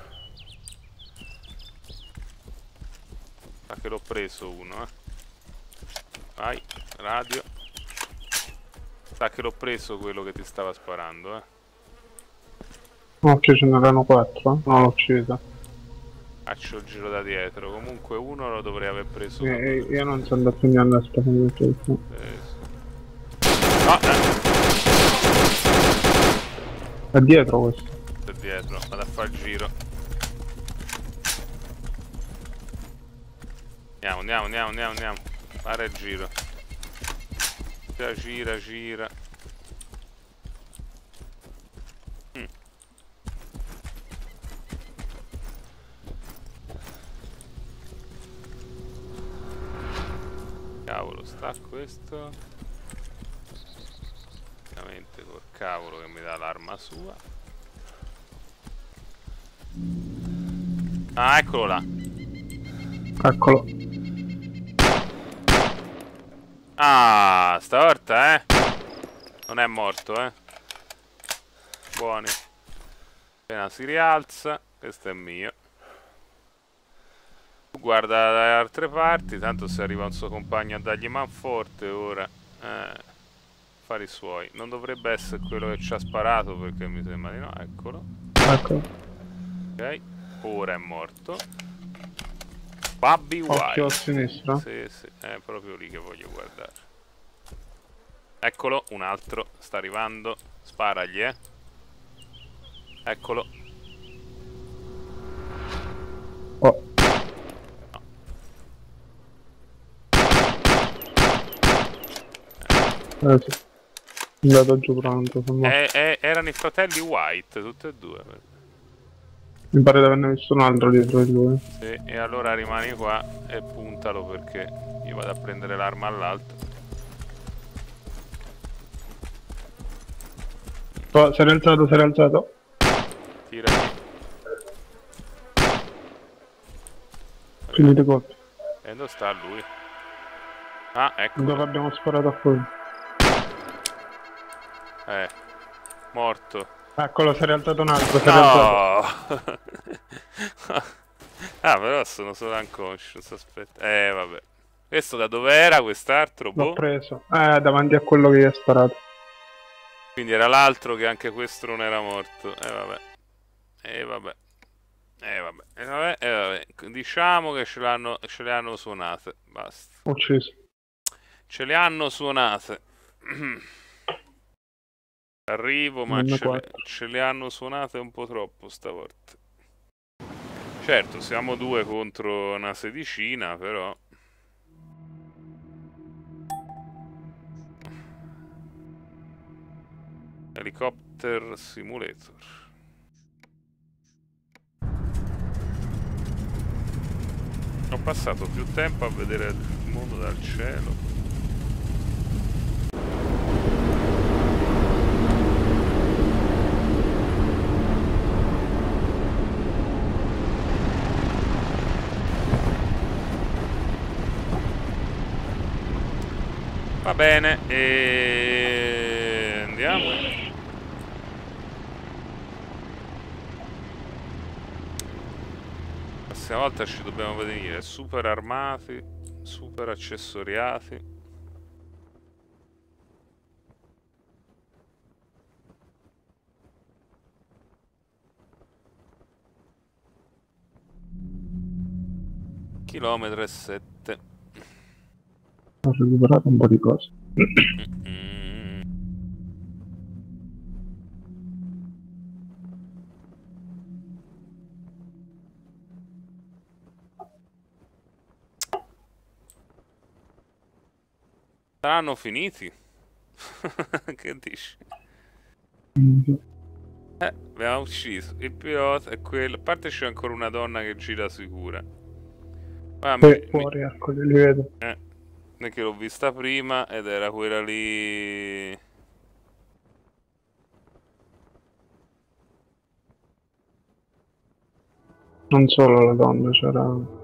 Speaker 1: Sa che l'ho preso uno, eh. Vai, radio. Sa che l'ho preso quello che ti stava sparando, eh.
Speaker 2: No, ci ce n'erano quattro. No, l'ho ucciso.
Speaker 1: Faccio il giro da dietro. Comunque uno lo dovrei aver preso.
Speaker 2: Eh,
Speaker 1: quando-
Speaker 2: io non so andare più andando a sparare tutto.
Speaker 1: Eh, sì. No, eh,
Speaker 2: È dietro questo.
Speaker 1: è dietro, vado a fare il giro. Andiamo, andiamo, andiamo, andiamo, andiamo. Fare il giro. Gira, gira, gira. Mm. Cavolo, sta questo. Ovviamente col cavolo che mi dà l'arma sua. Ah, eccolo là.
Speaker 2: Eccolo.
Speaker 1: Ah, stavolta, eh. Non è morto, eh. Buoni. Appena si rialza, questo è mio. Tu guarda dalle altre parti, tanto se arriva un suo compagno a dargli manforte ora. Eh, fare i suoi. Non dovrebbe essere quello che ci ha sparato perché mi sembra di no. Eccolo.
Speaker 2: Eccolo.
Speaker 1: Ok. Ora è morto. Bobby
Speaker 2: Occhio a
Speaker 1: White.
Speaker 2: sinistra.
Speaker 1: Sì, sì, è proprio lì che voglio guardare. Eccolo, un altro, sta arrivando. Sparagli, eh. Eccolo.
Speaker 2: Oh.
Speaker 1: No.
Speaker 2: Eh, sì. Andato giù pronto, sono morto.
Speaker 1: Eh, eh, erano i fratelli White, tutti e due.
Speaker 2: Mi pare di averne visto un altro dietro di lui.
Speaker 1: Sì, e allora rimani qua e puntalo perché io vado a prendere l'arma all'alto.
Speaker 2: Oh, si è rialzato, si è rialzato.
Speaker 1: Tira.
Speaker 2: Finite colpi.
Speaker 1: E dove sta lui? Ah, ecco.
Speaker 2: Dove abbiamo sparato a quello.
Speaker 1: Eh, morto.
Speaker 2: Eccolo, si è rialzato un altro, si è rialzato.
Speaker 1: No! Ah, però sono solo unconscious, aspetta. Eh, vabbè. Questo da dove era quest'altro?
Speaker 2: L'ho
Speaker 1: Boh.
Speaker 2: preso. Eh, davanti a quello che gli ha sparato.
Speaker 1: Quindi era l'altro che anche questo non era morto. Eh, vabbè. Eh, vabbè. Eh, vabbè. Eh, vabbè. Eh, vabbè. Diciamo che ce l'hanno, ce le hanno suonate. Basta.
Speaker 2: Ucciso.
Speaker 1: Ce le hanno suonate. Arrivo, ma
Speaker 2: Nemmeno
Speaker 1: ce le,
Speaker 2: quattro.
Speaker 1: ce le hanno suonate un po' troppo stavolta. Certo, siamo due contro una sedicina, però... Helicopter Simulator. Ho passato più tempo a vedere il mondo dal cielo. Va bene, e andiamo. La prossima volta ci dobbiamo vedere super armati, super accessoriati. Chilometro e sette.
Speaker 2: Ho recuperato un po' di cose.
Speaker 1: Mm. Saranno finiti? Che dici?
Speaker 2: Mm.
Speaker 1: Eh, abbiamo ucciso il pilota e quello. A parte c'è ancora una donna che gira sicura. Ah, mi,
Speaker 2: E
Speaker 1: mi-
Speaker 2: fuori, ecco, li vedo.
Speaker 1: eh, perché l'ho vista prima ed era quella lì.
Speaker 2: Non solo la donna, c'era...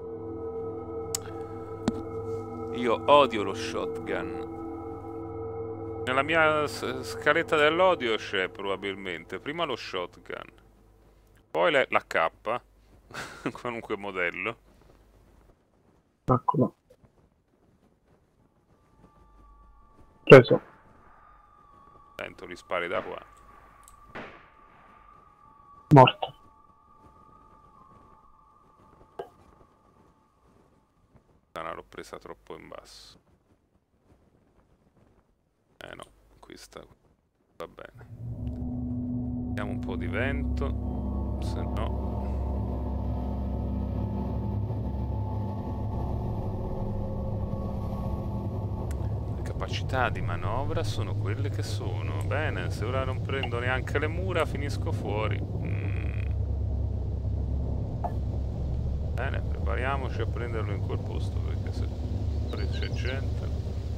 Speaker 1: Io odio lo shotgun. Nella mia s- scaletta dell'odio c'è probabilmente prima lo shotgun, poi le- l'A K, qualunque modello.
Speaker 2: Eccolo. Preso.
Speaker 1: Sento gli spari da qua.
Speaker 2: Morto.
Speaker 1: Ah, no, l'ho presa troppo in basso. Eh no, qui sta. Va bene. Diamo un po' di vento, se no... Le capacità di manovra sono quelle che sono. Bene, se ora non prendo neanche le mura finisco fuori. Mm. Bene, prepariamoci a prenderlo in quel posto perché se fuori c'è gente...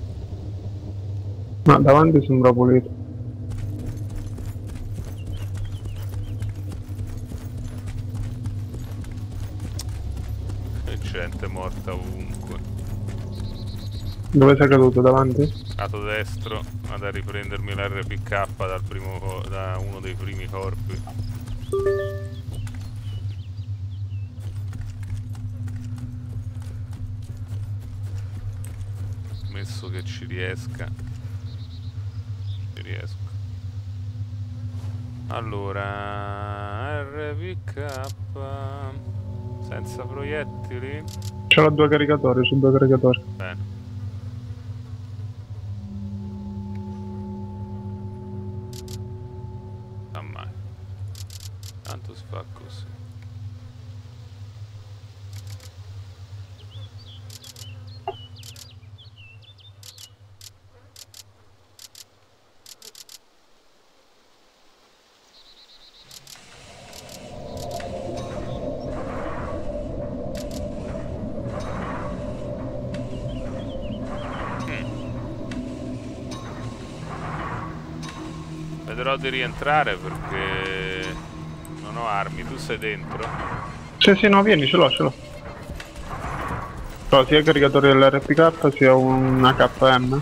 Speaker 2: Ma davanti sembra pulito.
Speaker 1: C'è gente morta ovunque.
Speaker 2: Dove sei caduto? Davanti?
Speaker 1: Lato destro, vado a riprendermi l'R P K dal primo co- da uno dei primi corpi. Messo che ci riesca. Ci riesco. Allora, R P K senza proiettili.
Speaker 2: Ce l'ho due caricatori, su due caricatori.
Speaker 1: Bene. Ah, mai. Tanto si fa così. Proverò di rientrare perché non ho armi. Tu sei dentro?
Speaker 2: Sì, sì, no, vieni, ce l'ho, ce l'ho. Però sia il caricatore dell'R P K sia un A K M.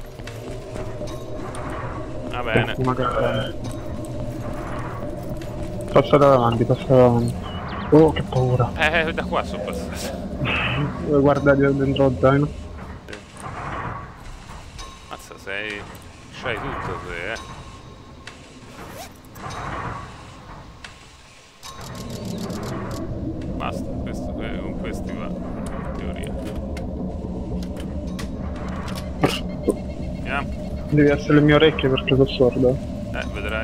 Speaker 1: Va bene.
Speaker 2: Una K M. Passa davanti, passa davanti. Oh, che paura.
Speaker 1: Eh, da qua sono passato.
Speaker 2: Guarda dentro lo zaino.
Speaker 1: Sì. Mazza, sei... c'hai tutto te, eh. Basta, questo, con questi va, in teoria. Andiamo.
Speaker 2: Devi essere le mie orecchie perché sono sordo.
Speaker 1: Eh, vedrai.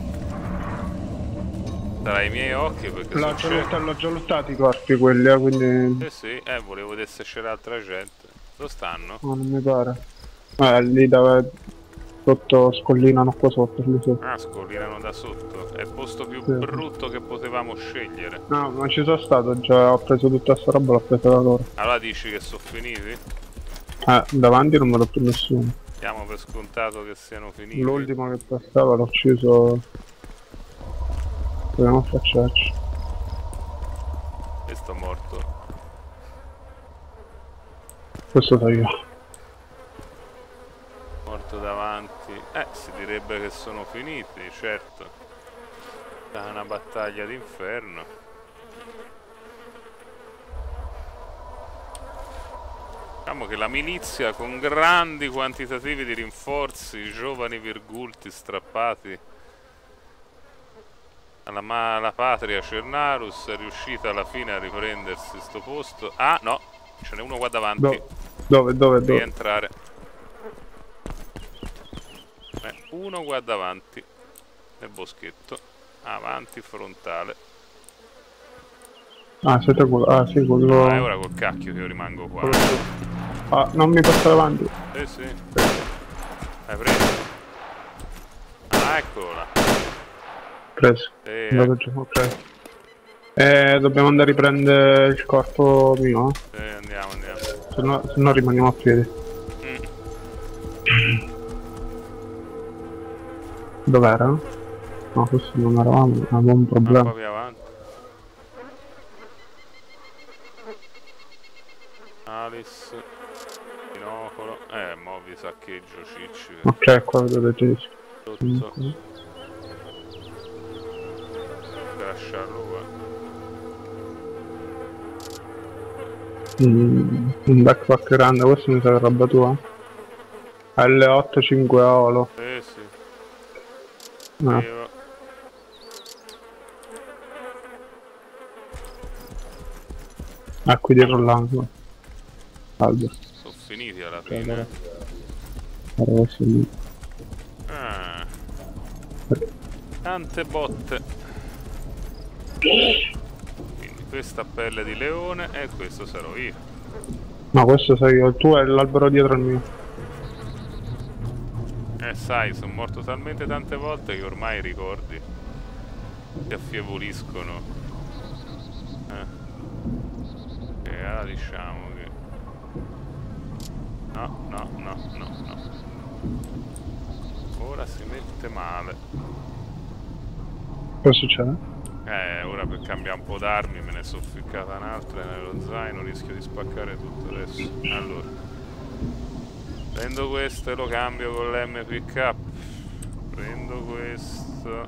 Speaker 1: Sarai i miei occhi perché
Speaker 2: L'ho
Speaker 1: sono
Speaker 2: già,
Speaker 1: cieco.
Speaker 2: l'ho già lottati i corpi quelli, eh, quindi...
Speaker 1: Sì, sì, eh, volevo vedere se c'era altra gente. Dove stanno?
Speaker 2: No, non mi pare. Eh, lì dove... Sotto scollinano qua sotto, lì sotto.
Speaker 1: Ah, scollinano da sotto. È il posto più
Speaker 2: Sì.
Speaker 1: brutto che potevamo scegliere.
Speaker 2: No, non ci sono stato, già ho preso tutta sta roba, l'ho presa da loro.
Speaker 1: Allora dici che sono finiti?
Speaker 2: Eh, davanti non me l'ho più nessuno.
Speaker 1: Diamo per scontato che siano finiti.
Speaker 2: L'ultimo che passava l'ho ucciso... Proviamo a facciarci.
Speaker 1: Questo è morto.
Speaker 2: Questo so io.
Speaker 1: Morto davanti. Eh, si direbbe che sono finiti, certo. È una battaglia d'inferno. Diciamo che la milizia con grandi quantitativi di rinforzi, giovani virgulti strappati alla, ma alla patria Cernarus è riuscita alla fine a riprendersi sto posto. Ah no, ce n'è uno qua davanti.
Speaker 2: Do dove, dove, dove?
Speaker 1: Rientrare. Eh, uno qua davanti nel boschetto. Avanti frontale.
Speaker 2: Ah, siete quello... Ah, sì, quello...
Speaker 1: Ah, è ora col cacchio che io rimango qua.
Speaker 2: Ah, non mi passa davanti.
Speaker 1: Eh sì. Hai preso? Ah, eccolo là.
Speaker 2: Preso.
Speaker 1: Sì,
Speaker 2: Andato giù, ok. Eh, dobbiamo andare a riprendere il corpo mio, eh?
Speaker 1: sì, andiamo, andiamo.
Speaker 2: Se no, se no rimaniamo a piedi.
Speaker 1: Mm.
Speaker 2: Dov'era? No, questo non eravamo, avevamo un
Speaker 1: Un
Speaker 2: problema.
Speaker 1: po' più avanti. Alice. Binocolo. Eh, mo vi saccheggio cicci.
Speaker 2: Ok, qua vedo le tedesche.
Speaker 1: Sotto. Lasciarlo qua.
Speaker 2: Mm, un backpack grande, questo mi sa che è roba tua? L otto cinque olo.
Speaker 1: Eh sì.
Speaker 2: Ah,
Speaker 1: Io.
Speaker 2: ah, qui dietro l'angolo. Salve.
Speaker 1: Sono finiti alla fine.
Speaker 2: Guarda questo lì.
Speaker 1: Ah. Tante botte. Quindi questa pelle di leone e questo sarò io.
Speaker 2: No, questo sai io, il tuo è l'albero dietro il mio.
Speaker 1: Eh sai, sono morto talmente tante volte che ormai i ricordi si affievoliscono. Eh. E allora diciamo che... No, no, no, no, no. Ora si mette male.
Speaker 2: Cosa succede?
Speaker 1: Eh, ora per cambiare un po' d'armi me ne sono ficcata un'altra nello zaino, rischio di spaccare tutto adesso. Allora, prendo questo e lo cambio con l'M P K. Prendo questo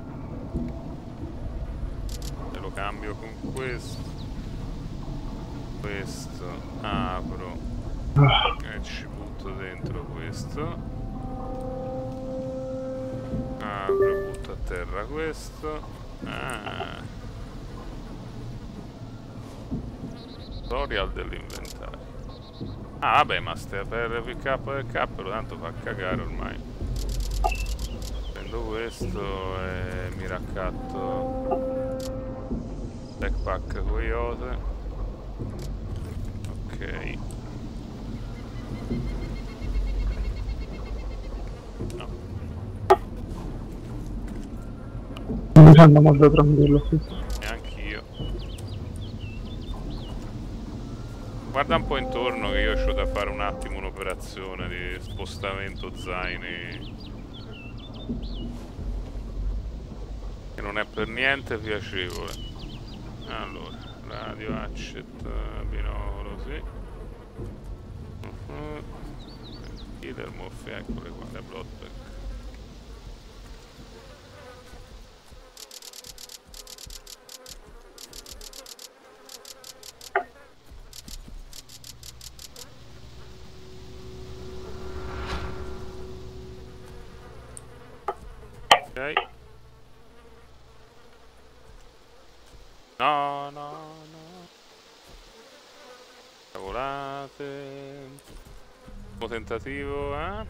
Speaker 1: e lo cambio con questo. Questo apro e ci butto dentro questo. Apro e butto a terra questo. Ah. Tutorial dell'inventario. Ah vabbè, ma ste per R P K del K tanto fa cagare ormai. Prendo questo e mi raccatto backpack coyote. Ok. No.
Speaker 2: Mi sembra molto tranquillo, sì.
Speaker 1: Neanch'io. Guarda un po' intorno che io ho da fare un attimo un'operazione di spostamento zaini. che non è per niente piacevole. Allora, radio accett binocolo, sì. Uh-huh. Killer Morph, eccole qua, le Bloodback. Ok. No, no, no. Cavolate. Ultimo tentativo, eh?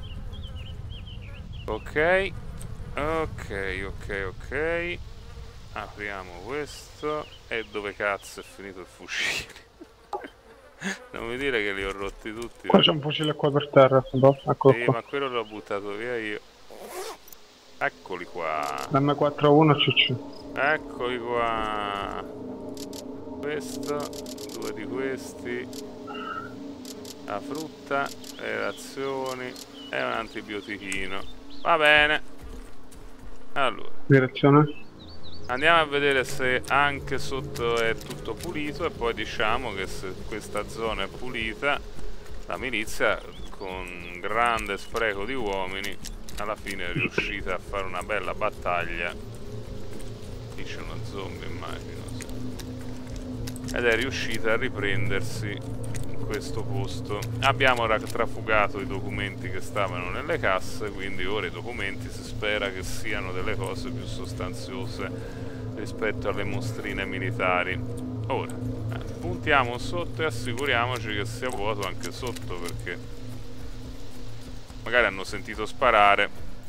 Speaker 1: Ok. Ok, ok, ok. Apriamo questo. E dove cazzo è finito il fucile? Non mi dire che li ho rotti tutti.
Speaker 2: Qua c'è un fucile qua per terra, eccolo
Speaker 1: Sì,
Speaker 2: qua.
Speaker 1: ma quello l'ho buttato via io. Eccoli qua.
Speaker 2: M quarantuno C C.
Speaker 1: Eccoli qua. Questo, due di questi. La frutta, le razioni e un antibiotichino. Va bene. Allora,
Speaker 2: Direzione?
Speaker 1: andiamo a vedere se anche sotto è tutto pulito e poi diciamo che se questa zona è pulita, la milizia con grande spreco di uomini alla fine è riuscita a fare una bella battaglia. Qui c'è uno zombie, immagino, sì. Ed è riuscita a riprendersi in questo posto. Abbiamo trafugato i documenti che stavano nelle casse, quindi ora i documenti si spera che siano delle cose più sostanziose rispetto alle mostrine militari. Ora, eh, puntiamo sotto e assicuriamoci che sia vuoto anche sotto, perché magari hanno sentito sparare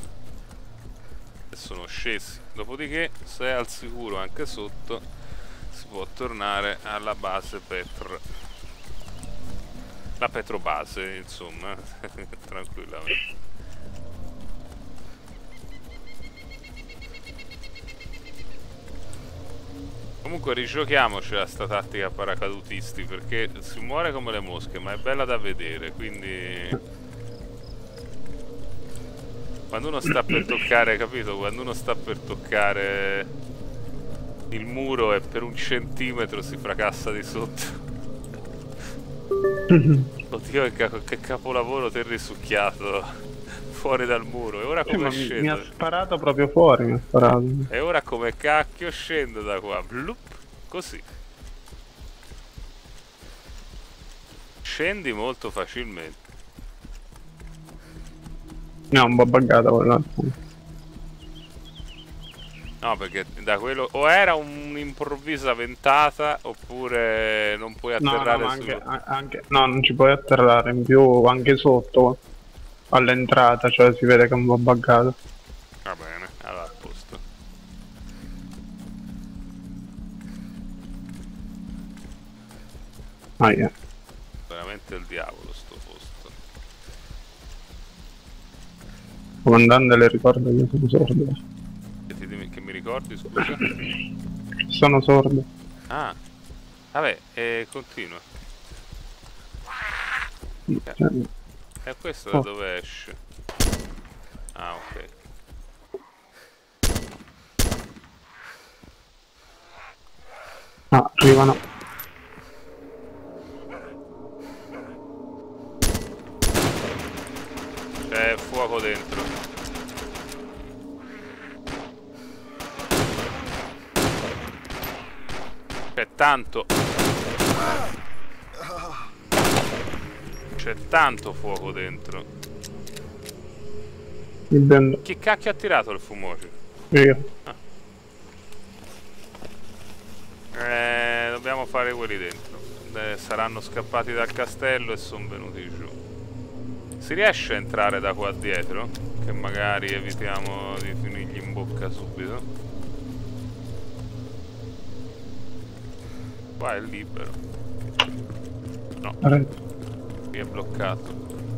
Speaker 1: e sono scesi. Dopodiché, se è al sicuro anche sotto, si può tornare alla base Petr. La Petrobase, insomma, tranquillamente. Comunque rigiochiamoci a sta tattica paracadutisti, perché si muore come le mosche, ma è bella da vedere, quindi quando uno sta per toccare, capito? Quando uno sta per toccare il muro e per un centimetro si fracassa di sotto. Oddio, che, che capolavoro ter risucchiato fuori dal muro. E ora come
Speaker 2: sì,
Speaker 1: scendo?
Speaker 2: Mi ha sparato proprio fuori, mi ha sparato.
Speaker 1: E ora come cacchio scendo da qua? Blup, così. Scendi molto facilmente.
Speaker 2: No, un po' buggata quella.
Speaker 1: No, perché da quello o era un'improvvisa ventata oppure non puoi atterrare
Speaker 2: no, no,
Speaker 1: su...
Speaker 2: anche, anche, no, non ci puoi atterrare, in più anche sotto all'entrata, cioè si vede che è un po' buggato.
Speaker 1: Va bene, allora a posto.
Speaker 2: Ah, yeah.
Speaker 1: Veramente il diavolo sto posto.
Speaker 2: Comandante, le ricordo che io sono sordo.
Speaker 1: Che, ti, che mi ricordi, scusa?
Speaker 2: Sono sordo.
Speaker 1: Ah, vabbè, e continua.
Speaker 2: Cioè,
Speaker 1: E questo da
Speaker 2: oh.
Speaker 1: dove esce? Ah, ok.
Speaker 2: Ah, arrivano.
Speaker 1: C'è fuoco dentro. C'è tanto. C'è tanto fuoco dentro.
Speaker 2: Il
Speaker 1: Chi cacchio ha tirato il fumogeno?
Speaker 2: Io.
Speaker 1: Ah. Eh, dobbiamo fare quelli dentro. Eh, saranno scappati dal castello e sono venuti giù. Si riesce a entrare da qua dietro? Che magari evitiamo di finirgli in bocca subito. Qua è libero. No, qui è bloccato.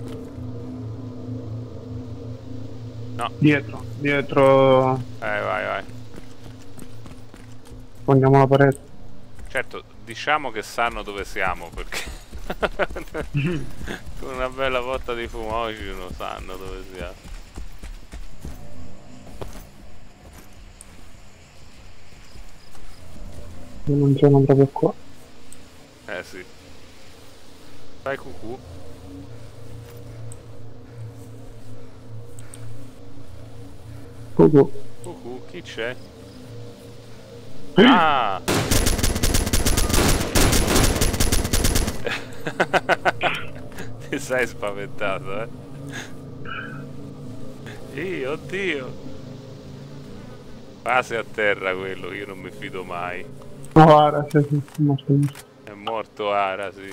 Speaker 1: No.
Speaker 2: Dietro, dietro.
Speaker 1: Eh, vai, vai.
Speaker 2: Poniamo la parete.
Speaker 1: Certo, diciamo che sanno dove siamo, perché con una bella botta di fumogeno sanno dove siamo.
Speaker 2: Io non sono proprio qua.
Speaker 1: Eh sì. Fai cucù.
Speaker 2: Cucù.
Speaker 1: Cucù, chi c'è? Ah! Ti sei spaventato, eh? Io, oddio! Quasi a terra quello, io non mi fido mai.
Speaker 2: No, Ara, sì, sì, sì, morto.
Speaker 1: È morto Ara, sì.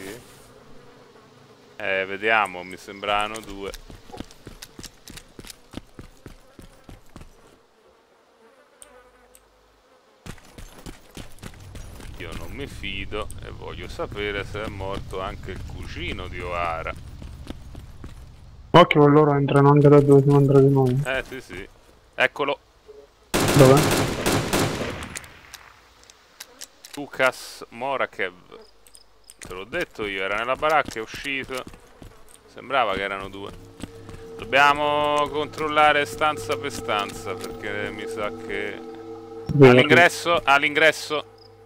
Speaker 1: Eh, vediamo, mi sembravano due. Io non mi fido e voglio sapere se è morto anche il cugino di O'Hara.
Speaker 2: Occhio, con loro entrano anche da dove siamo entrati noi.
Speaker 1: Eh sì sì. Eccolo.
Speaker 2: Dov'è?
Speaker 1: Lukas Morakev. Te l'ho detto io, era nella baracca, è uscito. Sembrava che erano due. Dobbiamo controllare stanza per stanza perché mi sa che... All'ingresso, all'ingresso.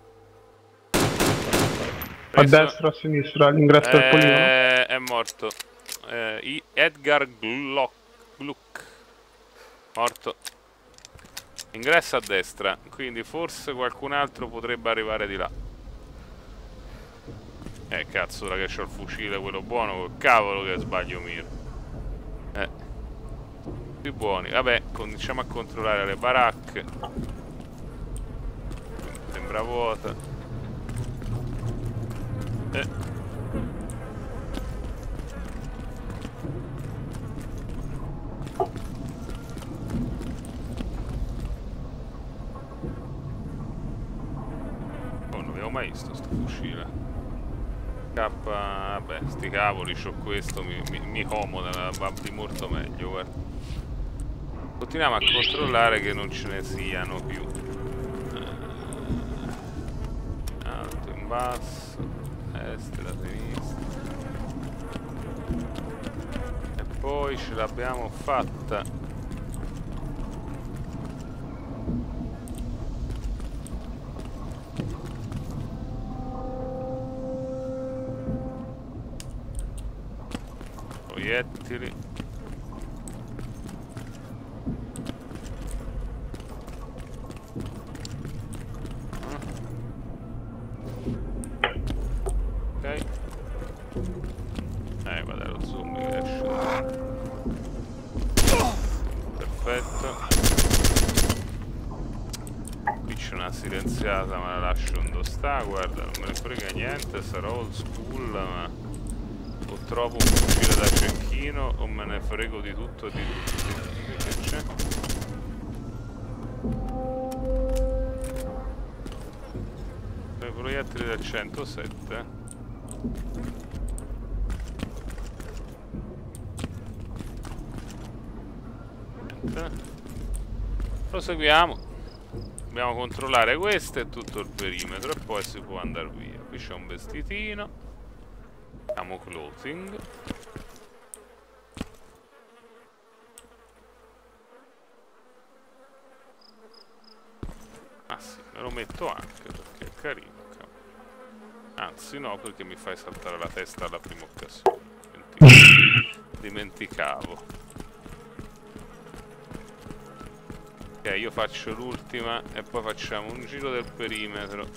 Speaker 2: A destra o a sinistra, all'ingresso del poligono?
Speaker 1: È morto. Eh, Edgar Gluck. Gluck. Morto. Ingresso a destra, quindi forse qualcun altro potrebbe arrivare di là. Eh cazzo, ora che c'ho il fucile quello buono, col cavolo che sbaglio miro. Eh. Più buoni. Vabbè, cominciamo a controllare le baracche. Sembra vuota. Eh. Mai visto sto fucile. K, vabbè, sti cavoli, c'ho questo, mi, mi, mi comoda, va di molto meglio, guarda. Continuiamo a controllare che non ce ne siano più. Eh, alto in basso, a destra, a sinistra. E poi ce l'abbiamo fatta. Proiettili. Ok. Eh, guarda lo zoom che esce. Perfetto. Qui c'è una silenziata, ma la lascio dove sta, guarda, non me ne frega niente, sarò old school, ma... o trovo un fucile da cecchino o me ne frego di tutto e di tutti. Che c'è? I proiettili del centosette. Niente. Proseguiamo. Dobbiamo controllare questo e tutto il perimetro e poi si può andare via. Qui c'è un vestitino. Facciamo clothing. Ah sì, me lo metto anche perché è carino. Anzi no, perché mi fai saltare la testa alla prima occasione. Dimenticavo. Dimenticavo. Ok, io faccio l'ultima e poi facciamo un giro del perimetro.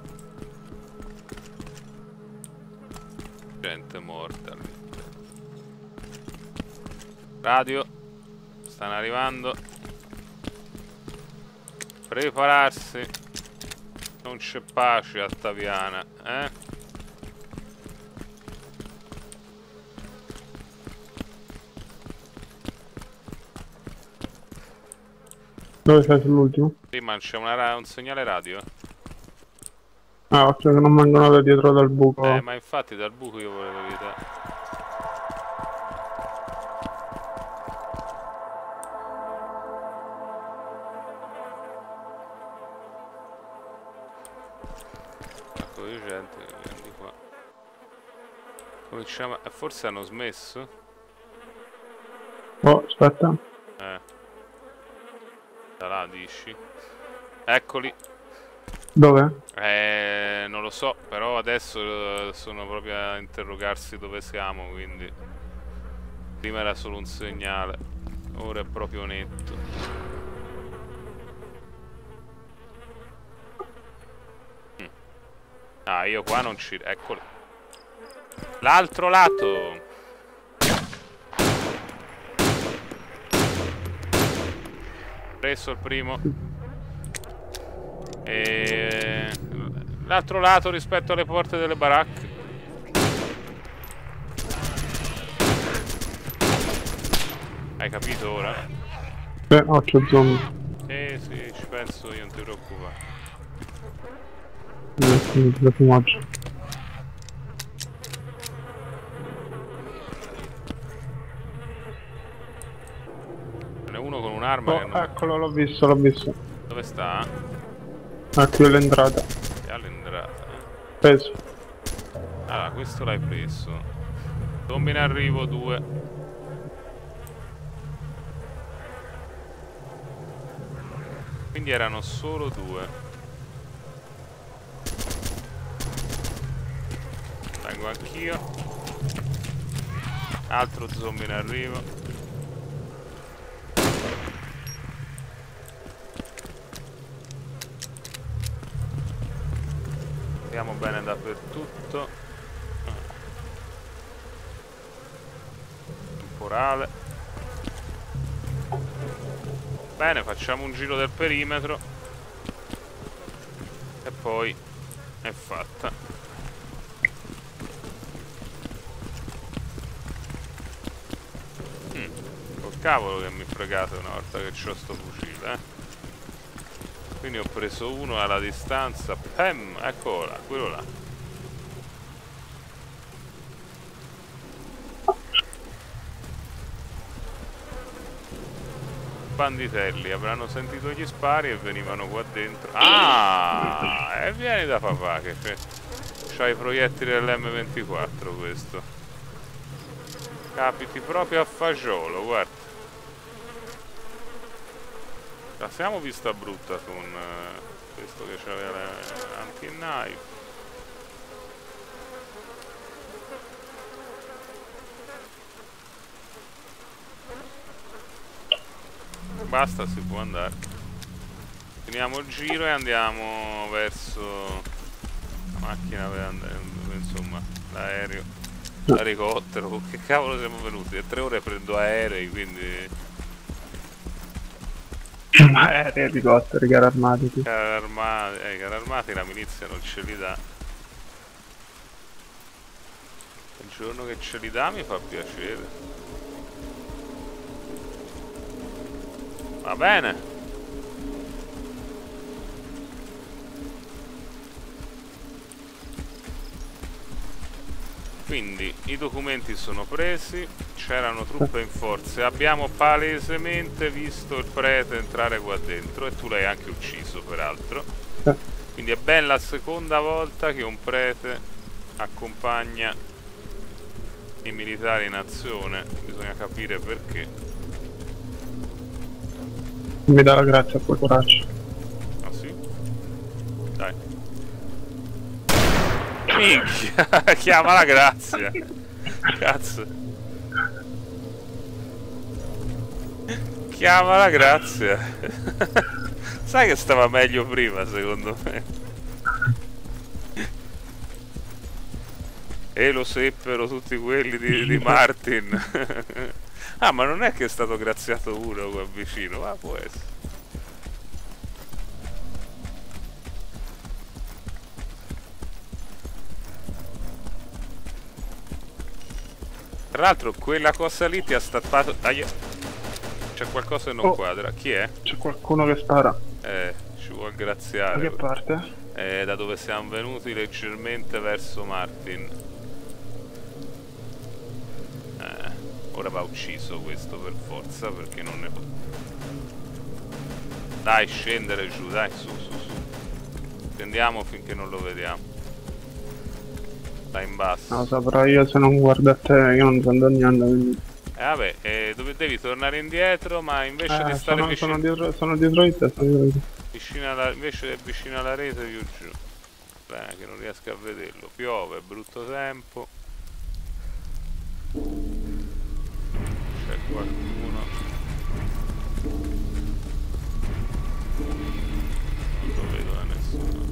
Speaker 1: Gente morta lì. Radio. Stanno arrivando. Prepararsi. Non c'è pace a Taviana, eh?
Speaker 2: Dove sei sull'ultimo?
Speaker 1: Sì, ma c'è un segnale radio.
Speaker 2: Ah, occhio che non vengono da dietro dal buco.
Speaker 1: Eh, ma infatti dal buco io volevo evitare. Ecco di gente che viene di qua. Cominciamo a... forse hanno smesso?
Speaker 2: Oh, aspetta.
Speaker 1: Eh. Da là dici? Eccoli.
Speaker 2: Dove?
Speaker 1: Eh, lo so, però adesso sono proprio a interrogarsi dove siamo, quindi prima era solo un segnale, ora è proprio netto. Mm. Ah, io qua non ci... eccolo. L'altro lato! Preso il primo. E... l'altro lato rispetto alle porte delle baracche. Hai capito ora?
Speaker 2: Eh, occhio zombie.
Speaker 1: Eh sì, ci penso io, non ti preoccupare.
Speaker 2: Eh, lo fumaggio.
Speaker 1: Ce n'è uno con un'arma
Speaker 2: Oh,
Speaker 1: che non...
Speaker 2: eccolo, l'ho visto, l'ho visto.
Speaker 1: Dove sta?
Speaker 2: Ah, qui è l'entrata.
Speaker 1: È all'entrata, eh?
Speaker 2: Preso.
Speaker 1: Allora, questo l'hai preso. Zombie in arrivo, due. Quindi erano solo due. Vengo anch'io. Altro zombie in arrivo. Andiamo bene dappertutto. Temporale. Bene, facciamo un giro del perimetro. E poi è fatta. Mm, col cavolo che mi fregate una volta che c'ho sto fucile, eh. Quindi ho preso uno alla distanza. Pam, eccolo là, quello là. Banditelli avranno sentito gli spari e venivano qua dentro. Ah, e vieni da papà che c'ha i proiettili dell'emme ventiquattro questo. Capiti proprio a fagiolo, guarda. La siamo vista brutta con uh, questo che c'aveva l'anti-knife. Basta, si può andare. Finiamo il giro e andiamo verso la macchina per andare, insomma, l'aereo, l'elicottero. Che cavolo siamo venuti? A tre ore prendo aerei, quindi...
Speaker 2: Aerei, elicotteri, carri armati.
Speaker 1: Carri armati, eh, carri armati la milizia non ce li dà. Il giorno che ce li dà mi fa piacere. Va bene. Quindi i documenti sono presi, c'erano truppe in forze, abbiamo palesemente visto il prete entrare qua dentro e tu l'hai anche ucciso peraltro. Quindi è ben la seconda volta che un prete accompagna i militari in azione, bisogna capire perché.
Speaker 2: Mi dà la grazia a quel coraggio.
Speaker 1: Ah sì? Dai. Minchia, chiama la grazia. Cazzo. Chiama la grazia. Sai che stava meglio prima, secondo me. E lo seppero tutti quelli di, di Martin. Ah, ma non è che è stato graziato uno qua vicino, ma può essere. Tra l'altro quella cosa lì ti ha stappato... C'è qualcosa che non
Speaker 2: oh,
Speaker 1: quadra. Chi è?
Speaker 2: C'è qualcuno che spara.
Speaker 1: Eh, ci vuol graziare.
Speaker 2: Da che parte?
Speaker 1: Eh, da dove siamo venuti leggermente verso Martin. Eh, ora va ucciso questo per forza perché non ne può. Dai, scendere giù, dai, su, su, su. Tendiamo finché non lo vediamo. Sta in basso.
Speaker 2: No, saprò io se non guardo a te, io non sto andando niente, quindi...
Speaker 1: Eh vabbè, eh, dove devi tornare indietro, ma invece
Speaker 2: eh,
Speaker 1: di stare
Speaker 2: sono,
Speaker 1: vicino...
Speaker 2: sono dietro, sono dietro di te, sono dietro di te.
Speaker 1: Vicino alla, invece vicino alla rete più giù. Eh, che non riesco a vederlo. Piove, brutto tempo. C'è qualcuno. Non lo vedo da nessuno.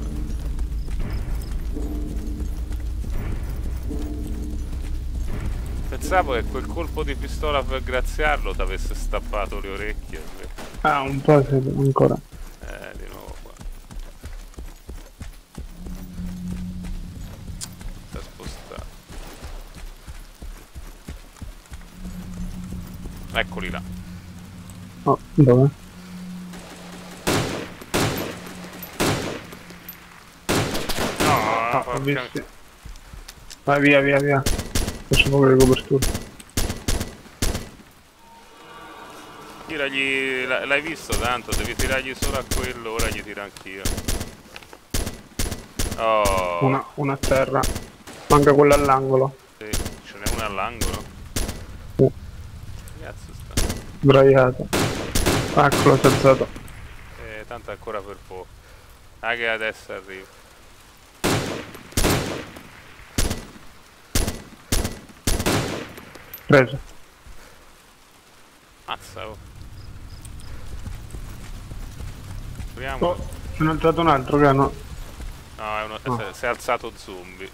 Speaker 1: Pensavo che quel colpo di pistola per graziarlo ti avesse stappato le orecchie.
Speaker 2: Ah, un po' se- ancora.
Speaker 1: Eh, di nuovo qua. Si è spostato. Eccoli là.
Speaker 2: Oh, dove?
Speaker 1: No,
Speaker 2: Ah, ho
Speaker 1: porca-
Speaker 2: visto. Vai via, via, via. Faccio poco di copertura.
Speaker 1: Tiragli. l- L'hai visto tanto, devi tirargli solo a quello, ora gli tiro anch'io. Oh,
Speaker 2: Una, una a terra. Manca quella all'angolo.
Speaker 1: sì, ce n'è una all'angolo.
Speaker 2: Sì.
Speaker 1: Cazzo sta.
Speaker 2: Sdraiato. Eccolo, si è alzato.
Speaker 1: Eh, tanto è ancora per poco. Ah, che adesso arriva.
Speaker 2: Preso.
Speaker 1: Mazza, oh. Proviamo.
Speaker 2: Oh, ce n'è alzato un altro che no.
Speaker 1: No, è uno,
Speaker 2: No.
Speaker 1: si è- si è alzato zombie.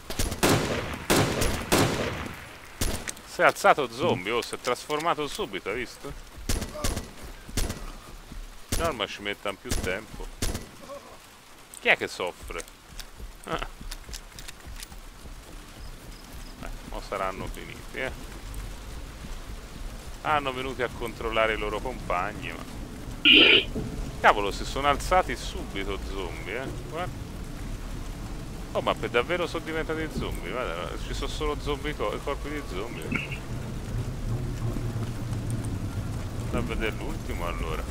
Speaker 1: Si è alzato zombie, oh, si è trasformato subito, hai visto? Norma ci mettano più tempo. Chi è che soffre? Ah. Beh, mo saranno finiti, eh. Hanno venuti a controllare i loro compagni, ma... Cavolo, si sono alzati subito zombie, eh. Guarda. Oh, ma per davvero sono diventati zombie? Guarda, ci sono solo zombie, co corpi di zombie. Andiamo a vedere l'ultimo allora.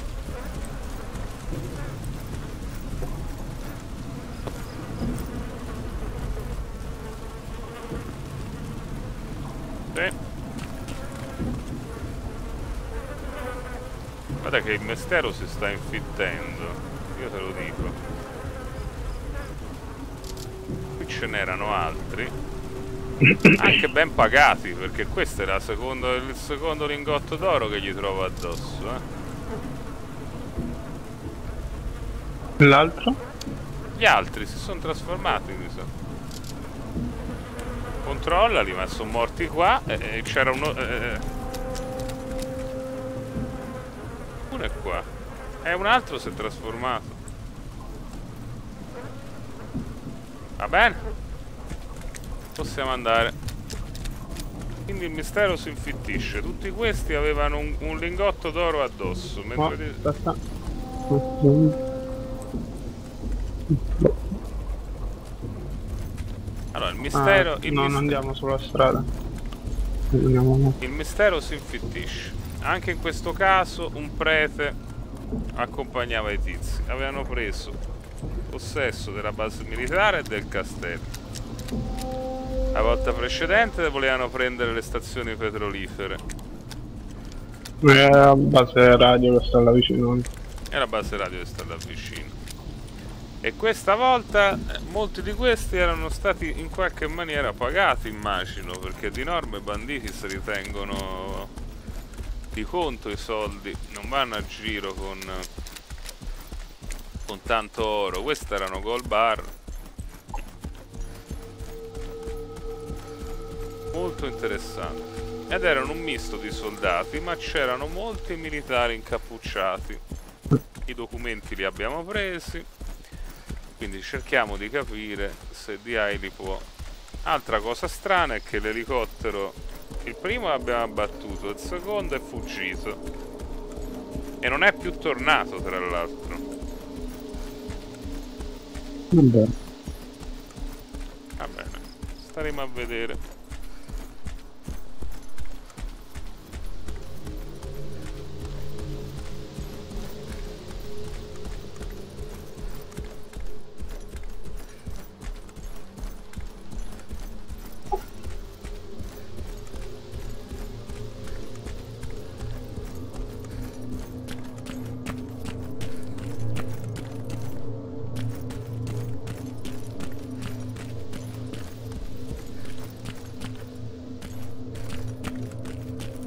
Speaker 1: Sì. Guarda che il mistero si sta infittendo, io te lo dico. Qui ce n'erano altri, anche ben pagati, perché questo era secondo, il secondo lingotto d'oro che gli trovo addosso, eh.
Speaker 2: L'altro?
Speaker 1: Gli altri si sono trasformati, mi sa. Controllali, ma sono morti qua e, e c'era uno... Eh, uno è qua. E un altro si è trasformato. Va bene? Possiamo andare. Quindi il mistero si infittisce. Tutti questi avevano un, un lingotto d'oro addosso.
Speaker 2: Oh,
Speaker 1: Mentre...
Speaker 2: aspetta.
Speaker 1: Allora, il mistero...
Speaker 2: Ah,
Speaker 1: il
Speaker 2: no,
Speaker 1: mis-
Speaker 2: non andiamo sulla strada. Andiamo.
Speaker 1: Il mistero si infittisce. Anche in questo caso un prete accompagnava i tizi. Avevano preso possesso della base militare e del castello. La volta precedente volevano prendere le stazioni petrolifere
Speaker 2: È la base radio che sta là vicino.
Speaker 1: e la base radio che sta là vicino. E questa volta eh, molti di questi erano stati in qualche maniera pagati, immagino, perché di norma i banditi si ritengono di conto i soldi, non vanno a giro con, con tanto oro. Questi erano gold bar. Molto interessante. Ed erano un misto di soldati, ma c'erano molti militari incappucciati. I documenti li abbiamo presi, quindi cerchiamo di capire se D I li può. Altra cosa strana è che l'elicottero, il primo l'abbiamo abbattuto, il secondo è fuggito e non è più tornato, tra l'altro.
Speaker 2: Vabbè.
Speaker 1: Va bene, staremo a vedere.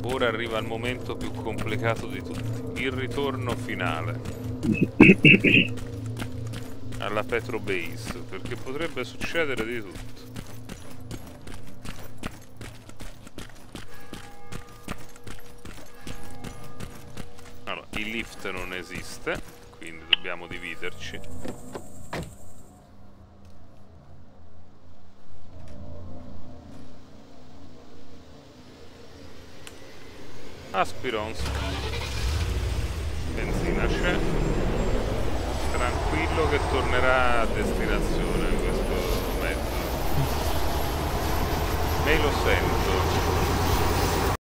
Speaker 1: Ora arriva il momento più complicato di tutti, il ritorno finale alla Petro Base, perché potrebbe succedere di tutto. Allora, il lift non esiste, quindi dobbiamo dividerci. Aspirons, benzina c'è, tranquillo che tornerà a destinazione questo mezzo. Me lo sento.